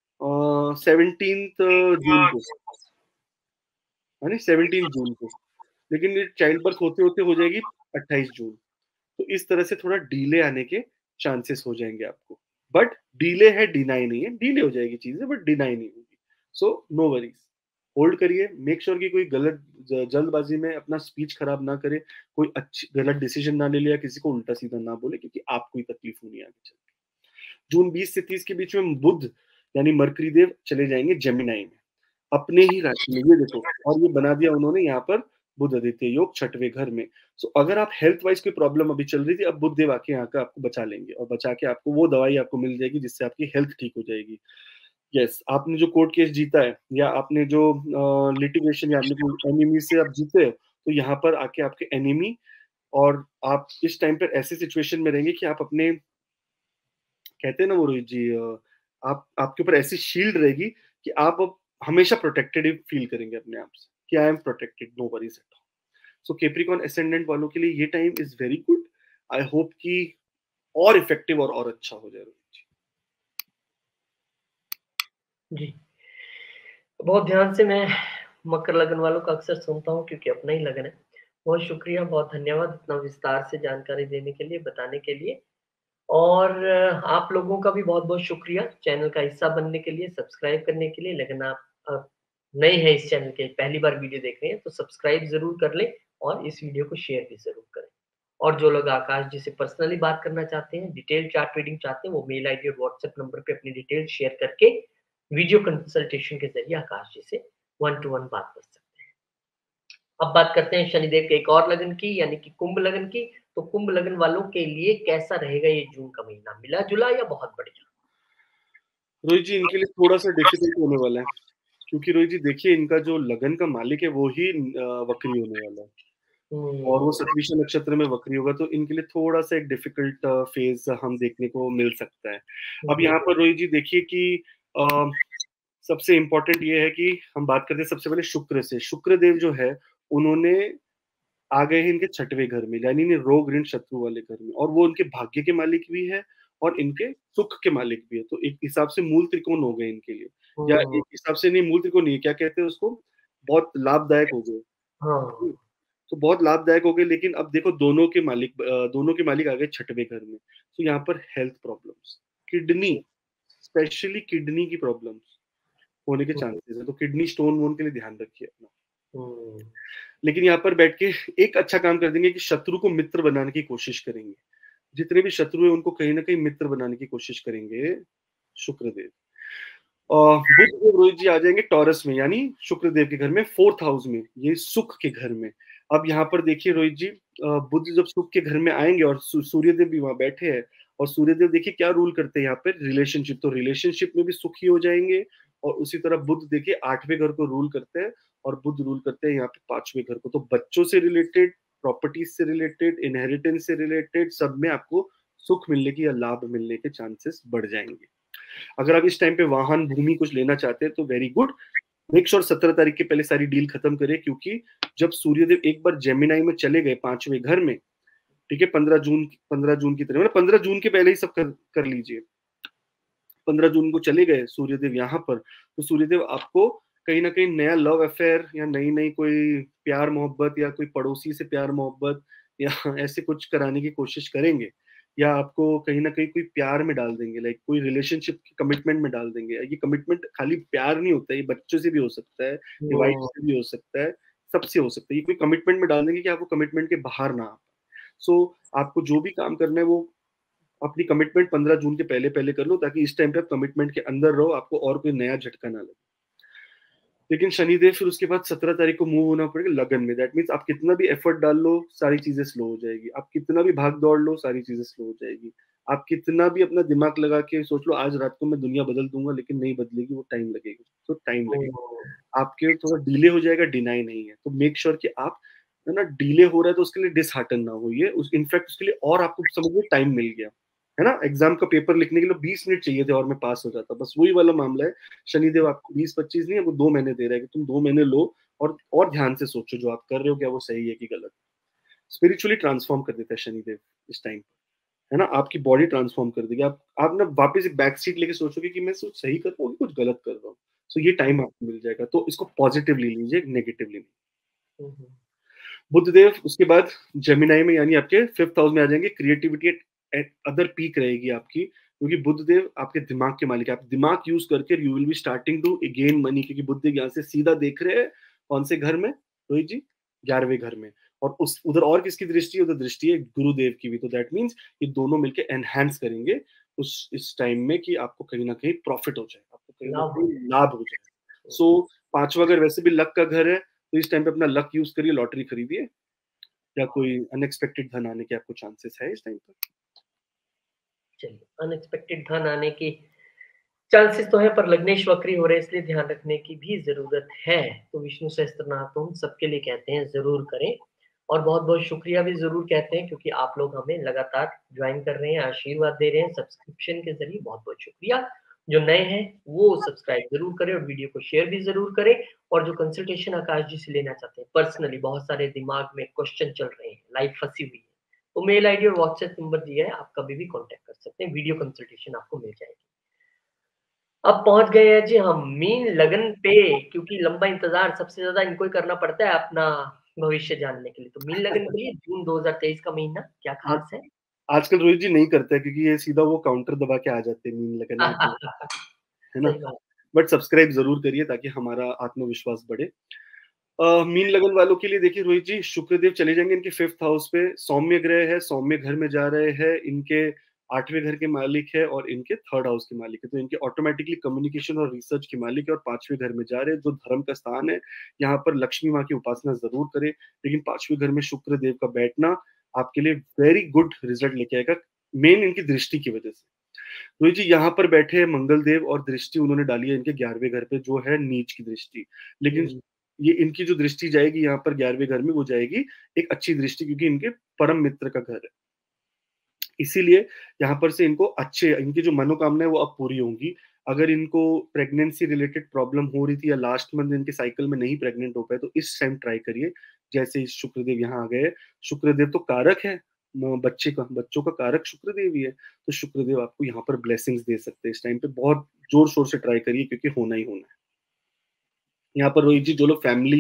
17 जून को, है ना, 17 जून को, लेकिन ये चाइल्ड बर्थ होते होते हो जाएगी 28 जून। तो इस तरह से थोड़ा डीले आने के चांसेस हो जाएंगे आपको, बट डीले है, डिनाई नहीं है। डीले हो जाएगी चीजें बट डिनाई नहीं होगी। सो नो वरीज, होल्ड करिए, मेक श्योर कि कोई गलत जल्दबाजी में अपना स्पीच खराब ना करे, कोई अच्छी गलत डिसीजन ना ले लिया, किसी को उल्टा सीधा ना बोले, क्योंकि आपको ही तकलीफ होनी आगे चल के। जून 20 से 30 के बीच में बुध यानी मरकरी देव चले जाएंगे जेमिनाई में, अपने ही राशि में। ये देखो, और ये बना दिया उन्होंने यहाँ पर बुध आदित्य योग 6वें घर में। सो अगर आप हेल्थ वाइज कोई प्रॉब्लम अभी चल रही थी, अब बुध देव आके यहाँ का आपको बचा लेंगे, और बचा के आपको वो दवाई आपको मिल जाएगी जिससे आपकी हेल्थ ठीक हो जाएगी। यस, आपने जो कोर्ट केस जीता है, या आपने जो लिटिगेशन या आपने कोई एनिमी से आप जीते, तो यहाँ पर आके आपके एनिमी और आप इस टाइम पर ऐसे सिचुएशन में रहेंगे कि आप अपने, कहते हैं ना वो रोहित जी, आप आपके ऊपर ऐसी शील्ड रहेगी कि आप अब हमेशा प्रोटेक्टेड फील करेंगे अपने आप से कि I am protected, no worries at all. So Capricorn ascendant वालों के लिए ये time is very good. I hope कि और इफेक्टिव और अच्छा हो जाए रोहित जी। बहुत ध्यान से मैं मकर लगन वालों का अक्सर सुनता हूँ, क्योंकि अपना ही लगन है। बहुत शुक्रिया, बहुत धन्यवाद इतना विस्तार से जानकारी देने के लिए, बताने के लिए। और आप लोगों का भी बहुत-बहुत शुक्रिया चैनल का हिस्सा बनने के लिए, सब्सक्राइब करने के लिए। लेकिन आप नए हैं इस चैनल के, पहली बार वीडियो देख रहे हैं, तो सब्सक्राइब ज़रूर कर लें और इस वीडियो को शेयर भी ज़रूर करें। और जो लोग आकाश जी से पर्सनली बात करना चाहते हैं, डिटेल चार्ट रीडिंग चाहते हैं, वो मेल आईडी और व्हाट्सएप नंबर पे अपनी डिटेल शेयर करके वीडियो कंसल्टेशन के ज़रिए आकाश जी से 1 टू 1 बात कर सकते हैं। अब बात करते हैं शनिदेव के एक और लगन की, यानी कि कुंभ लगन की। तो कुंभ लगन वालों के लिए कैसा रहेगा ये जून का महीना, मिला-जुला या बहुत बढ़िया? रोहित जी, इनके लिए थोड़ा सा डिफिकल्ट होने वाला है, क्योंकि रोहित जी देखिए इनका जो लगन का मालिक है वो ही वक्री होने वाला है, और वो सतविषा नक्षत्र में वक्री होगा, तो इनके लिए थोड़ा सा एक डिफिकल्ट फेज हम देखने को मिल सकता है। अब यहाँ पर रोहित जी देखिए कि सबसे इम्पोर्टेंट ये है कि हम बात करते हैं सबसे पहले शुक्र से। शुक्र देव जो है उन्होंने आ गए हैं इनके 6वें घर में, यानी इन्हें रोग ऋण शत्रु वाले घर में, और वो इनके भाग्य के मालिक भी है और इनके सुख के मालिक भी है। तो एक हिसाब से मूल त्रिकोण हो गए इनके लिए, या एक हिसाब से नहीं, मूल त्रिकोण नहीं, क्या कहते हैं उसको, बहुत लाभदायक हो गए। हाँ। तो बहुत लाभदायक हो गए। लेकिन अब देखो दोनों के मालिक आ गए छठवें घर में, तो यहाँ पर health problems, kidney, specially kidney की प्रॉब्लम्स होने के चांसेस है, तो किडनी स्टोन वोन के लिए ध्यान रखिए अपना। लेकिन यहाँ पर बैठ के एक अच्छा काम कर देंगे कि शत्रु को मित्र बनाने की कोशिश करेंगे। जितने भी शत्रु है उनको कहीं ना कहीं मित्र बनाने की कोशिश करेंगे शुक्रदेव। और बुध रोहित जी आ जाएंगे टॉरस में, यानी शुक्रदेव के घर में, 4th हाउस में, ये सुख के घर में। अब यहाँ पर देखिए रोहित जी, बुध जब सुख के घर में आएंगे और सूर्यदेव भी वहां बैठे हैं, और सूर्यदेव देखिए क्या रूल करते हैं यहाँ पे, रिलेशनशिप, तो रिलेशनशिप में भी सुखी हो जाएंगे। और उसी तरह बुध देखिए 8वें घर को रूल करते हैं, और बुध रूल करते हैं यहाँ पे 5वें घर को। तो बच्चों से रिलेटेड, प्रॉपर्टीज से रिलेटेड, इनहेरिटेंस से रिलेटेड, सब में आपको सुख मिलने की या लाभ मिलने के चांसेस बढ़ जाएंगे। अगर आप इस टाइम पे वाहन भूमि कुछ लेना चाहते हैं तो वेरी गुड, मेक श्योर 17 तारीख के पहले सारी डील खत्म करें, क्योंकि जब सूर्यदेव एक बार जेमिनाई में चले गए 5वें घर में, ठीक है, 15 जून की तरह, मतलब 15 जून के पहले ही सब कर लीजिए। 15 जून को चले गए सूर्यदेव यहाँ पर, तो सूर्यदेव आपको कहीं ना कहीं नया लव अफेयर या नई नई कोई प्यार मोहब्बत या कोई पड़ोसी से प्यार मोहब्बत या ऐसे कुछ कराने की कोशिश करेंगे, या आपको कहीं ना कहीं कोई प्यार में डाल देंगे, लाइक कोई रिलेशनशिप की कमिटमेंट में डाल देंगे। ये कमिटमेंट खाली प्यार नहीं होता है, ये बच्चों से भी हो सकता है, ये वाइफ से भी हो सकता है, सबसे हो सकता है। ये कोई कमिटमेंट में डाल देंगे कि आपको कमिटमेंट के बाहर ना आ। सो आपको जो भी काम करना है वो अपनी कमिटमेंट 15 जून के पहले पहले कर लो, ताकि इस टाइम पे आप कमिटमेंट के अंदर रहो, आपको और कोई नया झटका ना लगे। लेकिन शनिदेव फिर उसके बाद 17 तारीख को मूव होना पड़ेगा लगन में। दैट मीन्स आप कितना भी एफर्ट डाल लो, सारी चीजें स्लो हो जाएगी। आप कितना भी भाग दौड़ लो, सारी चीजें स्लो हो जाएगी। आप कितना भी अपना दिमाग लगा के सोच लो आज रात को मैं दुनिया बदल दूंगा, लेकिन नहीं बदलेगी, वो टाइम लगेगा, तो टाइम लगेगा। आपके थोड़ा डिले हो जाएगा, डिनाई नहीं है। तो मेक श्योर कि आप है ना, डिले हो रहा है तो उसके लिए डिसहार्टन ना होइए, इनफैक्ट उसके लिए और आपको समझिए टाइम मिल गया है ना। एग्जाम का पेपर लिखने के लिए 20 मिनट चाहिए थे और मैं पास हो जाता, बस वही वाला मामला है। शनिदेव आपको 20-25 नहीं, आपको 2 महीने दे रहा है कि तुम 2 महीने लो और ध्यान से सोचो जो आप कर रहे हो क्या वो सही है कि गलत। स्पिरिचुअली ट्रांसफॉर्म कर देता है शनिदेव इस टाइम, है ना। आपकी बॉडी ट्रांसफॉर्म कर देगी। आप ना वापस एक बैक सीट लेके सोचोगे कि मैं कुछ सही कर रहा हूँ कुछ गलत कर रहा हूँ। सो ये टाइम आपको मिल जाएगा, तो इसको पॉजिटिवली लीजिए, नेगेटिवली नहीं। बुधदेव उसके बाद जेमिनाई में, यानी आपके 5th हाउस में आ जाएंगे। क्रिएटिविटी एट अदर पीक रहेगी आपकी, क्योंकि बुधदेव आपके दिमाग के मालिक है। आप दिमाग यूज करके you will be starting to gain money, क्योंकि बुधदेव यहाँ से सीधा देख रहे हैं कौन से घर में, रोहित जी, 11वें घर में। और उस उधर और किसकी दृष्टि है, उधर दृष्टि है गुरुदेव की भी। तो दैट मीन्स ये दोनों मिलकर एनहांस करेंगे उस इस टाइम में कि आपको कहीं ना कहीं प्रॉफिट हो जाए, आपको कहीं ना कहीं लाभ हो जाए। सो 5वां घर वैसे भी लक का घर है, तो इस टाइम पे अपना लक यूज करिए, लॉटरी खरीदिए, या कोई अनएक्सपेक्टेड धन आने के आपको चांसेस है इस टाइम पर। चलिए, अनएक्सपेक्टेड धन आने की चांसेस तो है, पर लग्नेश वक्री हो रहे हैं, इसलिए ध्यान रखने की भी जरूरत है। तो विष्णु सहस्त्रनाम तो हम सबके लिए कहते हैं, जरूर करें। और बहुत बहुत शुक्रिया भी जरूर कहते हैं, क्योंकि आप लोग हमें लगातार ज्वाइन कर रहे हैं, आशीर्वाद दे रहे हैं सब्सक्रिप्शन के जरिए। बहुत बहुत शुक्रिया। जो नए हैं वो सब्सक्राइब जरूर करें और वीडियो को शेयर भी जरूर करें। और जो कंसल्टेशन आकाश जी से लेना चाहते हैं पर्सनली, बहुत सारे दिमाग में क्वेश्चन चल रहे हैं, लाइफ फंसी हुई है, तो मेल आईडी और व्हाट्सएप नंबर दिया है, आप कभी भी कॉन्टेक्ट कर सकते हैं, वीडियो कंसल्टेशन आपको मिल जाएगी। अब पहुंच गए हैं जी हम मीन लगन पे, क्योंकि लंबा इंतजार सबसे ज्यादा इनको ही करना पड़ता है अपना भविष्य जानने के लिए। तो मीन लगन के लिए जून 2023 का महीना क्या खास है? आजकल रोहित जी नहीं करते, क्योंकि ये सीधा वो काउंटर दबा के आ जाते हैं मीन लगन में, है ना। बट सब्सक्राइब जरूर करिए ताकि हमारा आत्मविश्वास बढ़े। मीन लगन वालों के लिए देखिए रोहित जी, शुक्रदेव चले जाएंगे इनके 5th हाउस पे। सौम्य ग्रह है, सौम्य घर में जा रहे हैं, इनके 8वें घर के मालिक है और इनके 3rd हाउस के मालिक है। तो इनके ऑटोमेटिकली कम्युनिकेशन और रिसर्च के मालिक है, और 5वें घर में जा रहे हैं जो धर्म का स्थान है। यहाँ पर लक्ष्मी माँ की उपासना जरूर करें, लेकिन 5वें घर में शुक्रदेव का बैठना आपके लिए वेरी गुड रिजल्ट लेके आएगा, मेन इनकी दृष्टि की वजह से। रोहित जी यहाँ पर बैठे हैं मंगल देव, और दृष्टि उन्होंने डाली है इनके 11वें घर पे, जो है नीच की दृष्टि। लेकिन ये इनकी जो दृष्टि जाएगी यहाँ पर 11वें घर में, वो जाएगी एक अच्छी दृष्टि, क्योंकि इनके परम मित्र का घर है। इसीलिए यहाँ पर से इनको इनकी जो मनोकामना है वो अब पूरी होंगी। अगर इनको प्रेगनेंसी रिलेटेड प्रॉब्लम हो रही थी या लास्ट मंथ इनके साइकिल में नहीं प्रेग्नेंट हो पाए, तो इस टाइम ट्राई करिए। जैसे इस शुक्रदेव यहाँ आ गए, शुक्रदेव तो कारक है बच्चों का कारक शुक्रदेव ही है, तो शुक्रदेव आपको यहाँ पर ब्लेसिंग्स दे सकते हैं इस टाइम पे। बहुत जोर शोर से ट्राई करिए, क्योंकि होना ही होना है। यहाँ पर रोहित जी जो लोग फैमिली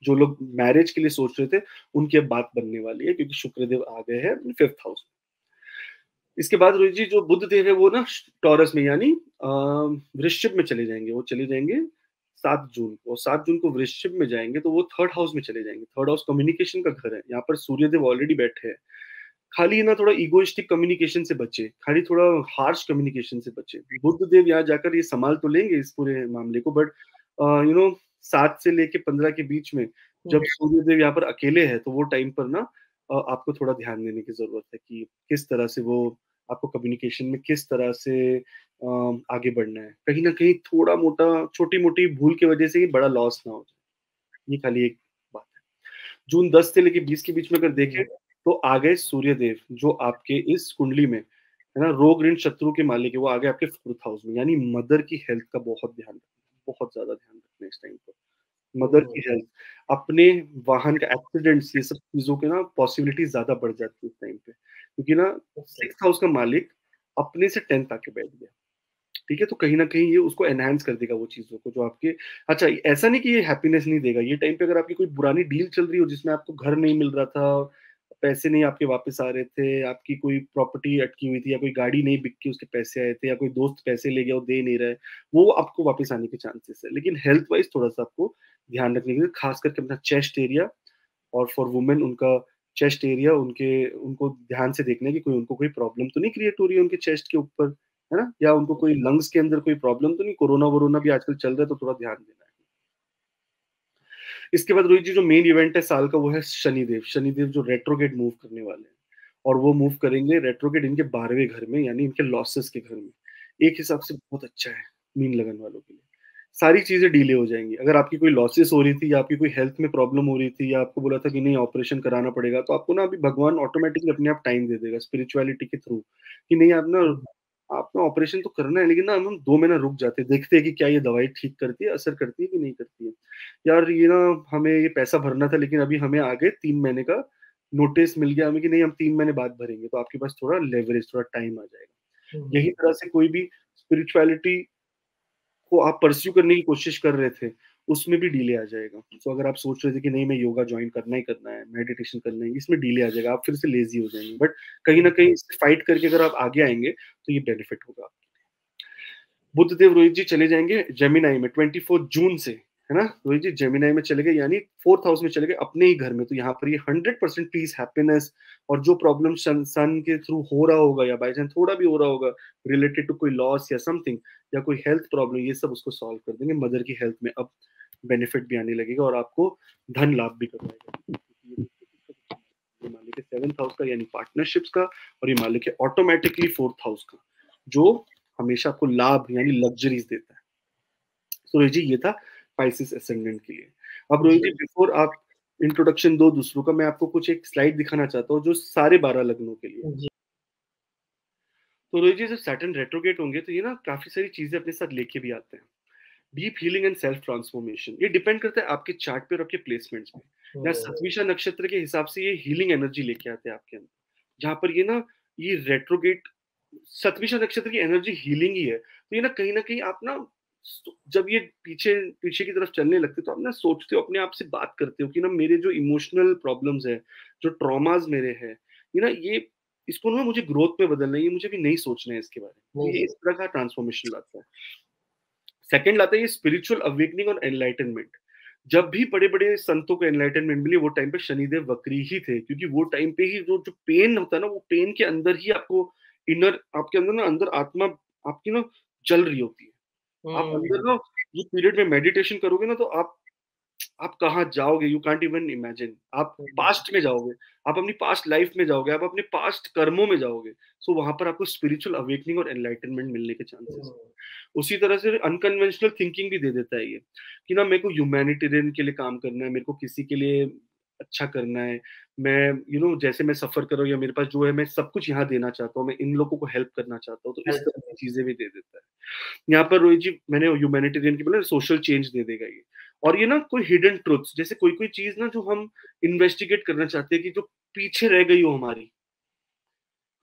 जो लोग मैरिज के लिए सोच रहे थे उनकी अब बात बनने वाली है, क्योंकि शुक्रदेव आ गए हैं 5th हाउस में। इसके बाद रोहित जी जो बुध देव है वो ना टॉरस में यानी वृश्चिक में चले जाएंगे। वो चले जाएंगे 7 जून को, और 7 जून को वृश्चिक में जाएंगे तो वो 3rd हाउस में चले जाएंगे। 3rd हाउस कम्युनिकेशन का घर है। यहाँ पर सूर्यदेव ऑलरेडी बैठे हैं। खाली ना थोड़ा इगोइस्टिक कम्युनिकेशन से बचे, खाली थोड़ा हार्श कम्युनिकेशन से बचे। बुध देव यहाँ जाकर ये संभाल तो लेंगे इस पूरे मामले को, बट 7 से लेके 15 के बीच में जब सूर्यदेव यहाँ पर अकेले है तो वो टाइम पर ना आपको थोड़ा ध्यान देने की जरूरत है कि किस तरह से वो आपको कम्युनिकेशन में किस तरह से आगे बढ़ना है। कहीं ना कहीं थोड़ा मोटा छोटी मोटी भूल की वजह से ही बड़ा लॉस ना हो जाए, ये खाली एक बात है। जून 10 से लेके 20 के बीच में अगर देखें तो आ गए सूर्यदेव जो आपके इस कुंडली में है ना रोग ऋण शत्रु के मालिक है। वो आ गए आपके 4th हाउस में, यानी मदर की हेल्थ का बहुत ध्यान रखना, बहुत ज्यादा ध्यान रखना इस टाइम पर। मदर की हेल्थ, अपने वाहन का एक्सीडेंट्स, ये सब चीजों के ना पॉसिबिलिटी ज्यादा बढ़ जाती है इस टाइम पे, क्योंकि ना 6th हाउस का मालिक अपने से 10th आके बैठ गया। ठीक है, तो कहीं ना कहीं ये उसको एनहांस कर देगा वो चीजों को जो आपके। अच्छा, ऐसा नहीं कि ये हैप्पीनेस नहीं देगा। ये टाइम पे अगर आपकी कोई पुरानी डील चल रही हो जिसमें आपको घर नहीं मिल रहा था, पैसे नहीं आपके वापस आ रहे थे, आपकी कोई प्रॉपर्टी अटकी हुई थी, या कोई गाड़ी नहीं बिक के उसके पैसे आए थे, या कोई दोस्त पैसे ले गया वो दे नहीं रहा है, वो आपको वापस आने के चांसेस है। लेकिन हेल्थ वाइज थोड़ा सा आपको ध्यान रखने के, खास करके अपना चेस्ट एरिया, और फॉर वुमेन उनका चेस्ट एरिया उनको ध्यान से देखना है कि उनको कोई प्रॉब्लम तो नहीं क्रिएट हो रही है उनके चेस्ट के ऊपर, है ना, या उनको कोई लंग्स के अंदर कोई प्रॉब्लम तो नहीं, कोरोना वोरोना भी आजकल चल रहा है तो थोड़ा ध्यान देना है। इसके बाद रोहित जी जो मेन इवेंट है साल का वो है शनिदेव। शनिदेव जो रेट्रोगेट मूव करने वाले हैं, और वो मूव करेंगे रेट्रोगेट इनके 12वें घर में, यानी इनके लॉसेस के घर में। एक हिसाब से बहुत अच्छा है मीन लगन वालों के लिए। सारी चीजें डिले हो जाएंगी। अगर आपकी कोई लॉसेस हो रही थी, या आपकी कोई हेल्थ में प्रॉब्लम हो रही थी, या आपको बोला था कि नहीं ऑपरेशन कराना पड़ेगा, तो आपको ना अभी भगवान ऑटोमेटिकली अपने आप टाइम दे देगा स्पिरिचुअलिटी के थ्रू कि नहीं आप ना ऑपरेशन तो करना है, लेकिन ना हम 2 महीना रुक जाते हैं, देखते हैं कि क्या ये दवाई ठीक करती है, असर करती है कि नहीं करती है। यार ये ना हमें ये पैसा भरना था, लेकिन अभी हमें आगे 3 महीने का नोटिस मिल गया हमें कि नहीं हम 3 महीने बाद भरेंगे, तो आपके पास थोड़ा लेवरेज, थोड़ा टाइम आ जाएगा। यही तरह से कोई भी स्पिरिचुअलिटी को आप परस्यू करने की कोशिश कर रहे थे, उसमें भी डिले आ जाएगा। तो अगर आप सोच रहे थे कि नहीं मैं योगा ज्वाइन करना ही करना है, मेडिटेशन करना है, इसमें डिले आ जाएगा, आप फिर से लेजी हो जाएंगे। बट कहीं ना कहीं इससे फाइट करके अगर आप आगे आएंगे तो ये बेनिफिट होगा। बुध देव रोहित जी चले जाएंगे जेमिनाई में 24 जून से, है ना। रोहित जी जेमिनाई में चले गए, यानी 4th हाउस में चले गए अपने ही घर में। तो यहाँ पर ये 100% पीस, हैप्पीनेस, और जो प्रॉब्लम सन के थ्रू हो रहा होगा, या बाई चांस थोड़ा भी हो रहा होगा रिलेटेड टू कोई लॉस या समथिंग, या कोई हेल्थ प्रॉब्लम, ये सब उसको सॉल्व कर देंगे। मदर की हेल्थ में अब बेनिफिट भी आने लगेगा, और आपको धन लाभ भी करवाएगा। ये मालिक है 7th हाउस का, यानी पार्टनरशिप्स का, और ये मालिक है ऑटोमेटिकली 4th हाउस का, जो हमेशा आपको लाभ यानी लग्जरीज देता है। तो रोहित जी ये था पाइसेस एसेंडेंट के लिए। अब रोहित जी बिफोर आप इंट्रोडक्शन दो दूसरों का, मैं आपको कुछ एक स्लाइड दिखाना चाहता हूँ जो सारे 12 लग्नों के लिए। तो रोहित जी जब सैटर्न रेट्रोगेट होंगे तो ये ना काफी सारी चीजें अपने साथ लेके भी आते हैं। Deep healing and self transformation, ये डिपेंड करता है आपके चार्ट पे और आपके प्लेसमेंट्स पे। या सतविशा नक्षत्र के हिसाब से ये हीलिंग एनर्जी लेके आते हैं आपके अंदर, जहां पर ये ना ये रेट्रोगेट सतविशा नक्षत्र की एनर्जी हीलिंग ही है। तो ये ना कहीं आप ना जब ये पीछे पीछे की तरफ चलने लगते तो आप ना सोचते हो, अपने आप से बात करते हो कि ना मेरे जो इमोशनल प्रॉब्लम्स है, जो ट्रॉमाज मेरे हैं, ये ना ये इसको ना मुझे ग्रोथ में बदलना है, ये मुझे भी नहीं सोचना है इसके बारे में। ये इस तरह का ट्रांसफॉर्मेशन लाता है। सेकंड लाता है ये स्पिरिचुअल अवेकनिंग और एनलाइटनमेंट। जब भी बड़े बड़े संतों को एनलाइटनमेंट मिली वो टाइम पे शनिदेव वक्री ही थे, क्योंकि वो टाइम पे ही जो जो पेन होता है ना, वो पेन के अंदर ही आपको इनर, आपके अंदर ना अंदर आत्मा आपकी ना जल रही होती है। आप अंदर ना ये पीरियड में मेडिटेशन करोगे ना तो आप कहाँ जाओगे, यू कांट इवन इमेजिन। आप पास्ट में जाओगे, आप अपनी पास्ट लाइफ में जाओगे, आप अपने पास्ट कर्मों में जाओगे। सो वहां पर आपको स्पिरिचुअल अवेकनिंग और एनलाइटनमेंट मिलने के चांसेस है। उसी तरह से अनकन्वेंशनल थिंकिंग भी दे देता है ये, कि ना मेरे को ह्यूमैनिटेरियन के लिए काम करना है, मेरे को किसी के लिए अच्छा करना है, मैं जैसे मैं सफर कर रहा हूँ या मेरे पास जो है मैं सब कुछ यहाँ देना चाहता हूँ, मैं इन लोगों को हेल्प करना चाहता हूँ। तो इस तरह की चीजें भी दे देता है। यहाँ पर रोहित जी मैंने ह्यूमैनिटेरियन की बोला, सोशल चेंज दे देगा ये। और ये ना कोई हिडन ट्रुथ्स, जैसे कोई कोई चीज ना जो हम इन्वेस्टिगेट करना चाहते हैं कि जो पीछे रह गई हो हमारी,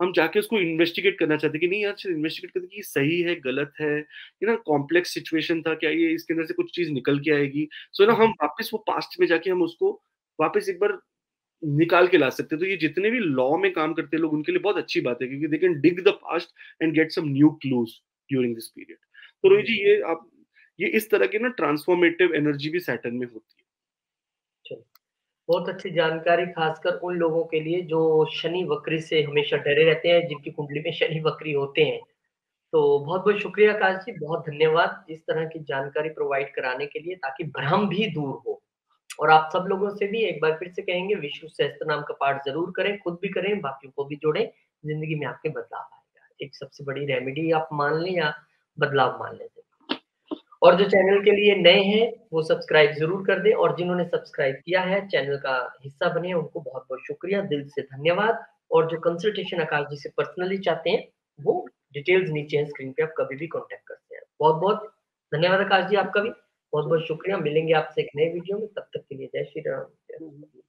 हम जाके उसको इन्वेस्टिगेट करना चाहते कि नहीं यार, इन्वेस्टिगेट करते कि ये सही है, गलत है, ये ना कॉम्प्लेक्स सिचुएशन था, क्या ये इसके अंदर से कुछ चीज निकल के आएगी। सो ना हम वापस वो पास्ट में जाके हम उसको वापस एक बार निकाल के ला सकते हैं। तो ये जितने भी लॉ में काम करते हैं लोग, उनके लिए बहुत अच्छी बात है, क्योंकि they can dig the past and get some new clues during this period. तो रोहित जी, ये इस तरह की ना ट्रांसफॉर्मेटिव एनर्जी भी सैटर्न में होती है। चलो, बहुत अच्छी जानकारी, खासकर उन लोगों के लिए जो शनि वक्री से हमेशा डरे रहते हैं, जिनकी कुंडली में शनि वक्री होते हैं। तो बहुत-बहुत शुक्रिया आकाश जी, बहुत धन्यवाद इस तरह की जानकारी प्रोवाइड कराने के लिए, ताकि भ्रम भी दूर हो। और आप सब लोगों से भी एक बार फिर से कहेंगे, विष्णु सहस्त्रनाम का पाठ ज़रूर करें, खुद भी करें, बाकियों को भी जोड़ें, ज़िंदगी में आपके बदलाव आएगा। एक सबसे बड़ी रेमेडी आप मान लें या बदलाव मान लें। और जो चैनल के लिए नए हैं, वो सब्सक्राइब ज़रूर कर दें, और जिन्होंने सब्सक्राइब किया है, चैनल का हिस्सा बने हैं, उनको बहुत-बहुत शुक्रिया, दिल से धन्यवाद। और जो कंसल्टेशन आकाश जी से पर्सनली चाहते हैं, वो डिटेल्स नीचे है स्क्रीन पे, आप कभी भी कॉन्टैक्ट कर सकते हैं। बहुत-बहुत धन्यवाद आकाश जी आपका भी, बहुत-बहुत शुक्रिया। मिलेंगे आपसे एक नए वीडियो में, तब तक के लिए जय श्री राम।